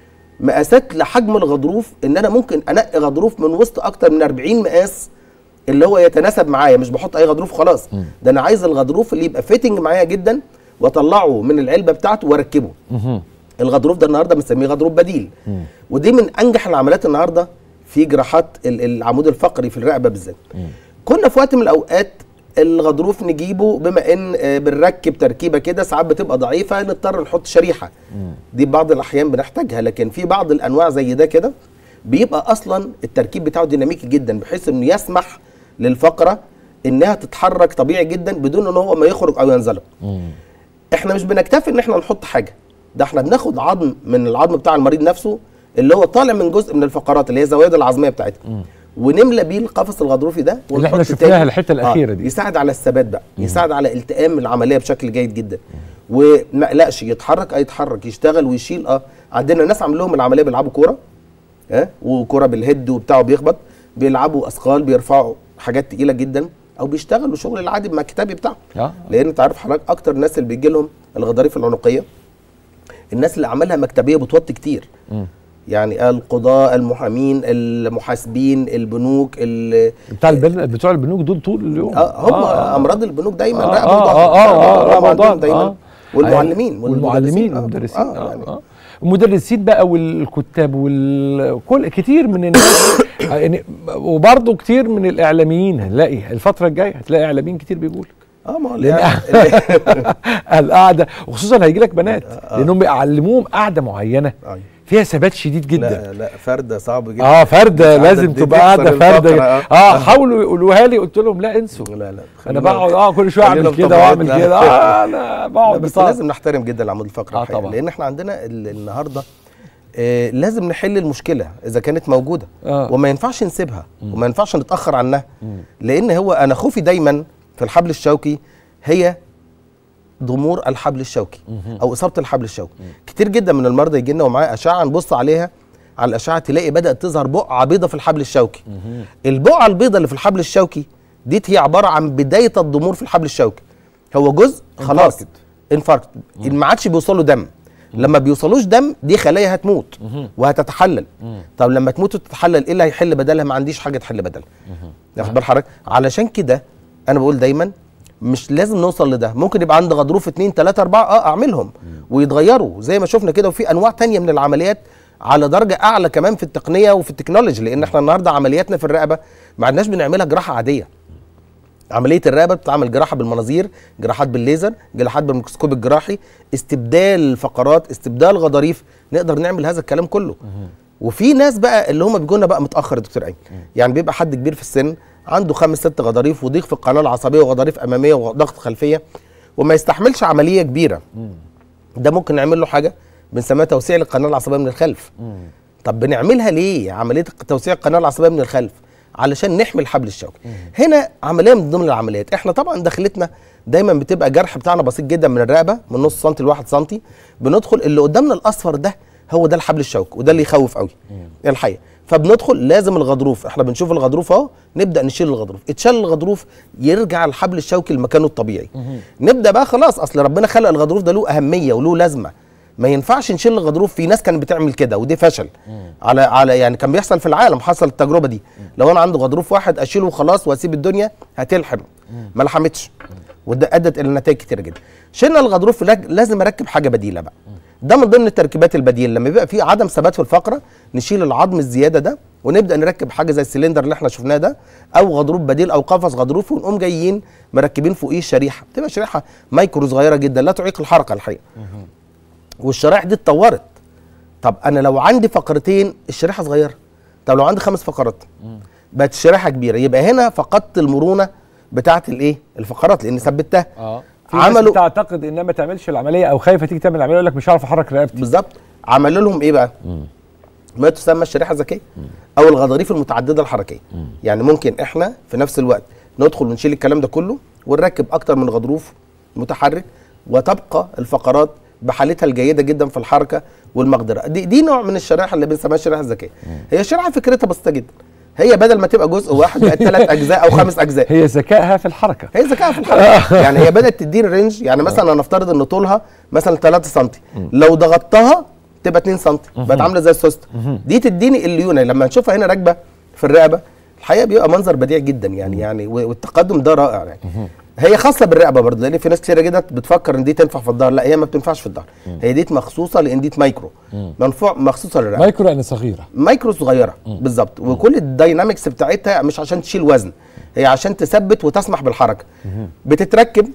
مقاسات لحجم الغضروف، ان انا ممكن انقي غضروف من وسط اكتر من أربعين مقاس اللي هو يتناسب معايا، مش بحط اي غضروف خلاص. م. ده انا عايز الغضروف اللي يبقى فيتنج معايا جدا واطلعه من العلبه بتاعته واركبه. م. الغضروف ده النهارده بنسميه غضروف بديل. م. ودي من انجح العمليات النهارده في جراحات العمود الفقري في الرقبه بالذات. كنا في وقت من الاوقات الغضروف نجيبه بما ان بنركب تركيبه كده ساعات بتبقى ضعيفه نضطر نحط شريحه. مم. دي بعض الاحيان بنحتاجها، لكن في بعض الانواع زي ده كده بيبقى اصلا التركيب بتاعه ديناميكي جدا بحيث انه يسمح للفقره انها تتحرك طبيعي جدا بدون ان هو ما يخرج او ينزلق. مم. احنا مش بنكتفي ان احنا نحط حاجه، ده احنا بناخد عظم من العظم بتاع المريض نفسه اللي هو طالع من جزء من الفقرات اللي هي الزوايد العظميه بتاعتها. مم. ونملى بيه القفص الغضروفي ده اللي احنا شفناها الحته الاخيره دي. آه يساعد على الثبات بقى، مم. يساعد على التئام العمليه بشكل جيد جدا. وما قلقش يتحرك اه يتحرك يشتغل ويشيل. اه عندنا ناس عامل لهم العمليه بيلعبوا كوره اه وكوره بالهيد وبتاعه بيخبط، بيلعبوا اثقال بيرفعوا حاجات تقيله جدا او بيشتغلوا شغل العادي بمكتبي بتاعه. آه. لان انت عارف حضرتك اكتر الناس اللي بيجي لهم الغضاريف العنقيه الناس اللي عملها مكتبيه بتوطي كتير. مم. يعني القضاء، المحامين، المحاسبين، البنوك بتاع البنوك بتوع البنوك دول طول اليوم. اه هم آه امراض البنوك دايما آه رقبه اه اه اه, آه, آه, آه دايما. آه والمعلمين والمعلمين والمدرسين. آه آه يعني. المدرسين بقى والكتاب والكل كتير من الناس يعني، وبرضه كتير من الاعلاميين هنلاقي الفتره الجايه هتلاقي اعلاميين كتير بيقول اه ما القعده، وخصوصا هيجي لك بنات آه لانهم بيعلموهم قعده معينه آه فيها ثبات شديد جدا. لا لا فرده صعب جدا. اه فرده لازم تبقى قاعده فرده. اه, آه حاولوا يقولوها لي قلت لهم لا انسوا. لا لا انا بقعد اه كل شويه اعمل كده واعمل كده. اه انا بقعد بس لازم نحترم جدا العمود الفقري. آه طبعا. لان احنا عندنا النهارده آه لازم نحل المشكله اذا كانت موجوده. آه. وما ينفعش نسيبها م. وما ينفعش نتاخر عنها. م. لان هو انا خوفي دايما في الحبل الشوكي هي ضمور الحبل الشوكي او اصابه الحبل الشوكي. كتير جدا من المرضى يجي لنا ومعاه اشعه نبص عليها على الاشعه تلاقي بدات تظهر بقعه بيضه في الحبل الشوكي. البقعه البيضه اللي في الحبل الشوكي دي هي عباره عن بدايه الضمور في الحبل الشوكي. هو جزء خلاص انفاركت ما عادش بيوصل له دم. لما بيوصلوش دم دي خلايا هتموت وهتتحلل. طب لما تموت وتتحلل ايه اللي هيحل بدلها؟ ما عنديش حاجه تحل بدلها. واخد بال حضرتك؟ علشان كده انا بقول دايما مش لازم نوصل لده، ممكن يبقى عندي غضروف اتنين تلاته اربعه اه اعملهم ويتغيروا زي ما شفنا كده. وفي انواع تانية من العمليات على درجه اعلى كمان في التقنيه وفي التكنولوجي، لان احنا النهارده عملياتنا في الرقبه ما عدناش بنعملها جراحه عاديه. عمليه الرقبه بتتعمل جراحه بالمناظير، جراحات بالليزر، جراحات بالميكروسكوب الجراحي، استبدال فقرات، استبدال غضاريف، نقدر نعمل هذا الكلام كله. وفي ناس بقى اللي هم بيجوا لنا بقى متاخر يا دكتور ايمن، يعني بيبقى حد كبير في السن عنده خمس ست غضاريف وضيق في القناه العصبيه وغضاريف اماميه وضغط خلفيه وما يستحملش عمليه كبيره. ده ممكن نعمل له حاجه بنسميها توسيع القناه العصبيه من الخلف. طب بنعملها ليه عمليه توسيع القناه العصبيه من الخلف؟ علشان نحمي الحبل الشوكي. هنا عمليه من ضمن العمليات. احنا طبعا دخلتنا دايما بتبقى جرح بتاعنا بسيط جدا من الرقبه من نص سنتي لواحد سنتي، بندخل اللي قدامنا الاصفر ده هو ده الحبل الشوكي وده اللي يخوف قوي الحقيقه. فبندخل لازم الغضروف، احنا بنشوف الغضروف اهو نبدا نشيل الغضروف، اتشال الغضروف يرجع الحبل الشوكي لمكانه الطبيعي. نبدا بقى خلاص اصل ربنا خلق الغضروف ده له اهميه وله لازمه، ما ينفعش نشيل الغضروف. في ناس كانت بتعمل كده ودي فشل على على يعني كان بيحصل في العالم، حصل التجربه دي. لو انا عندي غضروف واحد اشيله وخلاص واسيب الدنيا هتلحم، ما لحمتش وده ادت الى نتائج كتير جدا. شلنا الغضروف لازم اركب حاجه بديله بقى. ده من ضمن التركيبات البديله، لما بيبقى في عدم ثبات في الفقره نشيل العظم الزياده ده ونبدا نركب حاجه زي السلندر اللي احنا شفناه ده، او غضروف بديل او قفص غضروفي، ونقوم جايين مركبين فوقيه شريحه، بتبقى شريحه مايكرو صغيره جدا لا تعيق الحركه الحقيقه. والشرايح دي اتطورت. طب انا لو عندي فقرتين الشريحه صغيره، طب لو عندي خمس فقرات بقت الشريحه كبيره، يبقى هنا فقدت المرونه بتاعه الايه؟ الفقرات لان ثبتها. اه في عملوا تعتقد انها ما تعملش العمليه او خايفه تيجي تعمل العمليه يقول لك مش هعرف احرك رقبتي. بالظبط. عملوا لهم ايه بقى؟ مم. ما تسمى الشريحه الذكيه او الغضاريف المتعدده الحركيه. مم. يعني ممكن احنا في نفس الوقت ندخل ونشيل الكلام ده كله ونركب اكتر من غضروف متحرك، وتبقى الفقرات بحالتها الجيده جدا في الحركه والمقدره. دي دي نوع من الشرائح اللي بنسميها الشريحه الذكيه. هي شريحه فكرتها بسيطه جدا، هي بدل ما تبقى جزء واحد بقت ثلاث اجزاء او خمس اجزاء. هي ذكائها في الحركه، هي ذكائها في الحركه. يعني هي بدات تديني رينج، يعني مثلا هنفترض ان طولها مثلا ثلاثة سم، لو ضغطتها تبقى اتنين سم، بقت عامله زي السوسته. دي تديني الليونه لما نشوفها هنا راكبه في الرقبه، الحقيقه بيبقى منظر بديع جدا يعني يعني والتقدم ده رائع يعني. هي خاصه بالرقبه برضه، لان في ناس كتيره جدا بتفكر ان دي تنفع في الظهر، لا هي ما بتنفعش في الظهر، هي دي مخصوصه لان دي مايكرو، منفوع مخصوصه للرقبه. مايكرو يعني صغيره، مايكرو صغيره بالظبط، وكل الداينامكس بتاعتها مش عشان تشيل وزن، هي عشان تثبت وتسمح بالحركه. بتتركب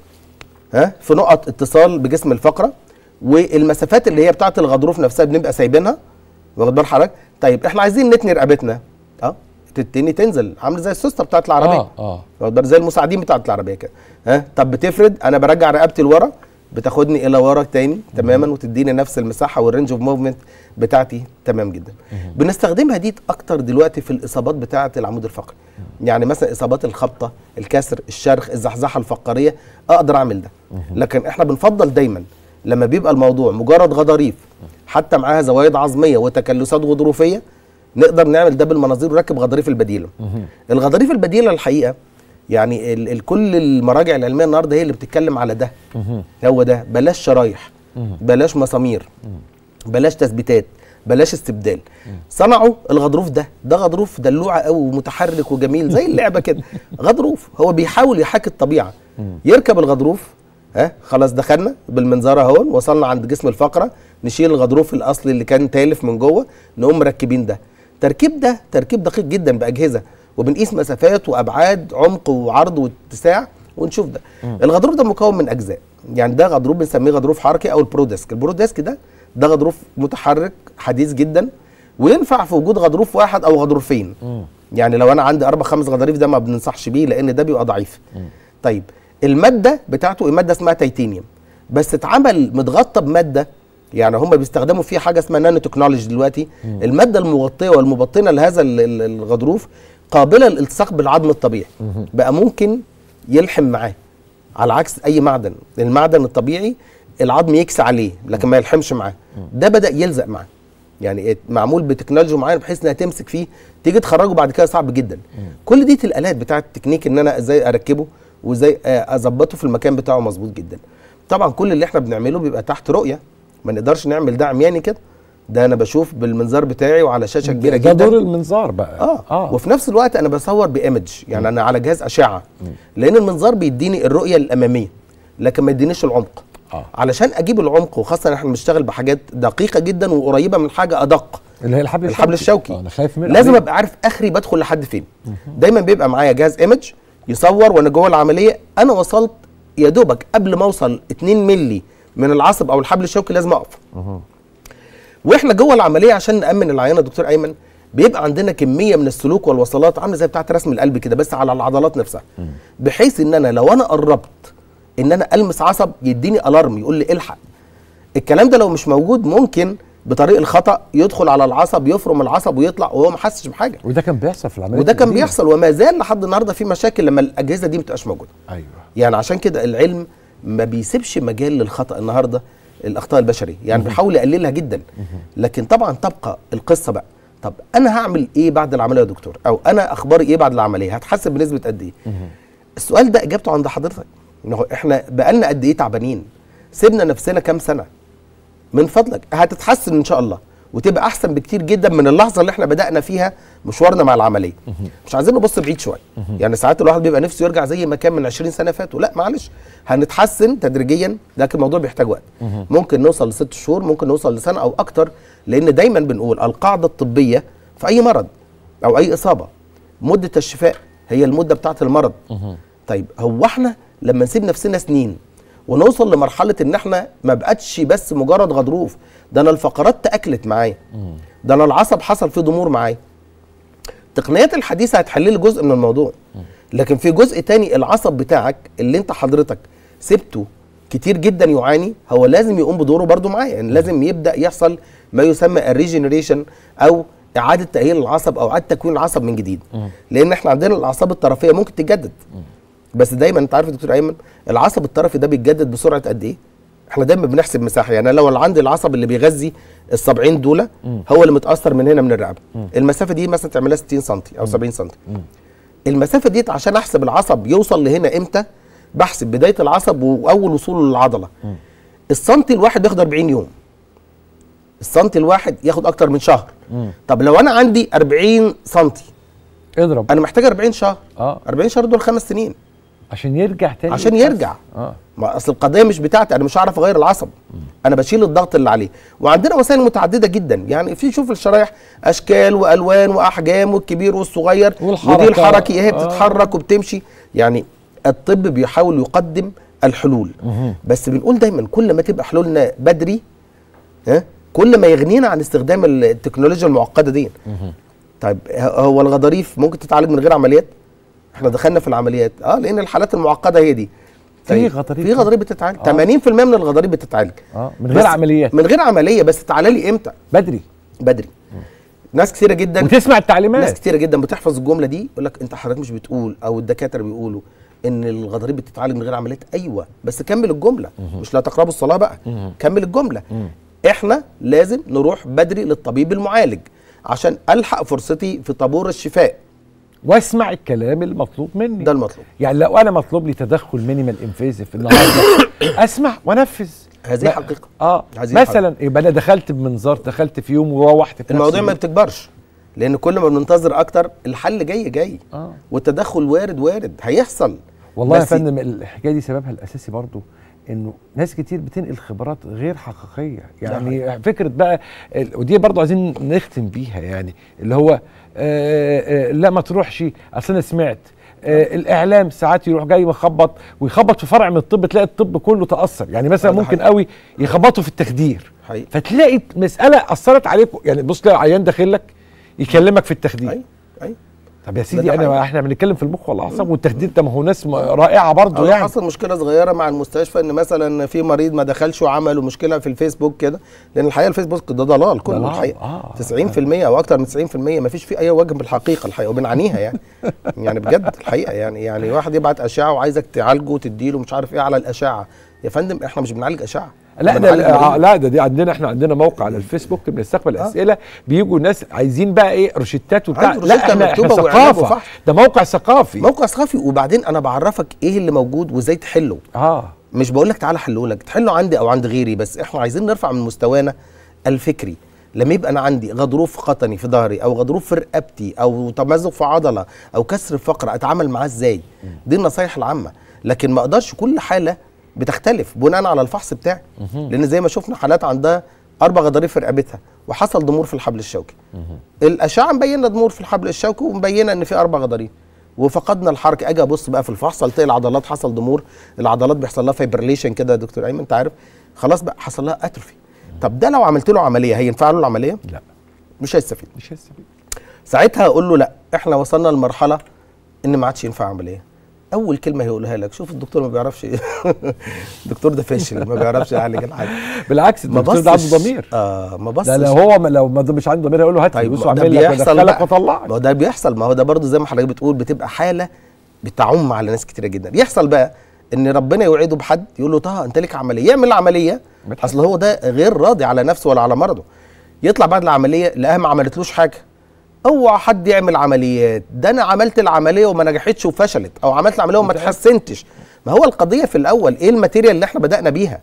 ها في نقط اتصال بجسم الفقره، والمسافات اللي هي بتاعه الغضروف نفسها بنبقى سايبينها، واخد بال حضرتك؟ طيب احنا عايزين نتني رقبتنا، اه تتني تنزل عامله زي السوسته بتاعه العربيه، اه اه واخد بالك؟ زي المساعدين بتاعه العربيه كده. ها طب بتفرد، انا برجع رقبتي لورا، بتاخدني الى ورا تاني تماما، وتديني نفس المساحه والرينج اوف موفمنت بتاعتي تمام جدا. بنستخدمها دي اكتر دلوقتي في الاصابات بتاعه العمود الفقري، يعني مثلا اصابات الخبطه، الكسر، الشرخ، الزحزحه الفقريه، اقدر اعمل ده. لكن احنا بنفضل دايما لما بيبقى الموضوع مجرد غضاريف حتى معاها زوايد عظميه وتكلسات غضروفيه، نقدر نعمل ده بالمناظير ونركب غضاريف البديله. الغضاريف البديله الحقيقه يعني ال ال كل المراجع العلميه النهارده هي اللي بتتكلم على ده. هو ده، بلاش شرايح، بلاش مسامير، بلاش تثبيتات، بلاش استبدال. صنعوا الغضروف ده، ده غضروف دلوعه قوي ومتحرك وجميل زي اللعبه كده. غضروف هو بيحاول يحاكي الطبيعه. يركب الغضروف، ها خلاص دخلنا بالمنظار اهو، وصلنا عند جسم الفقره، نشيل الغضروف الاصلي اللي كان تالف من جوه، نقوم مركبين ده. تركيب ده تركيب دقيق جدا باجهزه، وبنقيس مسافات وابعاد عمق وعرض واتساع ونشوف ده. مم. الغضروف ده مكون من اجزاء، يعني ده غضروف بنسميه غضروف حركي او البروديسك. البروديسك ده ده غضروف متحرك حديث جدا، وينفع في وجود غضروف واحد او غضروفين. مم. يعني لو انا عندي اربع خمس غضاريف ده ما بننصحش بيه لان ده بيبقى ضعيف. مم. طيب الماده بتاعته الماده اسمها تيتانيوم، بس اتعمل متغطى بماده، يعني هم بيستخدموا فيه حاجه اسمها نانو تكنولوجي دلوقتي. مم. الماده المغطيه والمبطنه لهذا الغضروف قابله للالتصاق بالعظم الطبيعي. مم. بقى ممكن يلحم معاه، على عكس اي معدن. المعدن الطبيعي العظم يكسى عليه لكن ما يلحمش معاه، ده بدا يلزق معاه، يعني معمول بتكنولوجيا معينه بحيث انها تمسك فيه، تيجي تخرجه بعد كده صعب جدا. مم. كل دي الالات بتاعه التكنيك ان انا ازاي اركبه وازاي اظبطه في المكان بتاعه مظبوط جدا. طبعا كل اللي احنا بنعمله بيبقى تحت رؤيه، ما نقدرش نعمل ده عمياني كده، ده انا بشوف بالمنظار بتاعي وعلى شاشه كبيره جدا. ده دور المنظار بقى. اه, آه. وفي نفس الوقت انا بصور بايمج، يعني م. انا على جهاز اشعه، م. لان المنظار بيديني الرؤيه الاماميه لكن ما يدينيش العمق. آه. علشان اجيب العمق، وخاصه احنا بنشتغل بحاجات دقيقه جدا وقريبه من حاجه ادق اللي هي الحبل الحبل الشوكي. آه انا خايف منه، لازم ابقى عارف اخري بدخل لحد فين. م. دايما بيبقى معايا جهاز ايمج يصور وانا جوه العمليه، انا وصلت يا دوبك قبل ما اوصل اتنين مللي من العصب او الحبل الشوكي لازم اقف. أه. واحنا جوه العمليه عشان نامن العيانه دكتور ايمن، بيبقى عندنا كميه من السلوك والوصلات عامله زي بتاعه رسم القلب كده، بس على العضلات نفسها. م. بحيث ان انا لو انا قربت ان انا المس عصب يديني الارم يقول لي الحق. الكلام ده لو مش موجود ممكن بطريق الخطا يدخل على العصب، يفرم العصب ويطلع وهو ما حسش بحاجه. وده كان بيحصل في العمليه، وده كان بيحصل وما زال لحد النهارده في مشاكل لما الاجهزه دي ما بتبقاش موجوده. ايوه، يعني عشان كده العلم ما بيسيبش مجال للخطا النهارده، الاخطاء البشريه، يعني بيحاول يقللها جدا. لكن طبعا تبقى القصه بقى، طب انا هعمل ايه بعد العمليه يا دكتور؟ او انا اخباري ايه بعد العمليه؟ هتحسب بنسبه قد ايه؟ السؤال ده اجابته عند حضرتك. احنا بقالنا قد ايه تعبانين؟ سيبنا نفسنا كام سنه؟ من فضلك هتتحسن ان شاء الله، وتبقى احسن بكتير جدا من اللحظه اللي احنا بدانا فيها مشوارنا مع العمليه. مش عايزين نبص بعيد شويه، يعني ساعات الواحد بيبقى نفسه يرجع زي ما كان من عشرين سنه فاتوا، لا معلش، هنتحسن تدريجيا، لكن الموضوع بيحتاج وقت. ممكن نوصل لست شهور، ممكن نوصل لسنه او اكتر، لان دايما بنقول القاعده الطبيه في اي مرض او اي اصابه مده الشفاء هي المده بتاعه المرض. طيب هو احنا لما نسيب نفسنا سنين ونوصل لمرحله ان احنا ما بقتش بس مجرد غضروف، ده انا الفقرات تاكلت معايا، ده انا العصب حصل فيه ضمور معايا. التقنيات الحديثه هتحل لي جزء من الموضوع، لكن في جزء تاني العصب بتاعك اللي انت حضرتك سبته كتير جدا يعاني، هو لازم يقوم بدوره برضو معايا، يعني لازم يبدا يحصل ما يسمى الريجنريشن او اعاده تاهيل العصب او اعاده تكوين العصب من جديد. لان احنا عندنا الاعصاب الطرفيه ممكن تتجدد، بس دايما انت عارف يا دكتور ايمن العصب الطرفي ده بيتجدد بسرعه قد ايه؟ احنا دايما بنحسب مساحه، يعني لو عندي العصب اللي بيغذي السبعين دول هو اللي متاثر من هنا من الرقبه، المسافه دي مثلا تعملها ستين سم او سبعين سم. المسافه دي عشان احسب العصب يوصل لهنا امتى بحسب بدايه العصب واول وصوله للعضله. السنتي الواحد بياخد أربعين يوم، السنتي الواحد ياخد اكتر من شهر. طب لو انا عندي أربعين سنتي اضرب، انا محتاج أربعين شهر. اه أربعين شهر دول خمس سنين عشان يرجع تاني، عشان يرجع. اه ما اصل القضيه مش بتاعتي، انا مش هعرف اغير العصب، انا بشيل الضغط اللي عليه. وعندنا وسائل متعدده جدا، يعني في شوف الشرايح اشكال والوان واحجام والكبير والصغير، ودي الحركي اهي بتتحرك وبتمشي. يعني الطب بيحاول يقدم الحلول، بس بنقول دايما كل ما تبقى حلولنا بدري ها كل ما يغنينا عن استخدام التكنولوجيا المعقده دي. طيب هو الغضاريف ممكن تتعالج من غير عمليات؟ احنا دخلنا في العمليات اه لان الحالات المعقده هي دي. في غضاريف في غضاريف بتتعالج، آه. ثمانين في المية من الغضاريف بتتعالج اه من غير عمليات، من غير عمليه، بس تعالى لي امتى؟ بدري بدري. ناس كثيره جدا وتسمع التعليمات، ناس كثيره جدا بتحفظ الجمله دي، يقول لك انت حضرتك مش بتقول او الدكاتره بيقولوا ان الغضاريف بتتعالج من غير عمليات. ايوه بس كمل الجمله، مم. مش لا تقربوا الصلاه بقى، مم. كمل الجمله. مم. احنا لازم نروح بدري للطبيب المعالج عشان الحق فرصتي في طابور الشفاء واسمع الكلام المطلوب مني. ده المطلوب، يعني لو انا مطلوب لي تدخل مينيمال انفيزيف النهارده اسمع وانفذ. هذه حقيقه. اه مثلا يبقى انا دخلت بمنظار، دخلت في يوم وروحت في الموضوع ما بتكبرش، لان كل ما بننتظر اكتر الحل جاي جاي آه. والتدخل وارد وارد هيحصل. والله يا فندم الحكايه دي سببها الاساسي برضو انه ناس كتير بتنقل خبرات غير حقيقيه، يعني ده فكره بقى، ودي برضو عايزين نختم بيها، يعني اللي هو آآ آآ لا ما تروحش، اصل انا سمعت الاعلام ساعات يروح جاي مخبط ويخبط في فرع من الطب، تلاقي الطب كله تاثر. يعني مثلا ممكن حقيقي. قوي يخبطوا في التخدير حقيقي. فتلاقي مساله اثرت عليكم، يعني بص تلاقي عيان داخل لك يكلمك في التخدير. ايوه ايوه طب يا سيدي انا حقيقي. احنا بنتكلم في المخ والاعصاب والتخدير ده، ما هو ناس رائعه برضه. يعني حصل مشكله صغيره مع المستشفى ان مثلا في مريض ما دخلش وعملوا مشكله في الفيسبوك كده، لان الحقيقه الفيسبوك ده ضلال كله الحقيقه. آه. تسعين في المية او اكتر من تسعين في المية ما فيش فيه اي وجه بالحقيقه الحقيقه، وبنعانيها يعني يعني بجد الحقيقه. يعني يعني واحد يبعت اشعه وعايزك تعالجه وتديله مش عارف ايه على الاشعه. يا فندم احنا مش بنعالج اشعه، لا ده لا ده دي عندنا، احنا عندنا موقع على الفيسبوك بنستقبل آه. اسئله، بيجوا ناس عايزين بقى ايه روشتات وبتاع. لا احنا, احنا ثقافه، ده موقع ثقافي موقع ثقافي. وبعدين انا بعرفك ايه اللي موجود وازاي تحله. اه مش بقول لك تعالى حله لك، تحله عندي او عند غيري، بس احنا عايزين نرفع من مستوانا الفكري. لما يبقى انا عندي غضروف قطني في ظهري او غضروف في رقبتي او تمزق في عضله او كسر في فقره، اتعامل معاه ازاي؟ دي النصايح العامه. لكن ما اقدرش كل حاله بتختلف بناء على الفحص بتاعي، لان زي ما شفنا حالات عندها اربع غضاريف في رقبتها وحصل ضمور في الحبل الشوكي. الاشعه مبينه ضمور في الحبل الشوكي ومبينه ان في اربع غضاريف وفقدنا الحركه. اجي ابص بقى في الفحص التقي العضلات حصل ضمور، العضلات بيحصل لها فايبرليشن كده يا دكتور ايمن انت عارف، خلاص بقى حصل لها اتروفي. طب ده لو عملت له عمليه هينفع له العمليه؟ لا مش هيستفيد مش هيستفيد ساعتها اقول له لا احنا وصلنا لمرحله ان ما عادش ينفع عمليه. اول كلمه هيقولها لك شوف الدكتور ما بيعرفش الدكتور ده فاشل ما بيعرفش يعالج الحاجه. بالعكس الدكتور ده عنده ضمير. اه ما بصش ده لو هو لو ما مش عنده ضمير هيقول له هات فلوس واعمل لك ودخلك وطلعك. ما هو ده بيحصل، ما هو ده برضه زي ما حضرتك بتقول بتبقى حاله بتعم على ناس كتيره جدا. يحصل بقى ان ربنا يوعده بحد يقول له طه انت ليك عمليه، يعمل العمليه اصل هو ده غير راضي على نفسه ولا على مرضه، يطلع بعد العمليه لقاها ما عملتلوش حاجه. اوعى حد يعمل عمليات، ده انا عملت العمليه وما نجحتش وفشلت، او عملت العمليه وما اتحسنتش. ما هو القضيه في الاول ايه الماتيريال اللي احنا بدانا بيها؟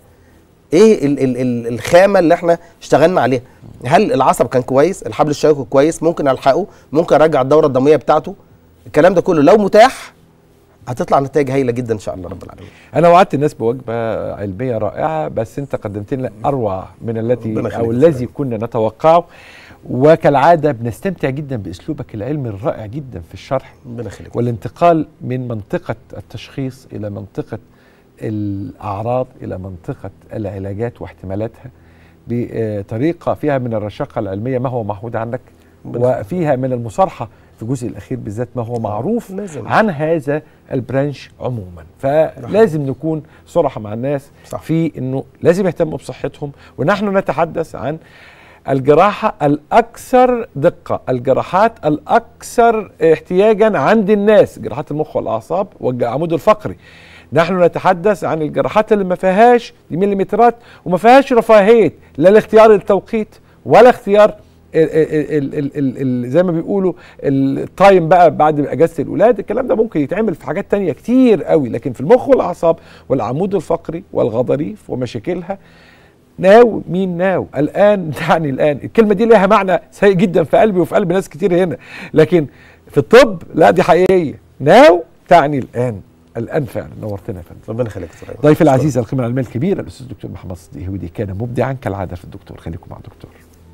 ايه ال ال ال الخامه اللي احنا اشتغلنا عليها؟ هل العصب كان كويس؟ الحبل الشوكي كويس؟ ممكن الحقه؟ ممكن ارجع الدوره الدمويه بتاعته؟ الكلام ده كله لو متاح هتطلع نتائج هايله جدا ان شاء الله رب العالمين. انا وعدت الناس بوجبه علميه رائعه، بس انت قدمت لنا اروع من التي او الذي كنا نتوقعه. وكالعاده بنستمتع جدا باسلوبك العلمي الرائع جدا في الشرح والانتقال من منطقه التشخيص الى منطقه الاعراض الى منطقه العلاجات واحتمالاتها بطريقه فيها من الرشاقه العلميه ما هو معهود عنك، وفيها من المصارحه في الجزء الاخير بالذات ما هو معروف عن هذا البرانش عموما. فلازم نكون صراحه مع الناس صح. في انه لازم يهتموا بصحتهم، ونحن نتحدث عن الجراحه الاكثر دقه، الجراحات الاكثر احتياجا عند الناس، جراحات المخ والاعصاب والعمود الفقري. نحن نتحدث عن الجراحات اللي ما فيهاش مليمترات وما فيهاش رفاهيه لا لاختيار التوقيت ولا اختيار ال ال ال ال ال زي ما بيقولوا التايم بقى بعد اجازه الاولاد. الكلام ده ممكن يتعمل في حاجات تانية كتير قوي، لكن في المخ والاعصاب والعمود الفقري والغضاريف ومشاكلها ناو مين ناو الان تعني الان. الكلمه دي لها معنى سيء جدا في قلبي وفي قلب ناس كتير هنا، لكن في الطب لا دي حقيقيه. ناو تعني الان، الان فعلا. نورتنا يا فندم. ربنا يخليك. ضيفي العزيز القيمه العلميه الكبيره الاستاذ الدكتور محمد صديق هويدي كان مبدعا كالعاده في الدكتور. خليكم مع الدكتور.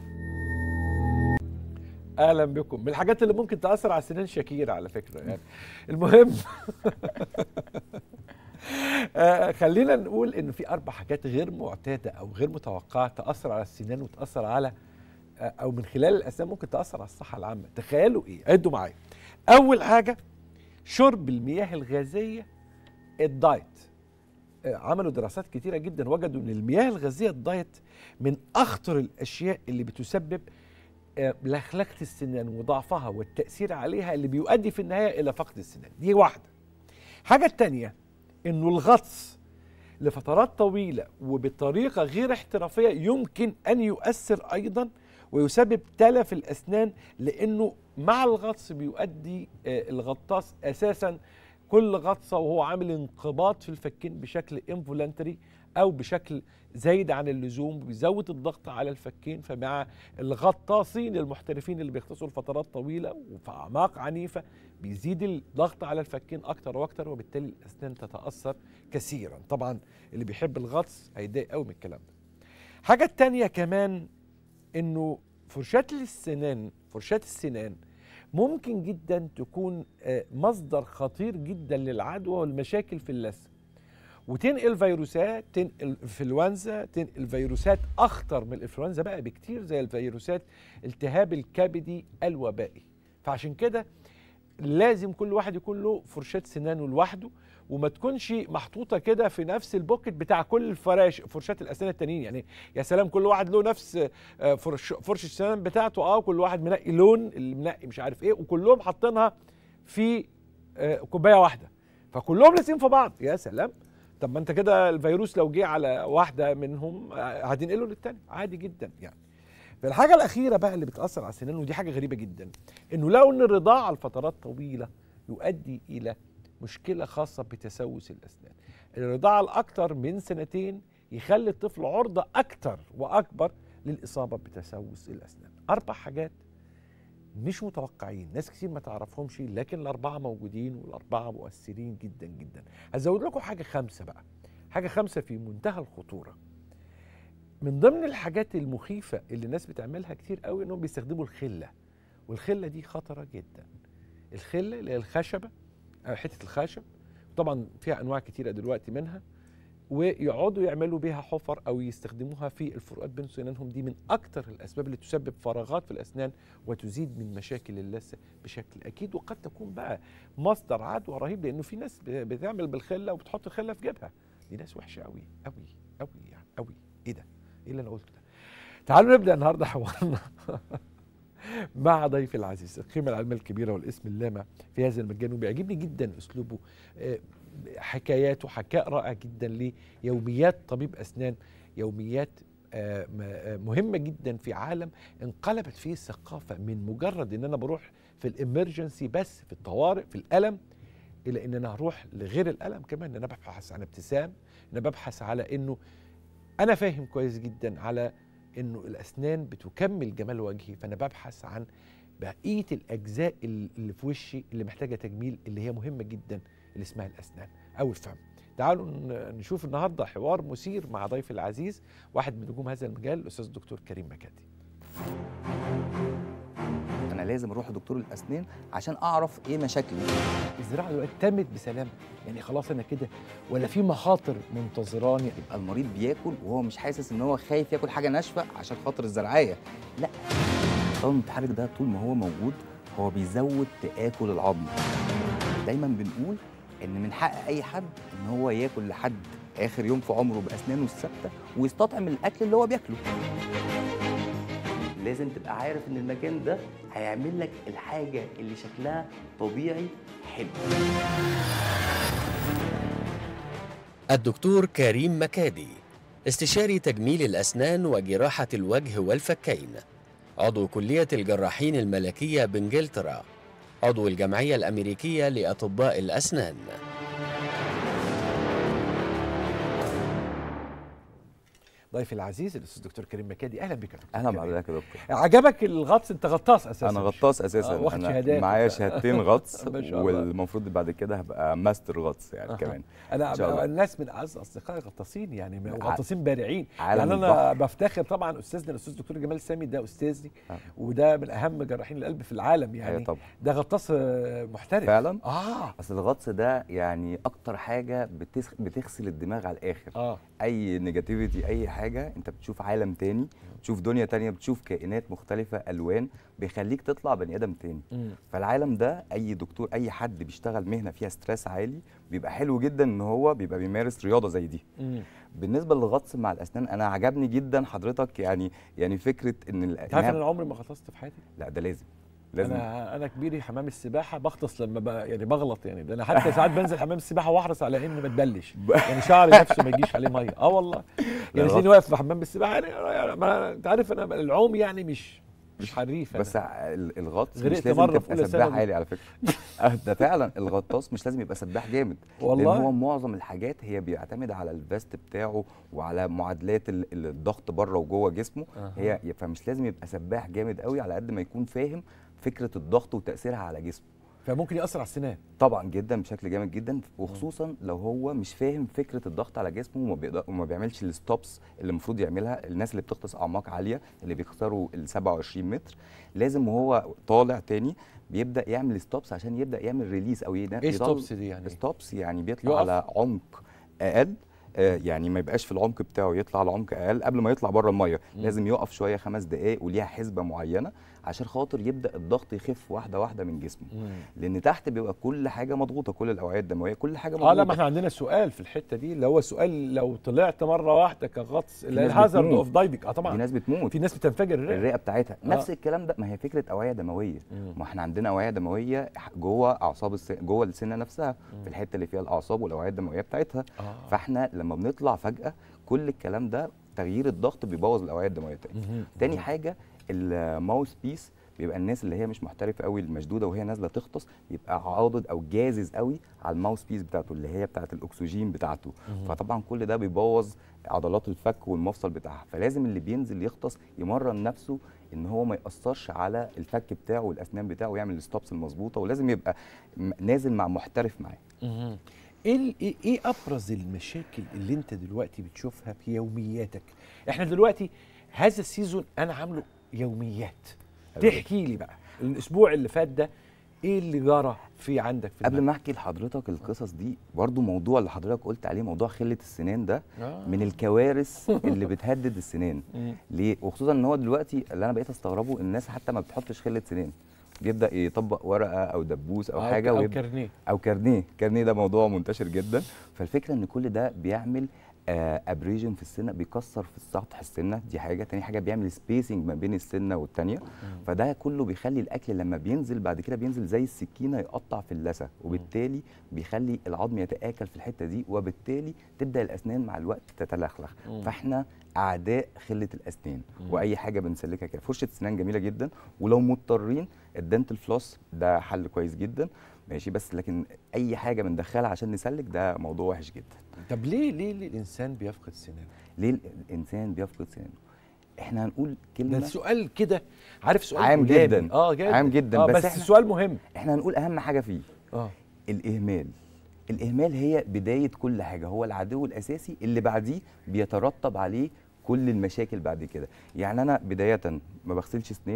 اهلا بكم. من الحاجات اللي ممكن تاثر على سنان شاكير على فكره يعني. المهم آه خلينا نقول ان في اربع حاجات غير معتاده او غير متوقعه تاثر على السنان وتاثر على آه او من خلال الاسنان ممكن تاثر على الصحه العامه. تخيلوا ايه؟ عدوا معايا. اول حاجه شرب المياه الغازيه الدايت. آه عملوا دراسات كتيره جدا وجدوا ان المياه الغازيه الدايت من اخطر الاشياء اللي بتسبب لخلخة السنان وضعفها والتأثير عليها اللي بيؤدي في النهاية إلى فقد السنان. دي واحدة. حاجة التانية إنه الغطس لفترات طويلة وبطريقة غير احترافية يمكن أن يؤثر أيضا ويسبب تلف الأسنان، لأنه مع الغطس بيؤدي الغطاس أساسا كل غطسة وهو عامل انقباض في الفكين بشكل انفولنتري أو بشكل زايد عن اللزوم، بيزود الضغط على الفكين. فمع الغطاسين المحترفين اللي بيغطسوا لفترات طويله وفي اعماق عنيفه بيزيد الضغط على الفكين اكتر واكتر، وبالتالي الاسنان تتاثر كثيرا. طبعا اللي بيحب الغطس هيتضايق قوي من الكلام ده. حاجه تانية كمان انه فرشاه السنان فرشاه السنان ممكن جدا تكون مصدر خطير جدا للعدوى والمشاكل في اللثه، وتنقل فيروسات، تنقل انفلونزا، تنقل فيروسات اخطر من الانفلونزا بقى بكتير زي الفيروسات التهاب الكبدي الوبائي. فعشان كده لازم كل واحد يكون له فرشاه سنانه لوحده، وما تكونش محطوطه كده في نفس البوكت بتاع كل الفراش فرشات الاسنان التانيين. يعني يا سلام كل واحد له نفس فرش فرشه السنان بتاعته، اه كل واحد منقي لون اللي منقي مش عارف ايه، وكلهم حاطينها في كوبايه واحده فكلهم لازقين في بعض. يا سلام، طب ما انت كده الفيروس لو جه على واحده منهم هتنقله للتاني عادي جدا يعني. فالحاجه الاخيره بقى اللي بتاثر على السنان، ودي حاجه غريبه جدا، انه لقوا ان الرضاعه لفترات طويله يؤدي الى مشكله خاصه بتسوس الاسنان. الرضاعه الاكثر من سنتين يخلي الطفل عرضه اكثر واكبر للاصابه بتسوس الاسنان. اربع حاجات مش متوقعين، ناس كتير ما تعرفهمش، لكن الاربعه موجودين والاربعه مؤثرين جدا جدا. هزود لكم حاجه خامسه بقى، حاجه خامسه في منتهى الخطوره. من ضمن الحاجات المخيفه اللي الناس بتعملها كتير قوي انهم بيستخدموا الخله، والخله دي خطره جدا. الخله اللي هي الخشبه، حته الخشب، طبعا فيها انواع كتيره دلوقتي منها، ويقعدوا يعملوا بيها حفر او يستخدموها في الفروقات بين سنانهم. دي من اكتر الاسباب اللي تسبب فراغات في الاسنان وتزيد من مشاكل اللثه بشكل اكيد، وقد تكون بقى مصدر عدوى رهيب، لانه في ناس بتعمل بالخله وبتحط الخله في جيبها. دي ناس وحشه قوي قوي قوي يعني قوي. ايه ده؟ ايه اللي انا قلته ده؟ تعالوا نبدا النهارده حوارنا مع ضيفي العزيز، القيمه العلميه الكبيره والاسم اللامع في هذا المجال، وبيعجبني جدا اسلوبه، حكاياته حكاء رائع جدا ليوميات طبيب اسنان، يوميات مهمه جدا في عالم انقلبت فيه الثقافه من مجرد ان انا بروح في الامرجنسي بس في الطوارئ في الالم، الى ان انا هروح لغير الالم كمان، ان انا ببحث عن ابتسام، ان انا ببحث على انه انا فاهم كويس جدا على انه الاسنان بتكمل جمال وجهي، فانا ببحث عن بقيه الاجزاء اللي في وشي اللي محتاجه تجميل، اللي هي مهمه جدا، اللي اسمها الاسنان او الفم. تعالوا نشوف النهارده حوار مثير مع ضيفي العزيز، واحد من نجوم هذا المجال، الاستاذ الدكتور كريم مكاتي. لازم اروح لدكتور الاسنان عشان اعرف ايه مشاكلي. الزراعه دلوقتي تمت بسلام، يعني خلاص انا كده، ولا في مخاطر منتظراني؟ يبقى المريض بياكل وهو مش حاسس ان هو خايف ياكل حاجه ناشفه عشان خاطر الزرعيه، لا. التطور المتحرك ده طول ما هو موجود هو بيزود تآكل العظم. دايما بنقول ان من حق اي حد ان هو ياكل لحد اخر يوم في عمره باسنانه الثابته ويستطعم الاكل اللي هو بياكله. لازم تبقى عارف ان المكان ده هيعمل لك الحاجه اللي شكلها طبيعي حلو. الدكتور كريم مكادي، استشاري تجميل الأسنان وجراحة الوجه والفكين، عضو كلية الجراحين الملكية بإنجلترا، عضو الجمعية الأمريكية لأطباء الأسنان. ضيفي العزيز الاستاذ دكتور كريم مكادي، اهلا بك يا دكتور. اهلا بحضرتك يا دكتور. عجبك الغطس؟ انت غطاس اساسا. انا غطاس اساسا. آه واخد شهادات. معايا شهادتين غطس والمفروض بعد كده هبقى ماستر غطس يعني آه. كمان. انا الناس من اعز اصدقائي غطاسين يعني، غطاسين بارعين يعني. انا بفتخر طبعا استاذنا الاستاذ الدكتور جمال سامي، ده استاذي آه. وده من اهم جراحين القلب في العالم يعني. طبعا. ده غطاس محترف فعلا. اه اصل الغطس ده يعني اكتر حاجه بتخ... بتغسل الدماغ على الاخر. اه اي نيجاتيفيتي اي حاجه انت بتشوف عالم تاني، بتشوف دنيا تانية، بتشوف كائنات مختلفة ألوان، بيخليك تطلع بني آدم تاني. مم. فالعالم ده أي دكتور أي حد بيشتغل مهنة فيها ستريس عالي بيبقى حلو جدا إن هو بيبقى بيمارس رياضة زي دي. مم. بالنسبة للغطس مع الأسنان أنا عجبني جدا حضرتك يعني يعني فكرة إن تعرف إن أنا عمري ما غطست في حياتي؟ لا ده لازم. لازم. انا انا كبيري حمام السباحه بغطس لما ب... يعني بغلط يعني، ده انا حتى ساعات بنزل حمام السباحه واحرص على اني ما اتبلش يعني شعري نفسه ما يجيش عليه ميه. اه والله يعني تلاقيني واقف في حمام السباحه يعني ما انت عارف انا العوم يعني مش مش حريف. بس الغطس مش لازم تبقى سباح عالي على فكره. ده فعلا الغطاس مش لازم يبقى سباح جامد والله، لان هو معظم الحاجات هي بيعتمد على الفيست بتاعه وعلى معادلات الضغط بره وجوه جسمه. أه. هي فمش لازم يبقى سباح جامد قوي على قد ما يكون فاهم فكره الضغط وتاثيرها على جسمه. فممكن ياثر على السنان طبعا جدا بشكل جامد جدا، وخصوصا لو هو مش فاهم فكره الضغط على جسمه وما بيقدر وما بيعملش الستوبس اللي المفروض يعملها. الناس اللي بتغطس اعماق عاليه اللي بيكسروا ال سبعة وعشرين متر لازم وهو طالع تاني بيبدا يعمل ستوبس عشان يبدا يعمل ريليس او ينزل. ايه ستوبس دي يعني؟ ستوبس يعني بيطلع يقف على عمق اقل، آه يعني ما يبقاش في العمق بتاعه، يطلع على عمق اقل قبل ما يطلع بره الميه. لازم يقف شويه خمس دقائق وليها حسبه معينه عشان خاطر يبدا الضغط يخف واحده واحده من جسمه. مم. لان تحت بيبقى كل حاجه مضغوطه، كل الاوعيه الدمويه كل حاجه مضغوطه. اه لا ما احنا عندنا سؤال في الحته دي اللي هو سؤال لو طلعت مره واحده كغطس الهازارد اوف دايفنج. اه طبعا في ناس بتموت، في ناس بتنفجر الرئه الرئه بتاعتها. آه. نفس الكلام ده، ما هي فكره اوعيه دمويه. مم. ما احنا عندنا اوعيه دمويه جوه اعصاب السن، جوه السنه نفسها. مم. في الحته اللي فيها الاعصاب والاوعيه الدمويه بتاعتها. آه. فاحنا لما بنطلع فجاه كل الكلام ده تغيير الضغط بيبوظ الاوعيه الدمويه تاني. مم. تاني حاجه الماوس بيس بيبقى الناس اللي هي مش محترفه قوي المشدوده وهي نازله تغطس يبقى عاضد او جازز قوي على الماوس بيس بتاعته اللي هي بتاعه الاكسجين بتاعته. مم. فطبعا كل ده بيبوظ عضلات الفك والمفصل بتاعها. فلازم اللي بينزل يغطس يمرن نفسه ان هو ما ياثرش على الفك بتاعه والاسنان بتاعه ويعمل الستوبس المظبوطه، ولازم يبقى نازل مع محترف معاه. ايه ايه ابرز المشاكل اللي انت دلوقتي بتشوفها في يومياتك؟ احنا دلوقتي هذا السيزون انا عامله يوميات. تحكي لي بقى الاسبوع اللي فات ده ايه اللي جرى في عندك في قبل ما احكي لحضرتك القصص دي، برضو موضوع اللي حضرتك قلت عليه موضوع خله السنان ده آه. من الكوارث اللي بتهدد السنان. ليه؟ وخصوصا ان هو دلوقتي اللي انا بقيت استغربه الناس حتى ما بتحطش خله سنان، بيبدا يطبق ورقه او دبوس او, أو حاجه او كارنيه او كارنيه كارنيه ده موضوع منتشر جدا. فالفكره ان كل ده بيعمل ابريجن آه في السنه، بيكسر في سطح السنه، دي حاجه. تاني حاجه بيعمل سبيسنج ما بين السنه والتانيه. فده كله بيخلي الاكل لما بينزل بعد كده بينزل زي السكينه يقطع في اللثه، وبالتالي بيخلي العظم يتاكل في الحته دي، وبالتالي تبدا الاسنان مع الوقت تتلخلخ. فاحنا اعداء خله الاسنان. مم. واي حاجه بنسلكها كده. فرشه سنان جميله جدا، ولو مضطرين الدنتال فلوس ده حل كويس جدا ماشي، بس لكن اي حاجه بندخلها عشان نسلك ده موضوع وحش جدا. طب ليه ليه, ليه الانسان بيفقد سنانه؟ ليه الانسان بيفقد سنانه؟ احنا هنقول كلمه، ده سؤال كده عارف، سؤال عام جدا. اه جدا عام جدا آه بس, بس احنا سؤال مهم. احنا هنقول اهم حاجه فيه اه الاهمال. الاهمال هي بدايه كل حاجه، هو العدو الاساسي اللي بعديه بيترتب عليه كل المشاكل بعد كده. يعني انا بدايه ما بغسلش اسناني،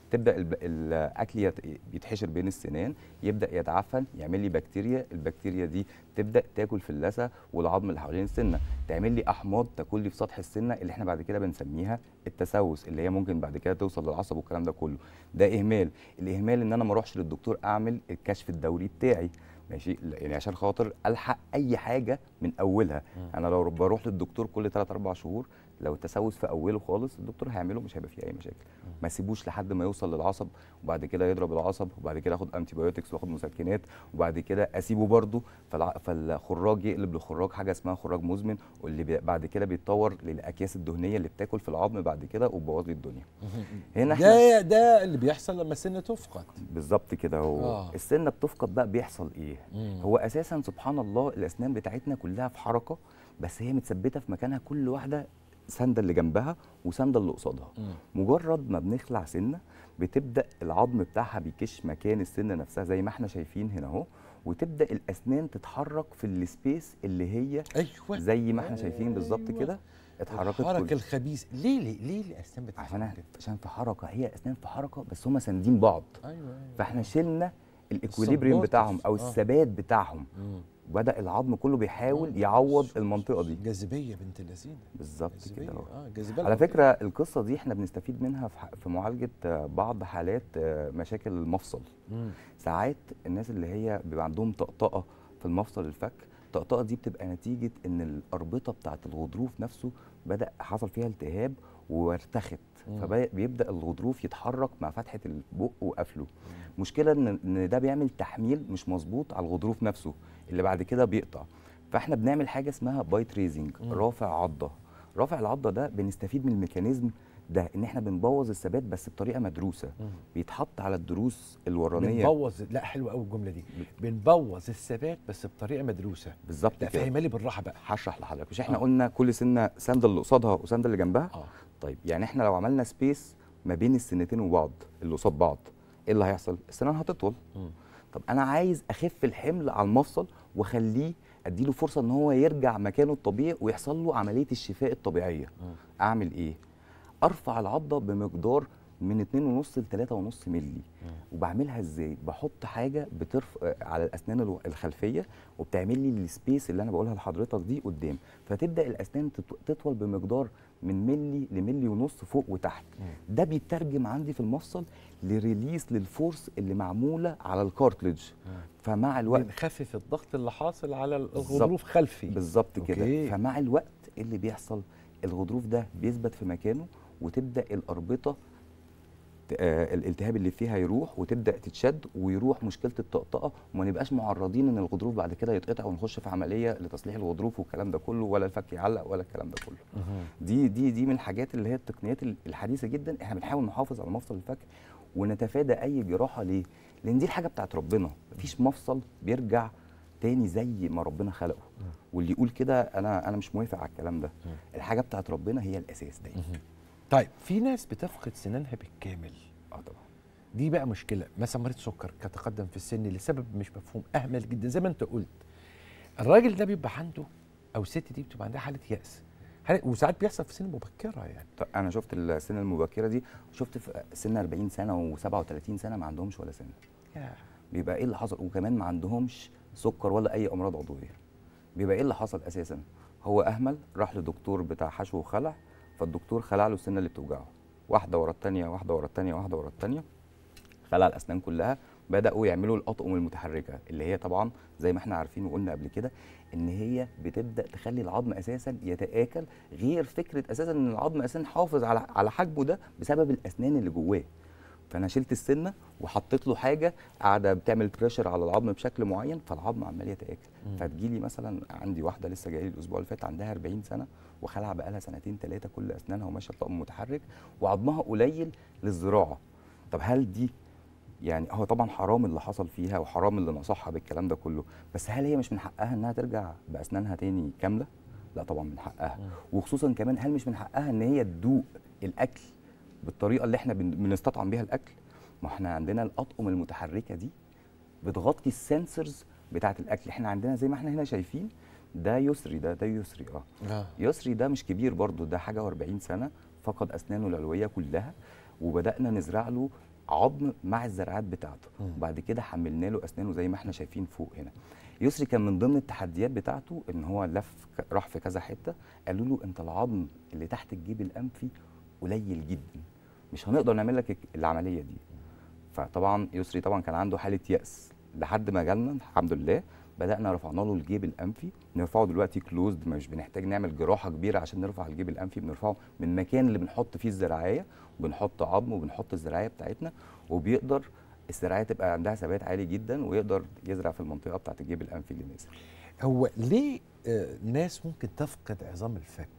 تبدا الب... الاكل يت... بيتحشر بين السنان، يبدا يتعفن، يعمل لي بكتيريا، البكتيريا دي تبدا تاكل في اللثه والعظم اللي حوالين السنه، تعمل لي احماض تاكل لي في سطح السنه اللي احنا بعد كده بنسميها التسوس، اللي هي ممكن بعد كده توصل للعصب والكلام ده كله. ده اهمال. الاهمال ان انا ما اروحش للدكتور اعمل الكشف الدوري بتاعي، ماشي، يعني عشان خاطر الحق اي حاجه من اولها. م. انا لو بروح للدكتور كل ثلاثة أربعة شهور، لو التسوس في اوله خالص الدكتور هيعمله، مش هيبقى فيه اي مشاكل. م. ما اسيبوش لحد ما يوصل للعصب وبعد كده يضرب العصب وبعد كده اخد انتي بايوتكس واخد مسكنات وبعد كده اسيبه برده، فالع... فالخراج يقلب لخراج حاجه اسمها خراج مزمن، واللي بي... بعد كده بيتطور للاكياس الدهنيه اللي بتاكل في العظم بعد كده وتبوظ لي الدنيا. هنا ده ده اللي بيحصل لما السنه تفقد. بالظبط كده. هو آه. السنه بتفقد بقى بيحصل ايه؟ مم. هو اساسا سبحان الله الاسنان بتاعتنا كلها في حركه، بس هي متثبته في مكانها، كل واحده سنده اللي جنبها وسنده اللي قصادها. مجرد ما بنخلع سنه بتبدا العظم بتاعها بيكش مكان السنه نفسها زي ما احنا شايفين هنا اهو، وتبدا الاسنان تتحرك في السبيس اللي هي أيوة. زي ما احنا شايفين بالظبط أيوة. كده اتحركت. الحركه الخبيث ليه ليه ليه الاسنان بتتحرك؟ عشان عشان في حركه، هي اسنان في حركه بس هم ساندين بعض. أيوة أيوة. فاحنا شلنا الاكويليبريم بتاعهم او آه. الثبات بتاعهم. مم. وبدا العظم كله بيحاول آه. يعوض المنطقه دي. جاذبيه بنت اللذينه. بالظبط كده. اه جاذبيه. على فكره القصه دي احنا بنستفيد منها في معالجه بعض حالات مشاكل المفصل. مم. ساعات الناس اللي هي بيبقى عندهم طقطقه في المفصل الفك، الطقطقه دي بتبقى نتيجه ان الاربطه بتاعه الغضروف نفسه بدا حصل فيها التهاب وارتخت، فبيبدا الغضروف يتحرك مع فتحه البق وقفله. مشكله ان ان ده بيعمل تحميل مش مظبوط على الغضروف نفسه اللي بعد كده بيقطع. فاحنا بنعمل حاجه اسمها بايت ريزنج، رافع عضه. رافع العضه ده بنستفيد من الميكانيزم ده، ان احنا بنبوظ الثبات بس بطريقه مدروسه. مم. بيتحط على الضروس الورانيه. بنبوظ، لا حلوه قوي الجمله دي، بنبوظ الثبات بس بطريقه مدروسه. بالظبط كده. فهمها لي بالراحه بقى. هشرح لحضرتك. مش احنا آه. قلنا كل سنه سنده اللي قصادها وسنده اللي جنبها؟ اه طيب يعني احنا لو عملنا سبيس ما بين السنتين وبعض اللي قصاد بعض، ايه اللي هيحصل؟ السنان هتطول. مم. طب انا عايز اخف الحمل على المفصل واخليه، اديله فرصه ان هو يرجع مكانه الطبيعي ويحصل له عمليه الشفاء الطبيعيه. مم. اعمل ايه؟ ارفع العضه بمقدار من اتنين ونص ل تلاتة ونص مللي. مم. وبعملها ازاي؟ بحط حاجه بترفع على الاسنان الخلفيه وبتعمل لي السبيس اللي انا بقولها لحضرتك دي قدام، فتبدا الاسنان تطول بمقدار من ملي لملي ونص فوق وتحت. مم. ده بيترجم عندي في المفصل لريليس للفورس اللي معموله على الكارتلج. مم. فمع الوقت بنخفف الضغط اللي حاصل على الغضروف خلفي. بالظبط كده. فمع الوقت ايه اللي بيحصل؟ الغضروف ده بيثبت في مكانه وتبدا الاربطه آه الالتهاب اللي فيها يروح وتبدا تتشد ويروح مشكله الطقطقه، وما نبقاش معرضين ان الغضروف بعد كده يتقطع ونخش في عمليه لتصليح الغضروف والكلام ده كله، ولا الفك يعلق ولا الكلام ده كله. دي دي دي من الحاجات اللي هي التقنيات الحديثه جدا. احنا بنحاول نحافظ على مفصل الفك ونتفادى اي جراحه. ليه؟ لان دي الحاجه بتاعت ربنا، مفيش مفصل بيرجع تاني زي ما ربنا خلقه. واللي يقول كده انا انا مش موافق على الكلام ده. الحاجه بتاعت ربنا هي الاساس دايما. طيب في ناس بتفقد سنانها بالكامل. اه طبعا. دي بقى مشكله، مثلا مريض سكر كتقدم في السن لسبب مش مفهوم، اهمل جدا زي ما انت قلت. الراجل ده بيبقى عنده او الست دي بتبقى عندها حاله يأس، وساعات بيحصل في سن مبكره يعني. طب انا شفت السن المبكره دي، شفت في سن أربعين سنه وسبعة وتلاتين سنه ما عندهمش ولا سنه. ياه. بيبقى ايه اللي حصل؟ وكمان ما عندهمش سكر ولا اي امراض عضويه. بيبقى ايه اللي حصل اساسا؟ هو اهمل، راح لدكتور بتاع حشو وخلع، فالدكتور خلع له السنه اللي بتوجعه، واحده ورا الثانيه واحده ورا الثانيه واحده ورا الثانيه، خلع الاسنان كلها. بداوا يعملوا الاطقم المتحركه اللي هي طبعا زي ما احنا عارفين وقلنا قبل كده ان هي بتبدا تخلي العظم اساسا يتاكل، غير فكره اساسا ان العظم اساسا حافظ على على حجمه ده بسبب الاسنان اللي جواه. فانا شلت السنه وحطيت له حاجه قاعده بتعمل بريشر على العظم بشكل معين، فالعظم عمال يتاكل. فتجيلي مثلا عندي واحده لسه جايه لي الاسبوع اللي فات عندها أربعين سنه وخلع بقى لها سنتين ثلاثه كل اسنانها وماشيه بطقم متحرك وعظمها قليل للزراعه. طب هل دي يعني هو طبعا حرام اللي حصل فيها وحرام اللي نصحها بالكلام ده كله، بس هل هي مش من حقها انها ترجع باسنانها تاني كامله؟ لا طبعا من حقها. وخصوصا كمان هل مش من حقها ان هي تدوق الاكل بالطريقه اللي احنا بنستطعم بيها الاكل؟ ما احنا عندنا الاطقم المتحركه دي بتغطي السنسورز بتاعه الاكل. احنا عندنا زي ما احنا هنا شايفين ده يسري، ده ده يسري اه, آه. يسري ده مش كبير برضو، ده حاجه وأربعين سنه، فقد اسنانه العلويه كلها، وبدانا نزرع له عظم مع الزراعات بتاعته، وبعد كده حملنا له اسنانه زي ما احنا شايفين فوق هنا. يسري كان من ضمن التحديات بتاعته ان هو لف راح في كذا حته، قالوا له انت العظم اللي تحت الجيب الانفي قليل جدا، مش هنقدر نعمل لك العمليه دي. فطبعا يسري طبعا كان عنده حاله يأس لحد ما جالنا الحمد لله، بدأنا رفعنا له الجيب الانفي، نرفعه دلوقتي كلوزد، مش بنحتاج نعمل جراحه كبيره عشان نرفع الجيب الانفي، بنرفعه من المكان اللي بنحط فيه الزراعيه، وبنحط عظم وبنحط الزراعيه بتاعتنا، وبيقدر الزراعيه تبقى عندها ثبات عالي جدا ويقدر يزرع في المنطقه بتاعه الجيب الانفي اللي نازل. هو ليه آه ناس ممكن تفقد عظام الفك؟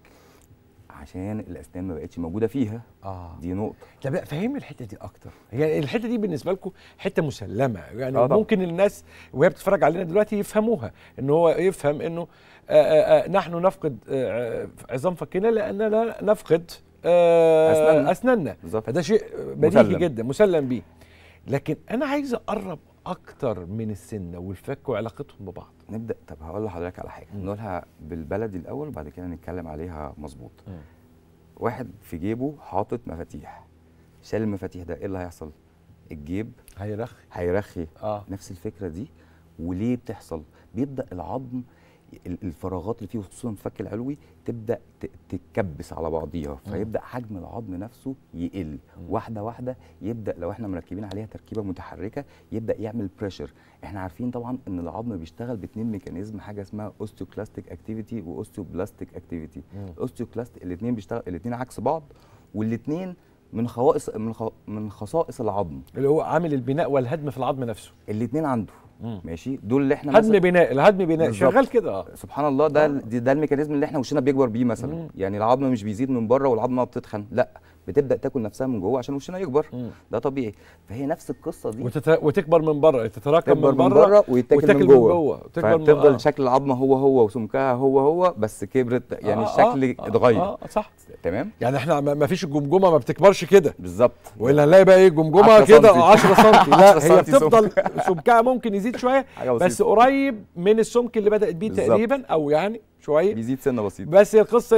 عشان الاسنان ما بقتش موجوده فيها. اه دي نقطه. طب فهمني الحته دي اكتر. هي الحته دي بالنسبه لكم حته مسلمه يعني، آه ممكن الناس وهي بتتفرج علينا دلوقتي يفهموها، ان هو يفهم انه آآ آآ نحن نفقد عظام فكنا لاننا نفقد اسناننا, أسناننا. بالظبط. فده شيء بديهي جدا مسلم بيه. لكن انا عايز اقرب اكتر من السنه والفك وعلاقتهم ببعض. نبدا. طب هقول لحضرتك على حاجه نقولها بالبلدي الاول وبعد كده نتكلم عليها مظبوط. واحد في جيبه حاطط مفاتيح، شال المفاتيح ده ايه اللي هيحصل؟ الجيب هيرخي هيرخي اه نفس الفكره دي. وليه بتحصل؟ بيبدا العظم الفراغات اللي فيه خصوصا الفك العلوي تبدا تتكبس على بعضيها، فيبدا حجم العظم نفسه يقل واحده واحده. يبدا لو احنا مركبين عليها تركيبه متحركه يبدا يعمل بريشر. احنا عارفين طبعا ان العظم بيشتغل باثنين ميكانيزم، حاجه اسمها اوستيوكلاستيك اكتيفيتي واوستيوبلاستيك اكتيفيتي. الاوستيوكلاستيك الاثنين بيشتغل الاثنين عكس بعض، والاثنين من خصائص من خ... من خصائص العظم اللي هو عامل البناء والهدم في العظم نفسه. الاثنين عنده. مم. ماشي. دول اللي احنا هدم بناء الهدم بناء شغال كده. اه سبحان الله. ده ده الميكانيزم اللي احنا وشنا بيكبر بيه مثلا. مم. يعني العظمه مش بيزيد من بره والعظمه بتتخن، لا بتبدا تاكل نفسها من جوه عشان وشنا يكبر. مم. ده طبيعي. فهي نفس القصه دي. وتت... وتكبر من بره، تتراكم من بره, من بره ويتاكل من جوه, جوه. فتفضل آه. شكل العظمه هو هو وسمكها هو هو بس كبرت يعني آه الشكل آه اتغير. اه, آه صح. تمام. يعني احنا ما فيش الجمجمه ما بتكبرش كده بالظبط، والا هنلاقي بقى ايه جمجمه كده عشرة سم. لا هي بتفضل سمكها ممكن يزيد شويه بس قريب من السمك اللي بدات بيه تقريبا، او يعني شويه بيزيد سنه بسيطه. بس القصه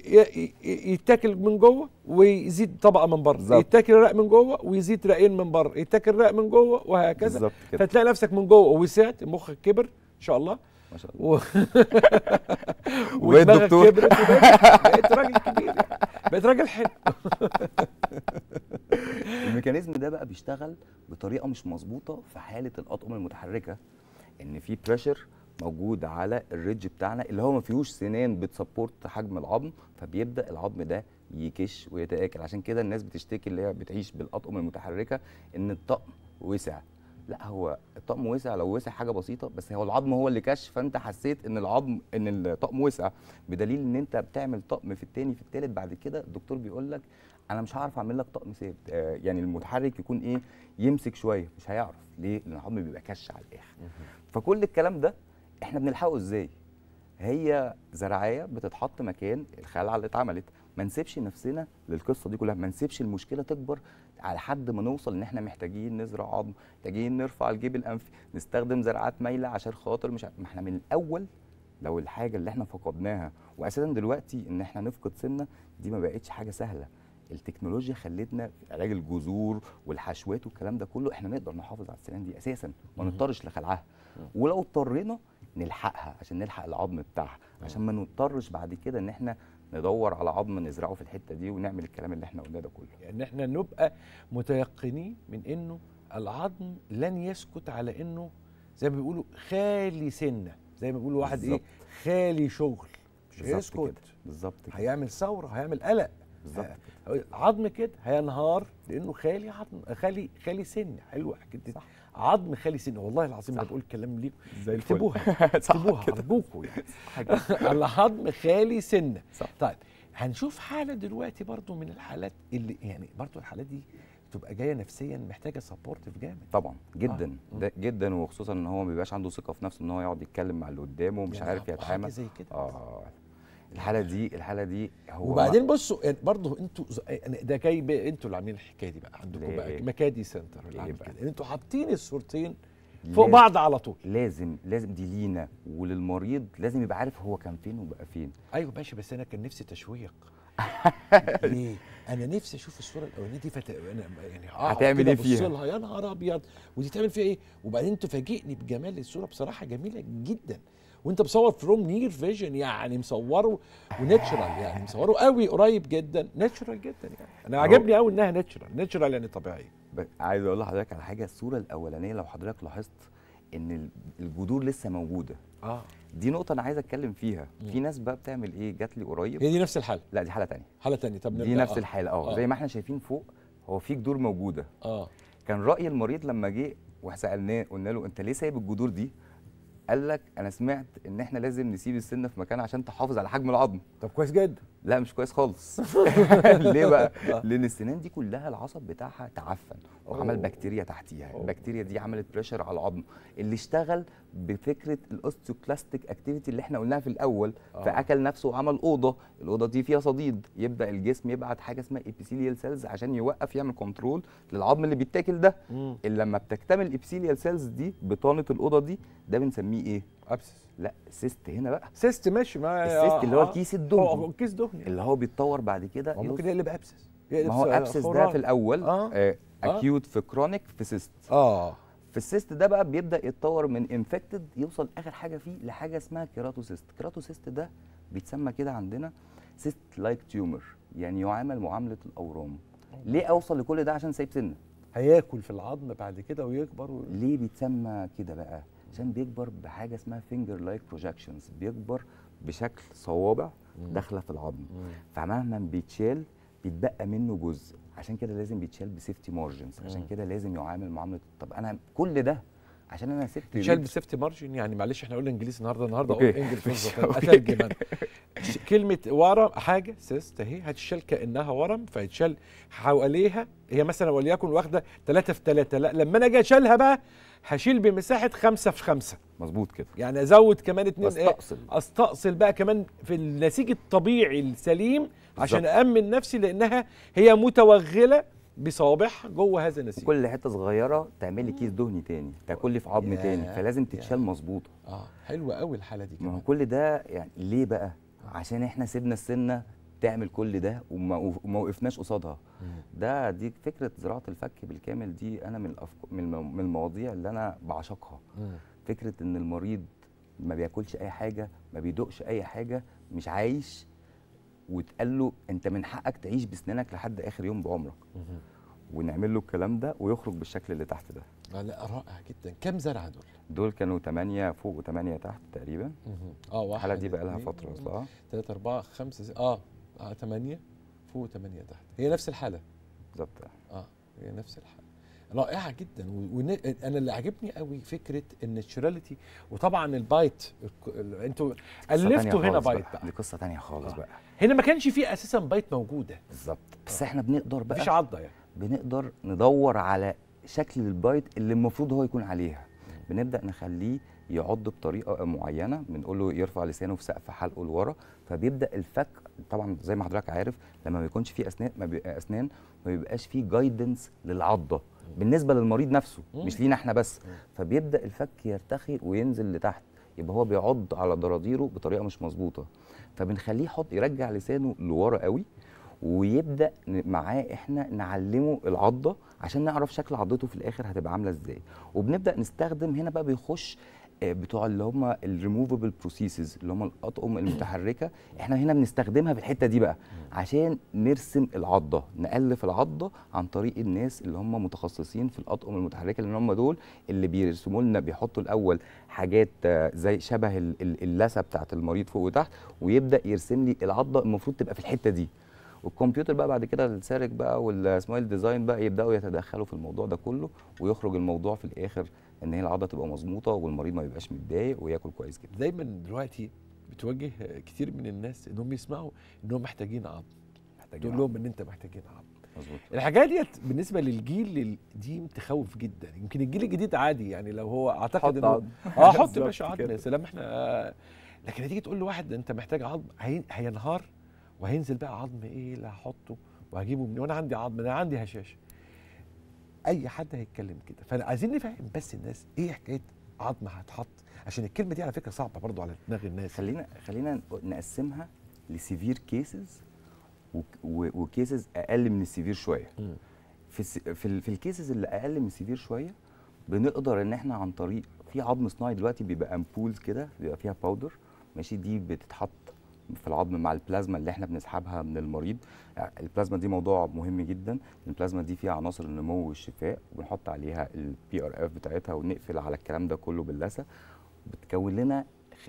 يتاكل من جوه ويزيد طبقه من بره، يتاكل رق من جوه ويزيد رقين من بره، يتاكل رق من جوه وهكذا. فتلاقي نفسك من جوه وسعت، مخك كبر ان شاء الله ما شاء الله. و... ودماغك دكتور كبرت بقيت راجل كبير يعني. بقيت راجل حلو. الميكانيزم ده بقى بيشتغل بطريقه مش مظبوطه في حاله الاطقم المتحركه، ان في بريشر موجود على الريدج بتاعنا اللي هو ما فيهوش سنان بتسبورت حجم العظم، فبيبدا العظم ده يكش ويتاكل. عشان كده الناس بتشتكي اللي هي بتعيش بالاطقم المتحركه ان الطقم وسع. لا هو الطقم وسع لو وسع حاجه بسيطه، بس هو العظم هو اللي كش، فانت حسيت ان العظم ان الطقم وسع، بدليل ان انت بتعمل طقم في الثاني في الثالث بعد كده الدكتور بيقول لك انا مش هعرف اعمل لك طقم ثابت. آه يعني المتحرك يكون ايه يمسك شويه، مش هيعرف. ليه؟ لان العظم بيبقى كش على الاخر. فكل الكلام ده احنا بنلحقه ازاي؟ هي زراعيه بتتحط مكان الخلعه اللي اتعملت. ما نسيبش نفسنا للقصه دي كلها، ما نسيبش المشكله تكبر على حد ما نوصل ان احنا محتاجين نزرع عظم، محتاجين نرفع الجيب الانفي، نستخدم زراعات مايله عشان خاطر مش ما احنا من الاول لو الحاجه اللي احنا فقدناها، واساسا دلوقتي ان احنا نفقد سنه دي ما بقتش حاجه سهله. التكنولوجيا خلتنا في علاج الجذور والحشوات والكلام ده كله احنا نقدر نحافظ على السنان دي اساسا وما نضطرش لخلعها، ولو اضطرينا نلحقها عشان نلحق العظم بتاعها، عشان ما نضطرش بعد كده ان احنا ندور على عظم نزرعه في الحته دي ونعمل الكلام اللي احنا قلناه ده كله. يعني احنا نبقى متيقنين من انه العظم لن يسكت على انه زي ما بيقولوا خالي سنه، زي ما بيقولوا واحد بالزبط. ايه خالي شغل، مش هيسكت بالظبط، هيعمل ثوره، هيعمل قلق بالظبط. عظم كده هينهار لانه خالي عظم، خالي خالي سن. حلوه حكايه عظم خالي سن. والله العظيم انا بقول كلام ليكم اكتبوها اكتبوها ارجوكم يعني. العظم خالي سنه. طيب هنشوف حاله دلوقتي برضو من الحالات اللي يعني برضو الحالات دي تبقى جايه نفسيا محتاجه سبورتيف جامد طبعا جدا. آه. ده جدا، وخصوصا ان هو ما بيبقاش عنده ثقه في نفسه ان هو يقعد يتكلم مع اللي قدامه ومش يعني عارف يتعامل زي كده. اه الحاله دي الحاله دي هو وبعدين بصوا يعني برضه انتوا ده جاي انتوا اللي عاملين الحكايه دي بقى عندكم بقى مكادي سنتر اللي عامل كده، انتوا حاطين الصورتين فوق بعض على طول. لازم لازم دي لينا وللمريض، لازم يبقى عارف هو كان فين وبقى فين. ايوه ماشي، بس انا كان نفسي تشويق. ليه؟ انا نفسي اشوف الصوره الاولانيه دي فت... انا يعني هتعمل ايه فيها؟ لها يا نهار ابيض، ودي تعمل فيها ايه؟ وبعدين تفاجئني بجمال الصوره، بصراحه جميله جدا، وانت مصور فروم نير فيجن، يعني مصوره وناتشرال، يعني مصوره قوي قريب جدا، ناتشرال جدا يعني. انا عجبني قوي انها ناتشرال، ناتشرال يعني طبيعيه. عايز اقول لحضرتك على حاجه، الصوره الاولانيه لو حضرتك لاحظت ان الجذور لسه موجوده. اه دي نقطه انا عايز اتكلم فيها. مم. في ناس بقى بتعمل ايه، جات لي قريب. هي دي نفس الحاله؟ لا دي حاله ثانيه. حاله ثانيه. طب دي نفس آه. الحاله اه آه. زي ما احنا شايفين فوق هو في جذور موجوده. اه كان راي المريض لما جه وسالناه قلنا له انت ليه سايب الجذور دي؟ قال لك انا سمعت ان احنا لازم نسيب السنه في مكانها عشان تحافظ على حجم العظم. طب كويس جدا. لا مش كويس خالص. ليه بقى؟ لان السنان دي كلها العصب بتاعها تعفن وعمل بكتيريا تحتيها. البكتيريا دي عملت بريشر على العظم اللي اشتغل بفكره الاوستيوكلاستيك اكتيفيتي اللي احنا قلناها في الاول. أوه. فاكل نفسه وعمل اوضه، الاوضه دي فيها صديد، يبدا الجسم يبعت حاجه اسمها ابيثيليال سيلز عشان يوقف يعمل كنترول للعظم اللي بيتاكل ده. مم. اللي لما بتكتمل الابيثيليال سيلز دي بطانه الاوضه دي، ده بنسميه ايه؟ ابسس. لا سيست هنا بقى. سيست ماشي معايا. السيست اللي هو الكيس الدهني. هو الكيس دهني اللي هو بيتطور بعد كده ممكن يقلب ابسس. ما هو ابسس ده في الاول آه. آه. اكيوت في كرونيك في سيست. اه في السيست ده بقى بيبدا يتطور من انفكتد يوصل اخر حاجه فيه لحاجه اسمها كيراتوسيست. كيراتوسيست ده بيتسمى كده عندنا سيست لايك تيومر، يعني يعامل معامله الاورام. ليه اوصل لكل ده؟ عشان سايب سنه هياكل في العظم بعد كده ويكبر و... ليه بيتسمى كده بقى؟ عشان بيكبر بحاجه اسمها فينجر لايك بروجكشنز، بيكبر بشكل صوابع داخله في العظم. فمهما بيتشال بيتبقى منه جزء، عشان كده لازم بيتشال بسيفتي مارجنز، عشان كده لازم يعامل معامله. طب انا كل ده عشان انا سبت بيتشال بسيفتي مارجن، يعني معلش احنا قلنا انجليزي النهارده النهارده اقول انجلش اترجم. كلمه ورم حاجه سيست اهي هتشال كانها ورم، فيتشال حواليها هي مثلا وليكن واخده ثلاثة في ثلاثة، لا لما انا اجي اشيلها بقى هشيل بمساحه خمسة في خمسة. مظبوط كده. يعني ازود كمان اتنين استأصل. ايه استأصل بقى كمان في النسيج الطبيعي السليم عشان أأمن نفسي، لأنها هي متوغلة بصوابعها جوه هذا النسيج. كل حته صغيره تعمل لي كيس دهني تاني، تاكل لي في عظم تاني، فلازم تتشال مظبوطه. اه حلوه قوي الحاله دي. ما هو كل ده يعني ليه بقى؟ عشان احنا سيبنا السنه تعمل كل ده وما وقفناش قصادها. ده دي فكره زراعه الفك بالكامل، دي انا من الأفك... من المواضيع اللي انا بعشقها. فكره ان المريض ما بياكلش اي حاجه، ما بيدوقش اي حاجه، مش عايش، وتقال له انت من حقك تعيش بسنانك لحد اخر يوم بعمرك. ونعمل له الكلام ده ويخرج بالشكل اللي تحت ده. لا رائع جدا. كم زرعه دول؟ دول كانوا ثمانية فوق وثمانية تحت تقريبا. اه واحد الحاله دي بقى لها فتره اصلا. ثلاثة أربعة خمسة اه اه ثمانية فوق وثمانية تحت، هي نفس الحاله بالظبط. اه هي نفس الحاله. رائعه جدا. وانا اللي عجبني قوي فكره الناتشراليتي، وطبعا البايت انتوا الفتوا هنا بايت بقى. دي قصه ثانيه خالص آه. بقى هنا ما كانش فيه اساسا بايت موجوده. بالظبط. بس آه. احنا بنقدر بقى مفيش عضه يعني، بنقدر ندور على شكل البايت اللي المفروض هو يكون عليها. بنبدا نخليه يعض بطريقه معينه، بنقول له يرفع لسانه في سقف حلقه لورا، فبيبدا الفك. طبعا زي ما حضرتك عارف لما ما بيكونش فيه اسنان ما بيبقى اسنان ما بيبقاش فيه جايدنس للعضه بالنسبه للمريض نفسه، مش لينا احنا بس. فبيبدا الفك يرتخي وينزل لتحت، يبقى هو بيعض على ضراديره بطريقه مش مظبوطه. فبنخليه يحط يرجع لسانه لورا قوي، ويبدا معاه احنا نعلمه العضه عشان نعرف شكل عضته في الاخر هتبقى عامله ازاي. وبنبدا نستخدم هنا بقى بيخش بتوع اللي هم الريموفبل بروسيسز اللي هم الاطقم المتحركه. احنا هنا بنستخدمها في الحته دي بقى عشان نرسم العضه، نالف العضه عن طريق الناس اللي هم متخصصين في الاطقم المتحركه، لان هم دول اللي بيرسموا لنا، بيحطوا الاول حاجات زي شبه اللثه بتاعه المريض فوق وتحت، ويبدا يرسم لي العضه المفروض تبقى في الحته دي. والكمبيوتر بقى بعد كده السارك بقى والسمايل ديزاين بقى يبداوا يتدخلوا في الموضوع ده كله، ويخرج الموضوع في الاخر ان هي العضله تبقى مظبوطه والمريض ما يبقاش متضايق وياكل كويس جدا. دايما دلوقتي بتواجه كتير من الناس انهم يسمعوا انهم محتاجين عظم، تقول لهم ان انت محتاجين عظم. مظبوط. الحاجات ديت بالنسبه للجيل دي تخوف جدا. يمكن الجيل الجديد عادي، يعني لو هو اعتقد انه اه حط يا باشا عظم يا سلام احنا آه. لكن هتيجي تقول لواحد انت محتاج عظم هينهار وهينزل بقى عظم ايه اللي هحطه وهجيبه منين وانا عندي عظم، انا عندي هشاشه. اي حد هيتكلم كده، فعايزين نفهم بس الناس ايه حكايه عظم هتحط، عشان الكلمه دي على فكره صعبه برضو على دماغ الناس. خلينا خلينا نقسمها لسيفير كيسز وكيسز اقل من السيفير شويه. في الس... في, ال... في الكيسز اللي اقل من السيفير شويه بنقدر ان احنا عن طريق في عظم صناعي دلوقتي بيبقى امبولز كده، بيبقى فيها باودر ماشي، دي بتتحط في العظم مع البلازما اللي احنا بنسحبها من المريض. البلازما دي موضوع مهم جدا، البلازما دي فيها عناصر النمو والشفاء، وبنحط عليها البي ار اف بتاعتها ونقفل على الكلام ده كله باللثه، بتكون لنا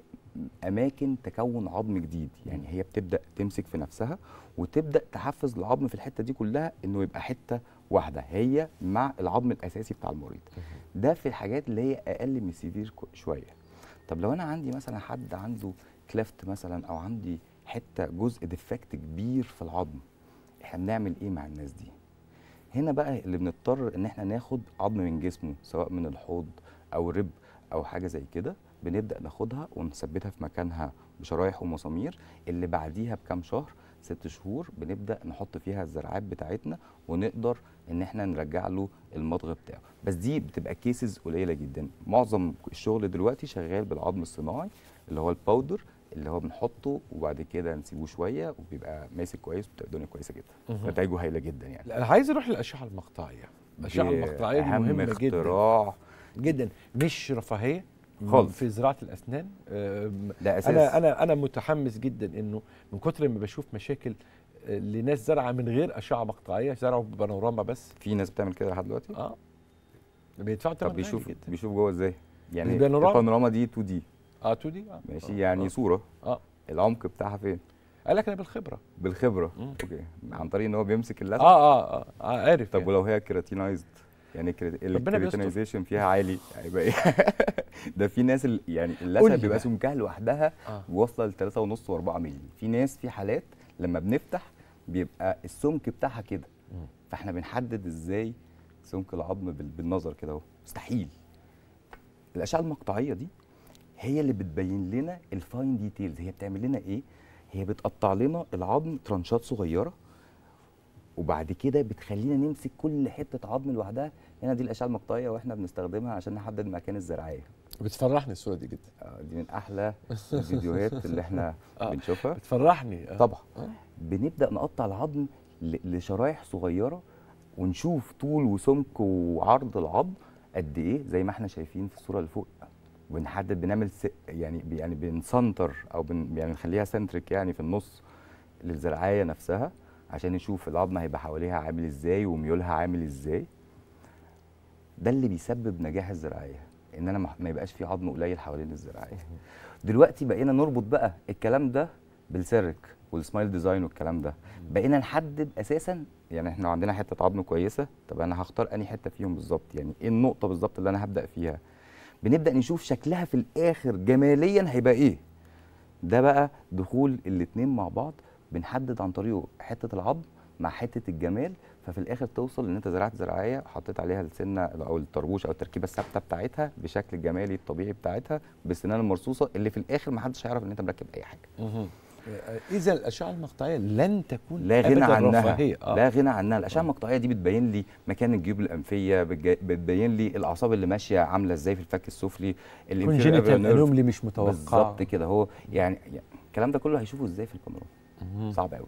اماكن تكون عظم جديد. يعني هي بتبدا تمسك في نفسها وتبدا تحفز العظم في الحته دي كلها انه يبقى حته واحده هي مع العظم الاساسي بتاع المريض. ده في الحاجات اللي هي اقل من السيفير شويه. طب لو انا عندي مثلا حد عنده كليفت مثلا، او عندي حته جزء ديفكت كبير في العظم، احنا بنعمل ايه مع الناس دي؟ هنا بقى اللي بنضطر ان احنا ناخد عظم من جسمه، سواء من الحوض او الرب او حاجه زي كده، بنبدا ناخدها ونثبتها في مكانها بشرايح ومسامير. اللي بعديها بكام شهر، ست شهور، بنبدا نحط فيها الزرعات بتاعتنا ونقدر ان احنا نرجع له المضغ بتاعه. بس دي بتبقى كيسز قليله جدا. معظم الشغل دلوقتي شغال بالعظم الصناعي اللي هو الباودر، اللي هو بنحطه وبعد كده نسيبه شويه وبيبقى ماسك كويس وبتبقى الدنيا كويسه جدا، نتائجه هايله جدا يعني. لا، انا عايز اروح للاشعه المقطعيه. الاشعه المقطعيه دي مهمه اختراع جدا، مش رفاهيه خالص في زراعه الاسنان. ده اساس. انا انا انا متحمس جدا انه من كتر ما بشوف مشاكل لناس زرعه من غير اشعه مقطعيه، زرعوا ببانوراما بس. في ناس بتعمل كده لحد دلوقتي؟ اه بيدفعوا طب بيشوف بيشوف جوه ازاي؟ يعني البانوراما البانوراما دي تو دي. اه تو دي اه ماشي آه. يعني آه. صوره اه العمق بتاعها فين؟ قال لك انا بالخبره. بالخبره مم. اوكي، عن طريق ان هو بيمسك اللثه. اه اه اه, آه عارف. طب يعني. ولو هي كيراتينايزد، يعني الكيراتينايزيشن فيها عالي، هيبقى ايه؟ ده في ناس يعني اللثه بيبقى سمكها لوحدها آه. واصله ل ثلاثة ونص وأربعة مللي. في ناس في حالات لما بنفتح بيبقى السمك بتاعها كده، فاحنا بنحدد ازاي سمك العظم بالنظر كده اهو؟ مستحيل. الاشعه المقطعيه دي هي اللي بتبين لنا الفاين ديتيلز. هي بتعمل لنا ايه؟ هي بتقطع لنا العظم ترانشات صغيره، وبعد كده بتخلينا نمسك كل حته عظم لوحدها. هنا دي الاشعه المقطعيه واحنا بنستخدمها عشان نحدد مكان الزراعيه. بتفرحني الصوره دي جدا. آه دي من احلى الفيديوهات اللي احنا آه بنشوفها. بتفرحني آه. طبعا. آه. بنبدا نقطع العظم لشرايح صغيره ونشوف طول وسمك وعرض العظم قد ايه زي ما احنا شايفين في الصوره اللي فوق. بنحدد، بنعمل يعني يعني بنسنتر او بن يعني نخليها سنتريك يعني في النص للزرعايه نفسها، عشان نشوف العظم هيبقى حواليها عامل ازاي وميولها عامل ازاي. ده اللي بيسبب نجاح الزراعيه، ان انا ما يبقاش في عظم قليل حوالين الزراعيه. دلوقتي بقينا نربط بقى الكلام ده بالسيرك والسمايل ديزاين والكلام ده. بقينا نحدد اساسا، يعني احنا عندنا حته عظم كويسه، طب انا هختار انهي حته فيهم بالظبط، يعني ايه النقطه بالظبط اللي انا هبدا فيها. بنبدا نشوف شكلها في الاخر جماليا هيبقى ايه. ده بقى دخول الاثنين مع بعض، بنحدد عن طريقه حته العظم مع حته الجمال، ففي الاخر توصل ان انت زرعت زراعيه حطيت عليها السنه او الطربوش او التركيبه الثابته بتاعتها بشكل الجمالي الطبيعي بتاعتها بالسنان المرصوصه اللي في الاخر ما حدش هيعرف ان انت مركب اي حاجه. اذا الاشعه المقطعيه لن تكون لا غنى عنها. آه. لا غنى عنها. الاشعه المقطعيه دي بتبين لي مكان الجيوب الانفيه، بتبين لي الاعصاب اللي ماشيه عامله ازاي في الفك السفلي، الكونجنتال انوملي مش متوقع بالظبط كده. هو يعني الكلام ده كله هيشوفه ازاي في البانوراما؟ صعب قوي.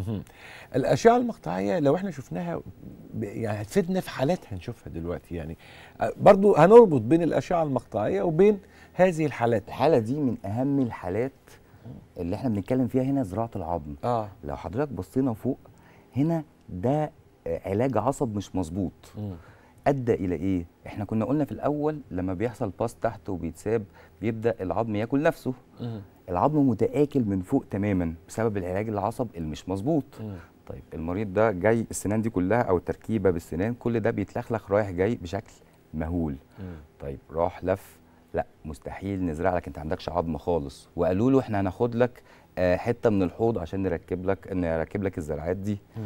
الاشعه المقطعيه لو احنا شفناها يعني هتفيدنا في حالات هنشوفها دلوقتي. يعني برضو هنربط بين الاشعه المقطعيه وبين هذه الحالات. الحاله دي من اهم الحالات اللي احنا بنتكلم فيها هنا، زراعه العظم. اه لو حضرتك بصينا فوق هنا، ده علاج عصب مش مظبوط. ادى الى ايه؟ احنا كنا قلنا في الاول لما بيحصل باس تحت وبيتساب بيبدا العظم ياكل نفسه. مم. العظم متآكل من فوق تماما بسبب العلاج العصب اللي مش مظبوط. طيب المريض ده جاي السنان دي كلها او التركيبه بالسنان كل ده بيتلخلخ رايح جاي بشكل مهول. مم. طيب راح لف، لا مستحيل نزرع لك، انت عندكش عظم خالص، وقالوا له احنا هناخد لك آه حته من الحوض عشان نركب لك نركب لك الزراعات دي. مم.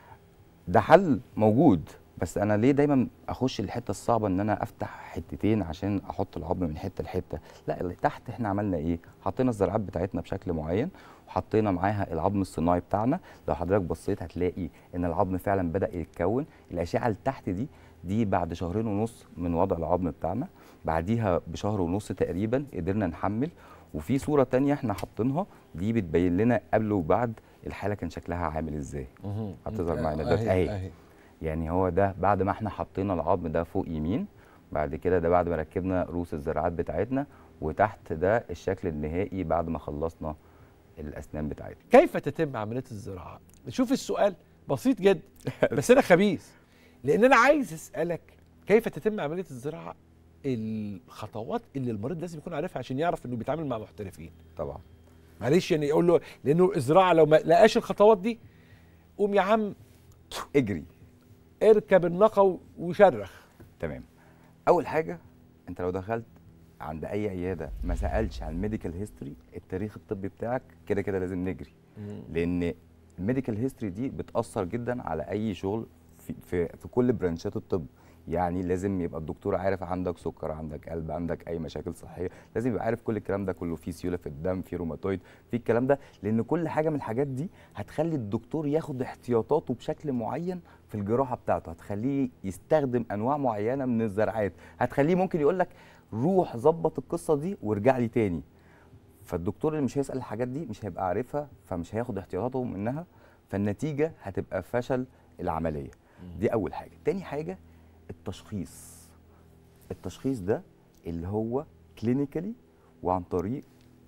ده حل موجود، بس انا ليه دايما اخش الحته الصعبه ان انا افتح حتتين عشان احط العظم من حته لحته؟ لا، اللي تحت احنا عملنا ايه؟ حطينا الزرعات بتاعتنا بشكل معين وحطينا معاها العظم الصناعي بتاعنا. لو حضرتك بصيت هتلاقي ان العظم فعلا بدا يتكون. الاشعه اللي تحت دي دي بعد شهرين ونص من وضع العظم بتاعنا، بعديها بشهر ونص تقريبا قدرنا نحمل. وفي صوره تانية احنا حاطينها دي بتبين لنا قبل وبعد الحاله كان شكلها عامل ازاي. مهم. هتظهر معانا أهي- دلوقتي اهي. أهي. يعني هو ده بعد ما احنا حطينا العظم ده فوق يمين، بعد كده ده بعد ما ركبنا رؤوس الزراعات بتاعتنا، وتحت ده الشكل النهائي بعد ما خلصنا الاسنان بتاعتنا. كيف تتم عمليه الزراعه؟ شوف السؤال بسيط جدا بس انا خبيث، لان انا عايز اسالك كيف تتم عمليه الزراعه، الخطوات اللي المريض لازم يكون عارفها عشان يعرف انه بيتعامل مع محترفين. طبعا معلش يعني يقول له، لانه الزراعه لو ما لقاش الخطوات دي قوم يا عم اجري اركب الناقه وشرخ. تمام. اول حاجه انت لو دخلت عند اي عياده ما سالش عن الميديكال هيستوري، التاريخ الطبي بتاعك، كده كده لازم نجري. لان الميديكال هيستوري دي بتاثر جدا على اي شغل في في, في كل برانشات الطب. يعني لازم يبقى الدكتور عارف عندك سكر، عندك قلب، عندك اي مشاكل صحيه، لازم يبقى عارف كل الكلام ده كله، في سيوله في الدم، في روماتويد، في الكلام ده، لان كل حاجه من الحاجات دي هتخلي الدكتور ياخد احتياطاته بشكل معين في الجراحه بتاعته، هتخليه يستخدم انواع معينه من الزرعات، هتخليه ممكن يقول لك روح ظبط القصه دي وارجع لي تاني. فالدكتور اللي مش هيسال الحاجات دي مش هيبقى عارفها، فمش هياخد احتياطاته منها، فالنتيجه هتبقى فشل العمليه. دي اول حاجه. تاني حاجه التشخيص. التشخيص ده اللي هو كلينيكالي وعن طريق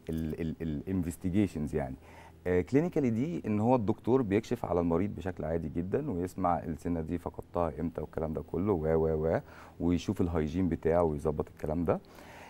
الانفستيجيشنز. يعني كلينيكالي دي ان هو الدكتور بيكشف على المريض بشكل عادي جدا، ويسمع السنه دي فقدتها امتى والكلام ده كله و و و ويشوف الهايجين بتاعه ويظبط الكلام ده.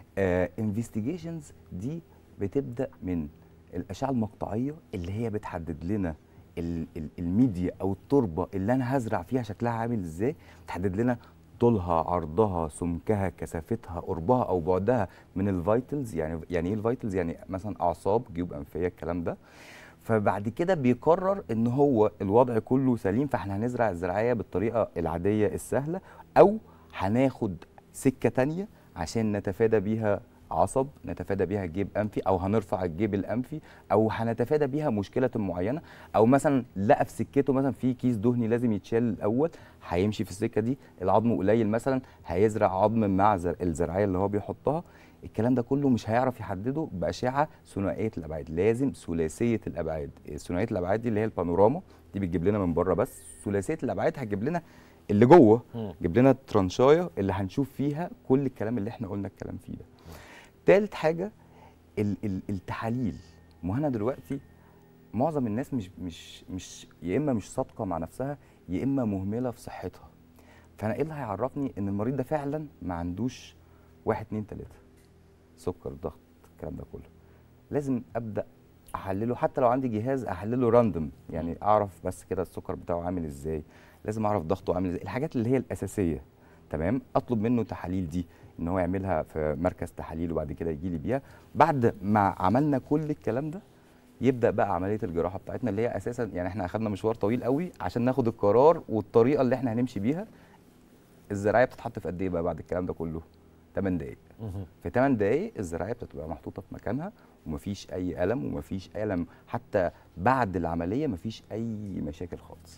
انفستيجيشنز دي بتبدا من الاشعه المقطعيه اللي هي بتحدد لنا الميديا او التربه اللي انا هزرع فيها شكلها عامل ازاي، بتحدد لنا طولها، عرضها، سمكها، كثافتها، قربها او بعدها من الفيتلز. يعني يعني ايه الفيتلز؟ يعني مثلا اعصاب، جيوب انفيه، الكلام ده. فبعد كده بيقرر ان هو الوضع كله سليم، فاحنا هنزرع الزراعيه بالطريقه العاديه السهله، او هناخد سكه تانية عشان نتفادى بيها عصب، نتفادى بيها جيب انفي، او هنرفع الجيب الانفي، او هنتفادى بيها مشكله معينه، او مثلا لقى في سكته مثلا في كيس دهني لازم يتشال الاول، هيمشي في السكه دي، العظم قليل مثلا هيزرع عظم مع الزرعيه اللي هو بيحطها. الكلام ده كله مش هيعرف يحدده باشعه ثنائيه الابعاد، لازم ثلاثيه الابعاد. ثنائيه الابعاد دي اللي هي البانوراما، دي بتجيب لنا من بره بس. ثلاثيه الابعاد هتجيب لنا اللي جوه، جيب لنا الترانشايه اللي هنشوف فيها كل الكلام اللي احنا قلنا الكلام فيه ده. تالت حاجه ال ال التحاليل. ما انا دلوقتي معظم الناس مش مش مش يا اما مش صادقه مع نفسها، يا اما مهمله في صحتها. فانا ايه اللي هيعرفني ان المريض ده فعلا ما عندوش واحد اتنين تلاته سكر، ضغط، الكلام ده كله؟ لازم ابدا احلله، حتى لو عندي جهاز احلله راندوم، يعني اعرف بس كده السكر بتاعه عامل ازاي، لازم اعرف ضغطه عامل ازاي، الحاجات اللي هي الاساسيه. تمام. اطلب منه تحاليل دي ان هو يعملها في مركز تحاليل وبعد كده يجي لي بيها. بعد ما عملنا كل الكلام ده يبدا بقى عمليه الجراحه بتاعتنا، اللي هي اساسا يعني احنا اخذنا مشوار طويل قوي عشان ناخد القرار والطريقه اللي احنا هنمشي بيها. الزراعيه بتتحط في قد ايه بقى بعد الكلام ده كله؟ تمن دقائق. في تمن دقائق الزراعيه بتبقى محطوطه في مكانها، ومفيش اي الم، ومفيش الم حتى بعد العمليه، مفيش اي مشاكل خالص.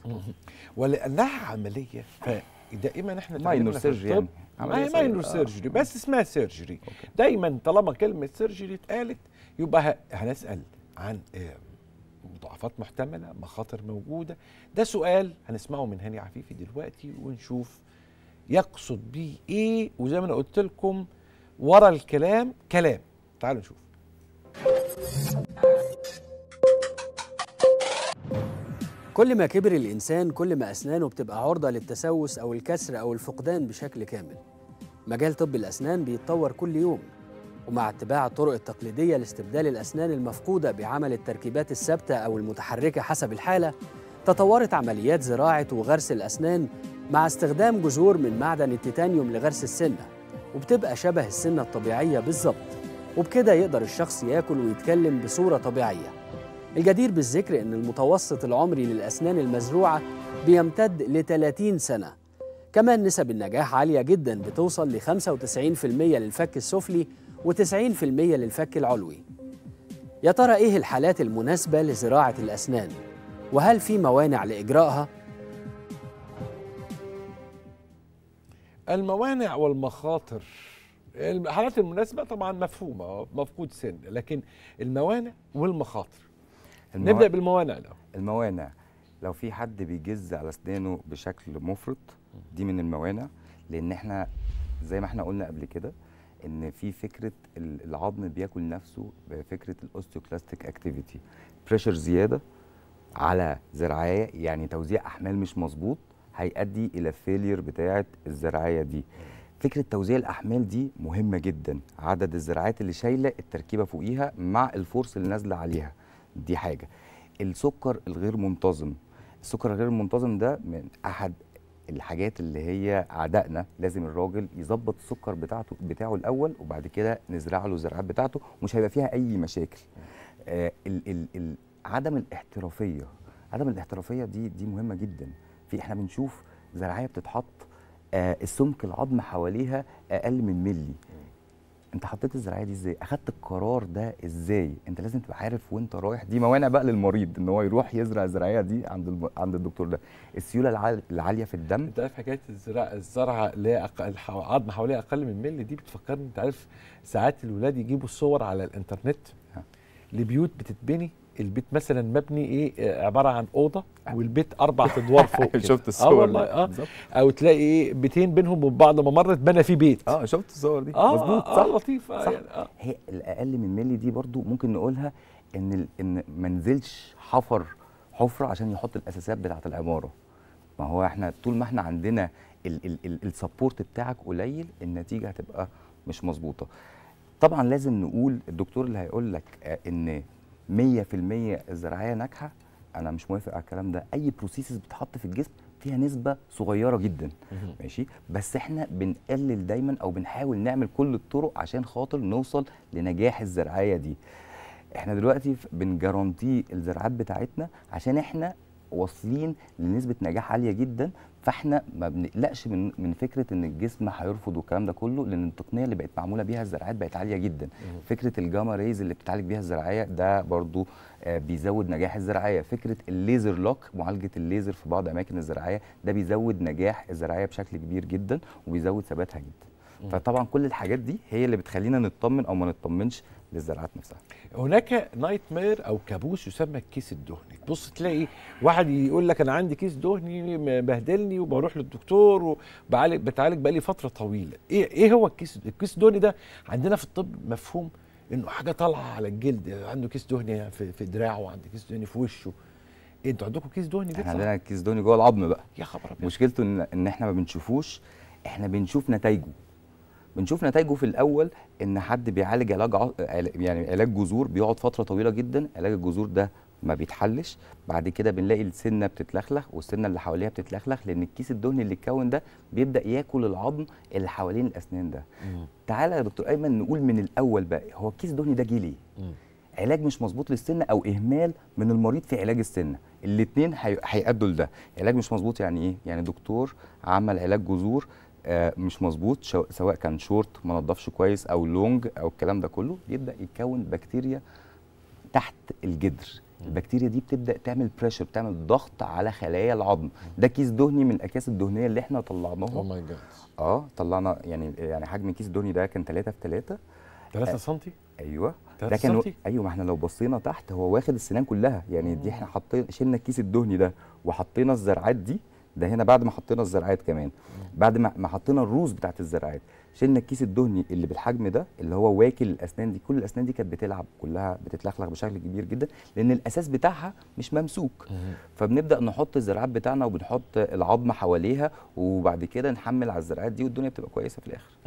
ولانها عمليه فدائما احنا ماينور سيرجري، يعني عمليه ماينور سيرجري، بس اسمها سيرجري. دايما طالما كلمه سيرجري اتقالت يبقى هنسال عن مضاعفات محتمله، مخاطر موجوده. ده سؤال هنسمعه من هاني عفيفي دلوقتي ونشوف يقصد بيه ايه، وزي ما انا قلت لكم ورا الكلام كلام. تعالوا نشوف. كل ما كبر الإنسان كل ما أسنانه بتبقى عرضة للتسوس أو الكسر أو الفقدان بشكل كامل. مجال طب الأسنان بيتطور كل يوم، ومع اتباع الطرق التقليدية لاستبدال الأسنان المفقودة بعمل التركيبات الثابتة أو المتحركة حسب الحالة، تطورت عمليات زراعة وغرس الأسنان مع استخدام جذور من معدن التيتانيوم لغرس السنة، وبتبقى شبه السنة الطبيعية بالظبط، وبكده يقدر الشخص ياكل ويتكلم بصورة طبيعية. الجدير بالذكر إن المتوسط العمري للأسنان المزروعة بيمتد ل ثلاثين سنة. كمان نسب النجاح عالية جدا، بتوصل ل خمسة وتسعين بالمئة للفك السفلي وتسعين بالمئة للفك العلوي. يا ترى إيه الحالات المناسبة لزراعة الأسنان؟ وهل في موانع لإجراءها؟ الموانع والمخاطر. الحالات المناسبة طبعا مفهومة، مفقود سن، لكن الموانع والمخاطر. المو... نبدا بالموانع الاول. الموانع، لو في حد بيجز على اسنانه بشكل مفرط دي من الموانع، لان احنا زي ما احنا قلنا قبل كده ان في فكره العظم بياكل نفسه بفكره الاوستيوكلاستيك اكتيفيتي، بريشر زياده على زراعيه، يعني توزيع احمال مش مظبوط هيؤدي الى فيلير بتاعه الزراعيه دي. فكره توزيع الاحمال دي مهمه جدا، عدد الزراعات اللي شايله التركيبه فوقيها مع الفورس اللي نازله عليها، دي حاجه. السكر الغير منتظم، السكر الغير منتظم ده من احد الحاجات اللي هي اعدائنا، لازم الراجل يظبط السكر بتاعته بتاعه الاول وبعد كده نزرع له الزراعات بتاعته، مش هيبقى فيها اي مشاكل. آه ال ال ال عدم الاحترافيه، عدم الاحترافيه دي دي مهمه جدا. في احنا بنشوف زراعيه بتتحط آه السمك العظم حواليها اقل من ملي. انت حطيت الزراعيه دي ازاي؟ اخدت القرار ده ازاي؟ انت لازم تبقى عارف وانت رايح. دي موانع بقى للمريض ان هو يروح يزرع الزراعيه دي عند الم... عند الدكتور ده. السيوله العال... العاليه في الدم. انت عارف حكايه الزراعه الزرعه اللي هي أق... عظم حواليها اقل من ملي دي بتفكرني، انت عارف ساعات الولاد يجيبوا الصور على الانترنت لبيوت بتتبني، البيت مثلا مبني ايه عباره عن اوضه والبيت اربع ادوار فوق. شفت الصور؟ اه والله اه بالزبط. او تلاقي ايه بيتين بينهم وبين بعض ممر اتبنى فيه بيت. اه شفت الصور دي؟ آه مظبوط آه صح؟ آه لطيف. آه صح. يعني آه. هي الاقل من ملي دي برضو ممكن نقولها ان ال... ان ما نزلش حفر حفره عشان يحط الاساسات بتاعه العماره. ما هو احنا طول ما احنا عندنا السبورت بتاعك قليل النتيجه هتبقى مش مظبوطه. طبعا لازم نقول الدكتور اللي هيقول لك ان مية في المية الزراعيه ناجحه، انا مش موافق على الكلام ده. اي بروسيسز بتحط في الجسم فيها نسبه صغيره جدا ماشي، بس احنا بنقلل دايما او بنحاول نعمل كل الطرق عشان خاطر نوصل لنجاح الزراعيه دي. احنا دلوقتي بنجارانتي الزراعات بتاعتنا عشان احنا واصلين لنسبه نجاح عاليه جدا، فاحنا ما بنقلقش من من فكره ان الجسم هيرفض والكلام ده كله، لان التقنيه اللي بقت معموله بيها الزراعات بقت عاليه جدا. مم. فكره الجاما ريز اللي بتعالج بيها الزراعيه ده برضو آه بيزود نجاح الزراعيه. فكره الليزر لوك، معالجه الليزر في بعض اماكن الزراعيه، ده بيزود نجاح الزراعيه بشكل كبير جدا وبيزود ثباتها جدا. مم. فطبعا كل الحاجات دي هي اللي بتخلينا نطمن او ما نطمنش للزراعات نفسها. هناك نايت مير او كابوس يسمى الكيس الدهني. تبص تلاقي واحد يقول لك انا عندي كيس دهني مبهدلني وبروح للدكتور وبعالج بتعالج بقالي فتره طويله. ايه ايه هو الكيس الكيس الدهني ده؟ عندنا في الطب مفهوم انه حاجه طالعه على الجلد، عنده كيس دهني في, في دراعه وعنده كيس دهني في وشه. إيه انتوا عندكم كيس دهني ده؟ احنا عندنا كيس دهني جوه العظم بقى. يا خبر ابيض. مشكلته ان ان احنا ما بنشوفوش، احنا بنشوف نتائجه. بنشوف نتائجه في الاول ان حد بيعالج علاج ع... يعني علاج جذور بيقعد فتره طويله جدا، علاج الجذور ده ما بيتحلش. بعد كده بنلاقي السنه بتتلخلخ والسنه اللي حواليها بتتلخلخ، لان الكيس الدهني اللي اتكون ده بيبدا ياكل العظم اللي حوالين الاسنان ده. مم. تعالى يا دكتور ايمن نقول من الاول بقى، هو الكيس الدهني ده جه ليه؟ علاج مش مظبوط للسنه او اهمال من المريض في علاج السنه، الاثنين هيأدوا لده. علاج مش مظبوط يعني ايه؟ يعني دكتور عمل علاج جذور آه مش مظبوط، سواء كان شورت ما نضفش كويس او لونج او الكلام ده كله، بيبدا يتكون بكتيريا تحت الجدر. البكتيريا دي بتبدا تعمل بريشر، بتعمل ضغط على خلايا العظم. ده كيس دهني من الاكياس الدهنيه اللي احنا طلعناها. اوه ماي جاد. اه طلعنا يعني يعني حجم الكيس الدهني ده كان ثلاثة في ثلاثة. ثلاثة سم؟ ايوه ده كان ايوه. ما احنا لو بصينا تحت هو واخد السنان كلها يعني. أوه. دي احنا حطينا شلنا الكيس الدهني ده وحطينا الزرعات دي، ده هنا بعد ما حطينا الزرعات كمان. مم. بعد ما ما حطينا الروز بتاعت الزرعات، شلنا الكيس الدهني اللي بالحجم ده اللي هو واكل الاسنان دي. كل الاسنان دي كانت بتلعب كلها بتتلخلخ بشكل كبير جدا، لان الاساس بتاعها مش ممسوك. مم. فبنبدا نحط الزرعات بتاعنا وبنحط العظم حواليها، وبعد كده نحمل على الزرعات دي والدنيا بتبقى كويسه في الاخر.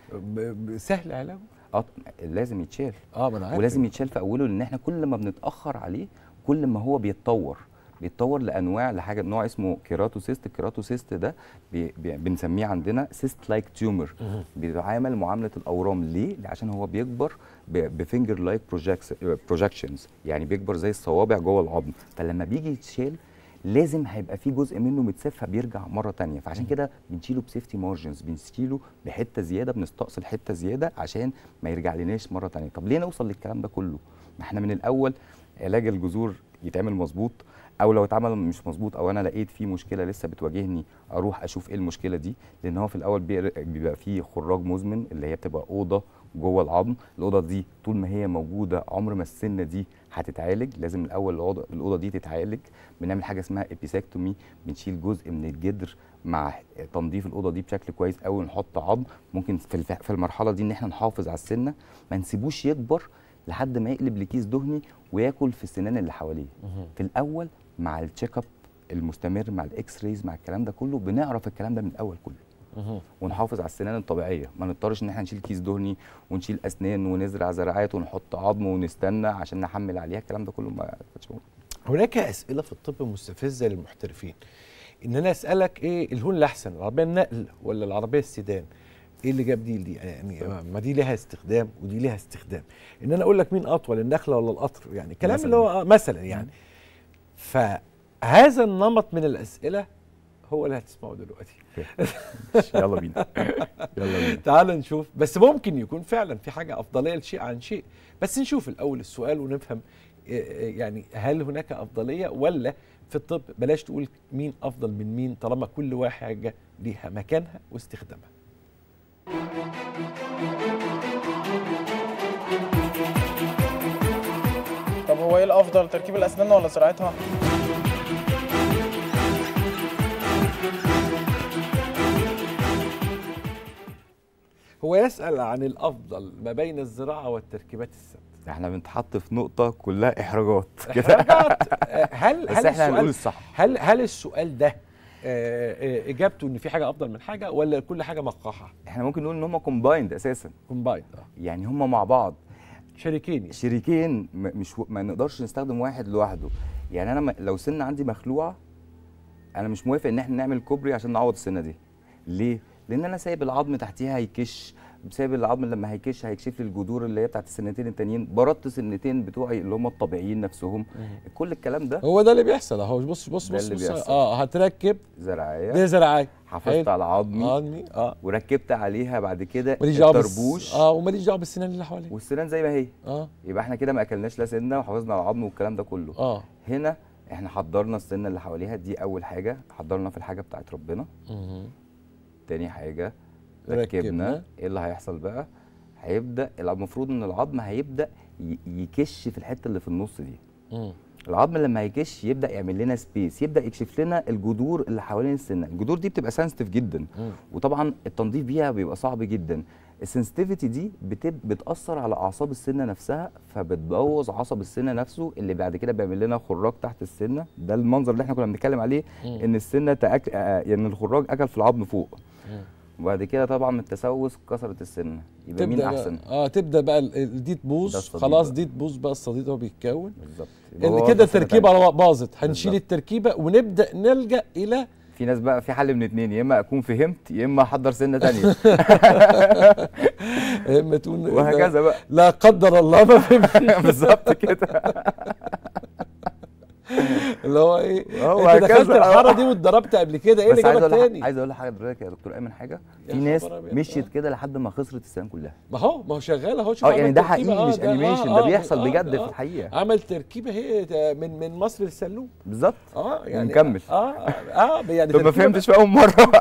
مم. سهل علاجه؟ اه لازم يتشال. اه ما انا عارف. ولازم يتشال في اوله، لان احنا كل ما بنتاخر عليه كل ما هو بيتطور بيتطور لانواع لحاجه نوع اسمه كيراتوسيست. الكيراتوسيست ده بي بي بنسميه عندنا سيست لايك تيومر، بيتعامل معامله الاورام. ليه؟ عشان هو بيكبر بفينجر لايك بروجكشنز، يعني بيكبر زي الصوابع جوه العظم. فلما بيجي يتشال لازم هيبقى في جزء منه متسف فبيرجع مره ثانيه، فعشان كده بنشيله بسيفتي مارجنز، بنشيله بحته زياده، بنستأصل حته زياده عشان ما يرجع لناش مره ثانيه. طب ليه نوصل للكلام ده كله؟ ما احنا من الاول علاج الجذور يتعمل مظبوط، او لو اتعمل مش مظبوط او انا لقيت فيه مشكله لسه بتواجهني اروح اشوف ايه المشكله دي. لان هو في الاول بيبقى فيه خراج مزمن اللي هي بتبقى اوضه جوه العظم. الاوضه دي طول ما هي موجوده عمر ما السنه دي هتتعالج. لازم الاول الاوضه الاوضه دي تتعالج. بنعمل حاجه اسمها ابيسكتومي، بنشيل جزء من الجدر مع تنظيف الاوضه دي بشكل كويس قوي، نحط عظم. ممكن في في المرحله دي ان احنا نحافظ على السنه، ما نسيبوش يكبر لحد ما يقلب لكيس دهني وياكل في السنان اللي حواليه. في الاول مع التشيك اب المستمر مع الاكس رايز مع الكلام ده كله بنعرف الكلام ده من الاول كله، ونحافظ على السنان الطبيعيه. ما نضطرش ان احنا نشيل كيس دهني ونشيل اسنان ونزرع زراعات ونحط عظم ونستنى عشان نحمل عليها. الكلام ده كله ما كانش موجود. هناك اسئله في الطب مستفزه للمحترفين، ان انا اسالك ايه الهون الاحسن، العربيه النقل ولا العربيه السيدان؟ ايه اللي جاب دي لدي؟ يعني ما دي لها استخدام ودي لها استخدام. ان انا اقول لك مين اطول، النخله ولا القطر؟ يعني كلام اللي هو مثلا يعني. فهذا النمط من الاسئله هو اللي هتسمعه دلوقتي. يلا بينا يلا بينا تعال نشوف. بس ممكن يكون فعلا في حاجه افضليه لشيء عن شيء، بس نشوف الاول السؤال ونفهم يعني هل هناك افضليه ولا في الطب بلاش تقول مين افضل من مين طالما كل واحد ليها مكانها واستخدامها. طب هو ايه الافضل، تركيب الاسنان ولا زراعتها؟ هو يسأل عن الافضل ما بين الزراعه والتركيبات الثابته. احنا بنتحط في نقطه كلها احراجات كده. احراجات. هل بس هل احنا السؤال هنقول الصح. هل هل السؤال ده اجابته ان في حاجه افضل من حاجه ولا كل حاجه مقاحه؟ احنا ممكن نقول ان هم كومبايند اساسا. كومبايند يعني هم مع بعض شريكين يعني. شريكين مش ما نقدرش نستخدم واحد لوحده. يعني انا لو سنه عندي مخلوعه انا مش موافق ان احنا نعمل كوبري عشان نعوض السنه دي. ليه؟ لان انا سايب العظم تحتيها هيكش، سايب العظم لما هيكش هيكشف لي الجذور اللي هي بتاعت السنتين التانيين، بردت سنتين بتوعي اللي هم الطبيعيين نفسهم. كل الكلام ده هو ده اللي بيحصل اهو. بص بص بص, بص اه هتركب زراعيه دي زراعيه، حافظت على عظمي عظمي اه وركبت عليها بعد كده الطربوش اه وماليش دعوه بالسنان اللي حواليها والسنان زي ما هي اه يبقى احنا كده ما اكلناش لا سنه وحافظنا على العظم والكلام ده كله. اه هنا احنا حضرنا السنه اللي حواليها دي اول حاجه، حضرنا في الحاجه بتاعت ربنا. اها تاني حاجه ركبنا. ايه اللي هيحصل بقى؟ هيبدا المفروض ان العظم هيبدا يكش في الحته اللي في النص دي. امم العظم لما يكش يبدا يعمل لنا سبيس، يبدا يكشف لنا الجذور اللي حوالين السنه. الجذور دي بتبقى سنسيتيف جدا مم. وطبعا التنظيف بيها بيبقى صعب جدا. السنسيتيفيتي دي بتب... بتاثر على اعصاب السنه نفسها، فبتبوظ عصب السنه نفسه اللي بعد كده بيعمل لنا خراج تحت السنه. ده المنظر اللي احنا كنا بنتكلم عليه. مم. ان السنه تأك... آه يعني الخراج اكل في العظم فوق. مم. وبعد كده طبعا من التسوس كسرت السنه. يبقى مين احسن؟ اه تبدا بقى دي تبوظ خلاص، دي تبوظ بقى الصديد هو بيتكون بالظبط. اللي كده التركيبه باظت، هنشيل التركيبه ونبدا نلجا الى في ناس بقى في حل من اتنين، يا اما اكون فهمت يا اما احضر سنه ثانيه. يا اما تقول وهكذا بقى لا قدر الله ما فهمت. بالظبط كده. اللي هو ايه؟ هو انت دخلت الحاره دي واتضربت قبل كده، ايه اللي جابك تاني؟ عايز اقول لحضرتك يا دكتور ايمن حاجه، في ناس مشيت كده لحد ما خسرت السنان كلها. ما هو ما هو شغال اهو. اه يعني ده حقيقي مش انيميشن، ده بيحصل بجد في الحقيقه. عمل تركيبه هي من من مصر للسلوم بالظبط. اه يعني ونكمل. اه اه يعني طب ما فهمتش في اول مره.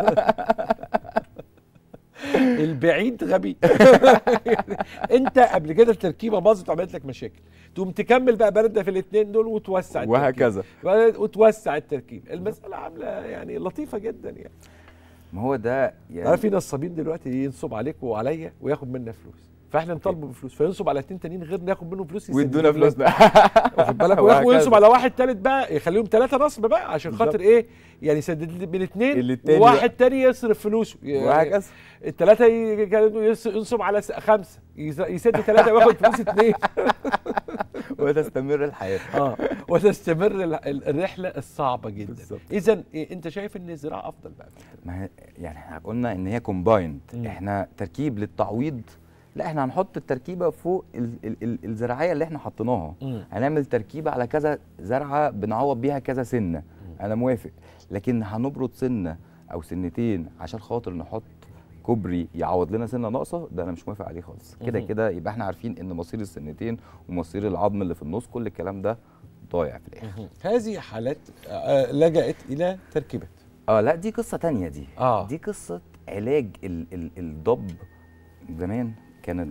البعيد غبي. انت قبل كده التركيبه باظت وعملت لك مشاكل، تقوم تكمل بقى بارده في الاثنين دول وتوسع وهكذا وتوسع التركيب. المساله عامله يعني لطيفه جدا يعني. ما هو ده يعني في نصابين دلوقتي ينصب عليك وعليا وياخد منا فلوس، فاحنا نطالبه بفلوس فينصب على اتنين تانيين غير ناخد منهم فلوس ويدونا فلوسنا. واخد بالك؟ وينصب على واحد تالت بقى يخليهم ثلاثه نصب بقى عشان خاطر ايه؟ يعني يسدد من اثنين وواحد تاني يصرف فلوسه وهكذا. الثلاثه ينصب على خمسه يسد ثلاثه وياخد فلوس اثنين. وتستمر الحياه. اه وتستمر الرحله الصعبه جدا. اذا انت شايف ان الزراعه افضل بقى؟ ما يعني احنا قلنا ان هي كومبايند، احنا تركيب للتعويض. لا احنا هنحط التركيبه فوق ال ال ال الزراعيه اللي احنا حطيناها. هنعمل تركيبه على كذا زرعه بنعوض بيها كذا سنه. مم. انا موافق، لكن هنبرد سنه او سنتين عشان خاطر نحط كوبري يعوض لنا سنه ناقصه، ده انا مش موافق عليه خالص. كده كده يبقى احنا عارفين ان مصير السنتين ومصير العظم اللي في النص كل الكلام ده ضايع في الاخر. هذه حالات آه لجأت الى تركيبه. اه لا دي قصه ثانيه دي. آه. دي قصه علاج ال ال الضب. زمان كان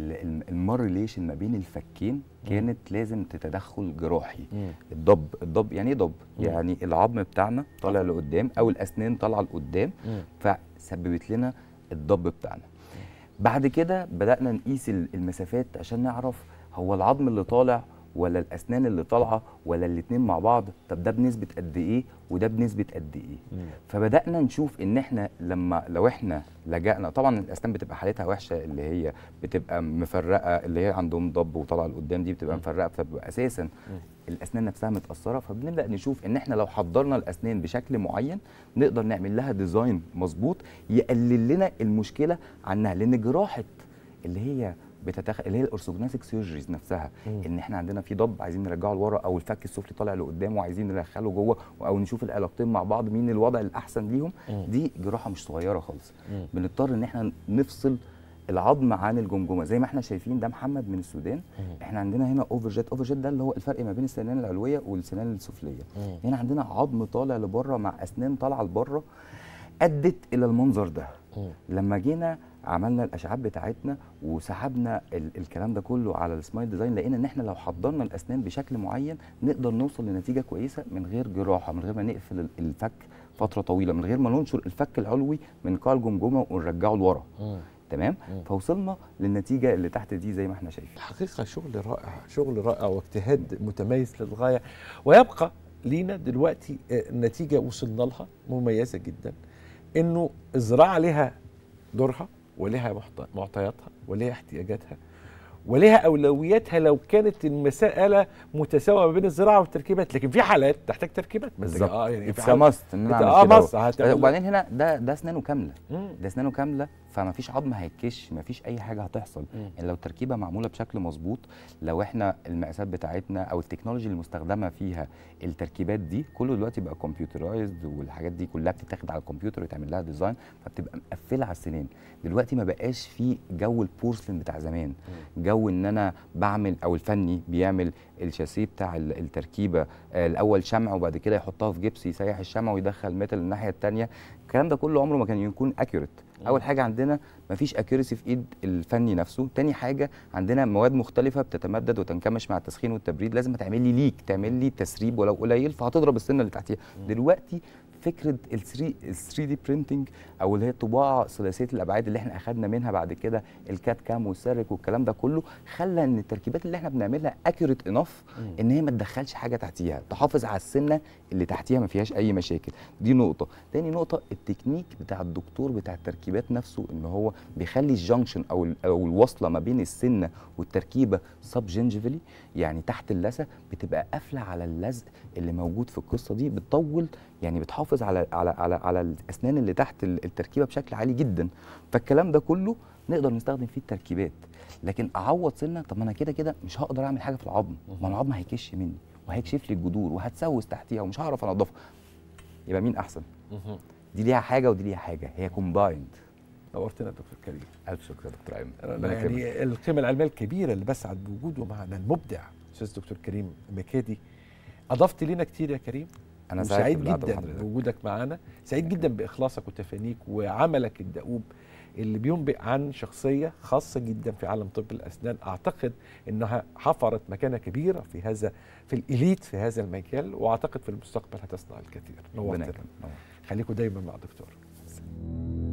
المارليشن ما بين الفكين كانت لازم تتدخل جراحي. الضب الضب يعني ايه ضب؟ يعني العظم بتاعنا طالع لقدام او الاسنان طالعه لقدام، فسببت لنا الضب بتاعنا. بعد كده بدانا نقيس المسافات عشان نعرف هو العظم اللي طالع ولا الاسنان اللي طالعه ولا الاثنين مع بعض، طب ده بنسبه قد ايه وده بنسبه قد ايه. فبدانا نشوف ان احنا لما لو احنا لجأنا، طبعا الاسنان بتبقى حالتها وحشه، اللي هي بتبقى مفرقه، اللي هي عندهم ضب وطالعه لقدام دي بتبقى مفرقه، فبتبقى اساسا الاسنان نفسها متاثره. فبنبدا نشوف ان احنا لو حضرنا الاسنان بشكل معين نقدر نعمل لها ديزاين مظبوط يقلل لنا المشكله عنها، لان جراحه اللي هي بتتخ... اللي هي الاورثوجناتيك سيرجريز نفسها، مم. ان احنا عندنا في ضب عايزين نرجعه لورا، او الفك السفلي طالع لقدام وعايزين ندخله جوه، او نشوف العلاقتين مع بعض مين الوضع الاحسن ليهم. مم. دي جراحه مش صغيره خالص. مم. بنضطر ان احنا نفصل العظم عن الجمجمه زي ما احنا شايفين. ده محمد من السودان. مم. احنا عندنا هنا اوفرجيت. اوفرجيت ده اللي هو الفرق ما بين السنان العلويه والسنان السفليه. مم. هنا عندنا عظم طالع لبره مع اسنان طالعه لبره، ادت الى المنظر ده. مم. لما جينا عملنا الاشعاعات بتاعتنا وسحبنا ال الكلام ده كله على السمايل ديزاين، لقينا ان احنا لو حضرنا الاسنان بشكل معين نقدر نوصل لنتيجه كويسه من غير جراحه، من غير ما نقفل الفك فتره طويله، من غير ما ننشر الفك العلوي من قاع الجمجمه ونرجعه لورا. تمام. مم. فوصلنا للنتيجه اللي تحت دي زي ما احنا شايفين. حقيقه شغل رائع، شغل رائع واجتهاد متميز للغايه. ويبقى لينا دلوقتي نتيجه وصلنا لها مميزه جدا، انه الزراعه لها دورها ولها معطياتها ولها احتياجاتها ولها اولوياتها لو كانت المساله متساويه ما بين الزراعه والتركيبات، لكن في حالات تحتاج تركيبات. بالظبط. اه يعني في ماست ان انا اعمل كده. وبعدين هنا ده ده اسنانه كامله. مم. ده اسنانه كامله، فما فيش عظم هيتكش، ما فيش اي حاجه هتحصل. مم. يعني لو التركيبه معموله بشكل مظبوط، لو احنا المقاسات بتاعتنا او التكنولوجي المستخدمه فيها التركيبات دي كله دلوقتي بقى كمبيوترايزد، والحاجات دي كلها بتتاخد على الكمبيوتر ويتعمل لها ديزاين، فبتبقى مقفله على السنان. دلوقتي ما بقاش في جو البورسلين بتاع زمان. مم. جو ان انا بعمل او الفني بيعمل الشاسيه بتاع التركيبه الاول شمع وبعد كده يحطها في جبس، يسيح الشمع ويدخل ميتال الناحيه الثانيه. الكلام ده كله عمره ما كان يكون اكيوريت. اول حاجه عندنا مفيش اكيوريسي في ايد الفني نفسه. تاني حاجه عندنا مواد مختلفه بتتمدد وتنكمش مع التسخين والتبريد، لازم تعمل لي ليك، تعمل لي تسريب ولو قليل فهتضرب السنه اللي تحتيها. دلوقتي فكره ال ثري دي برينتنج او اللي هي الطباعه ثلاثيه الابعاد اللي احنا اخذنا منها بعد كده الكات كام والسيرك والكلام ده كله، خلى ان التركيبات اللي احنا بنعملها اكيوريت انف ان هي ما تدخلش حاجه تحتيها، تحافظ على السنه اللي تحتيها ما فيهاش اي مشاكل. دي نقطه. تاني نقطه التكنيك بتاع الدكتور بتاع التركيبات نفسه، ان هو بيخلي الجنكشن او او الوصله ما بين السنه والتركيبه سب جنجفلي، يعني تحت اللثه، بتبقى قافله على اللزق اللي موجود في القصه دي، بتطول يعني بتحافظ على على على على الاسنان اللي تحت التركيبه بشكل عالي جدا. فالكلام ده كله نقدر نستخدم فيه التركيبات. لكن اعوض سنه، طب ما انا كده كده مش هقدر اعمل حاجه في العظم، ما العظم هيكش مني وهيكشف لي الجذور وهتسوس تحتيها ومش هعرف انضفها. يبقى مين احسن؟ دي ليها حاجه ودي ليها حاجه، هي كومبايند. نورتنا يا دكتور كريم. الف شكر يا دكتور ايمن. يعني القيمه العلميه الكبيره اللي بسعد بوجوده معنا المبدع استاذ دكتور كريم مكادي. اضفت لنا كتير يا كريم. انا سعيد جدا بوجودك معانا، سعيد جدا باخلاصك وتفانيك وعملك الدؤوب اللي بينبئ عن شخصيه خاصه جدا في عالم طب الاسنان. اعتقد انها حفرت مكانه كبيره في هذا في الاليت في هذا المجال، واعتقد في المستقبل هتصنع الكثير. نورتنا. خليكم دايما مع دكتور.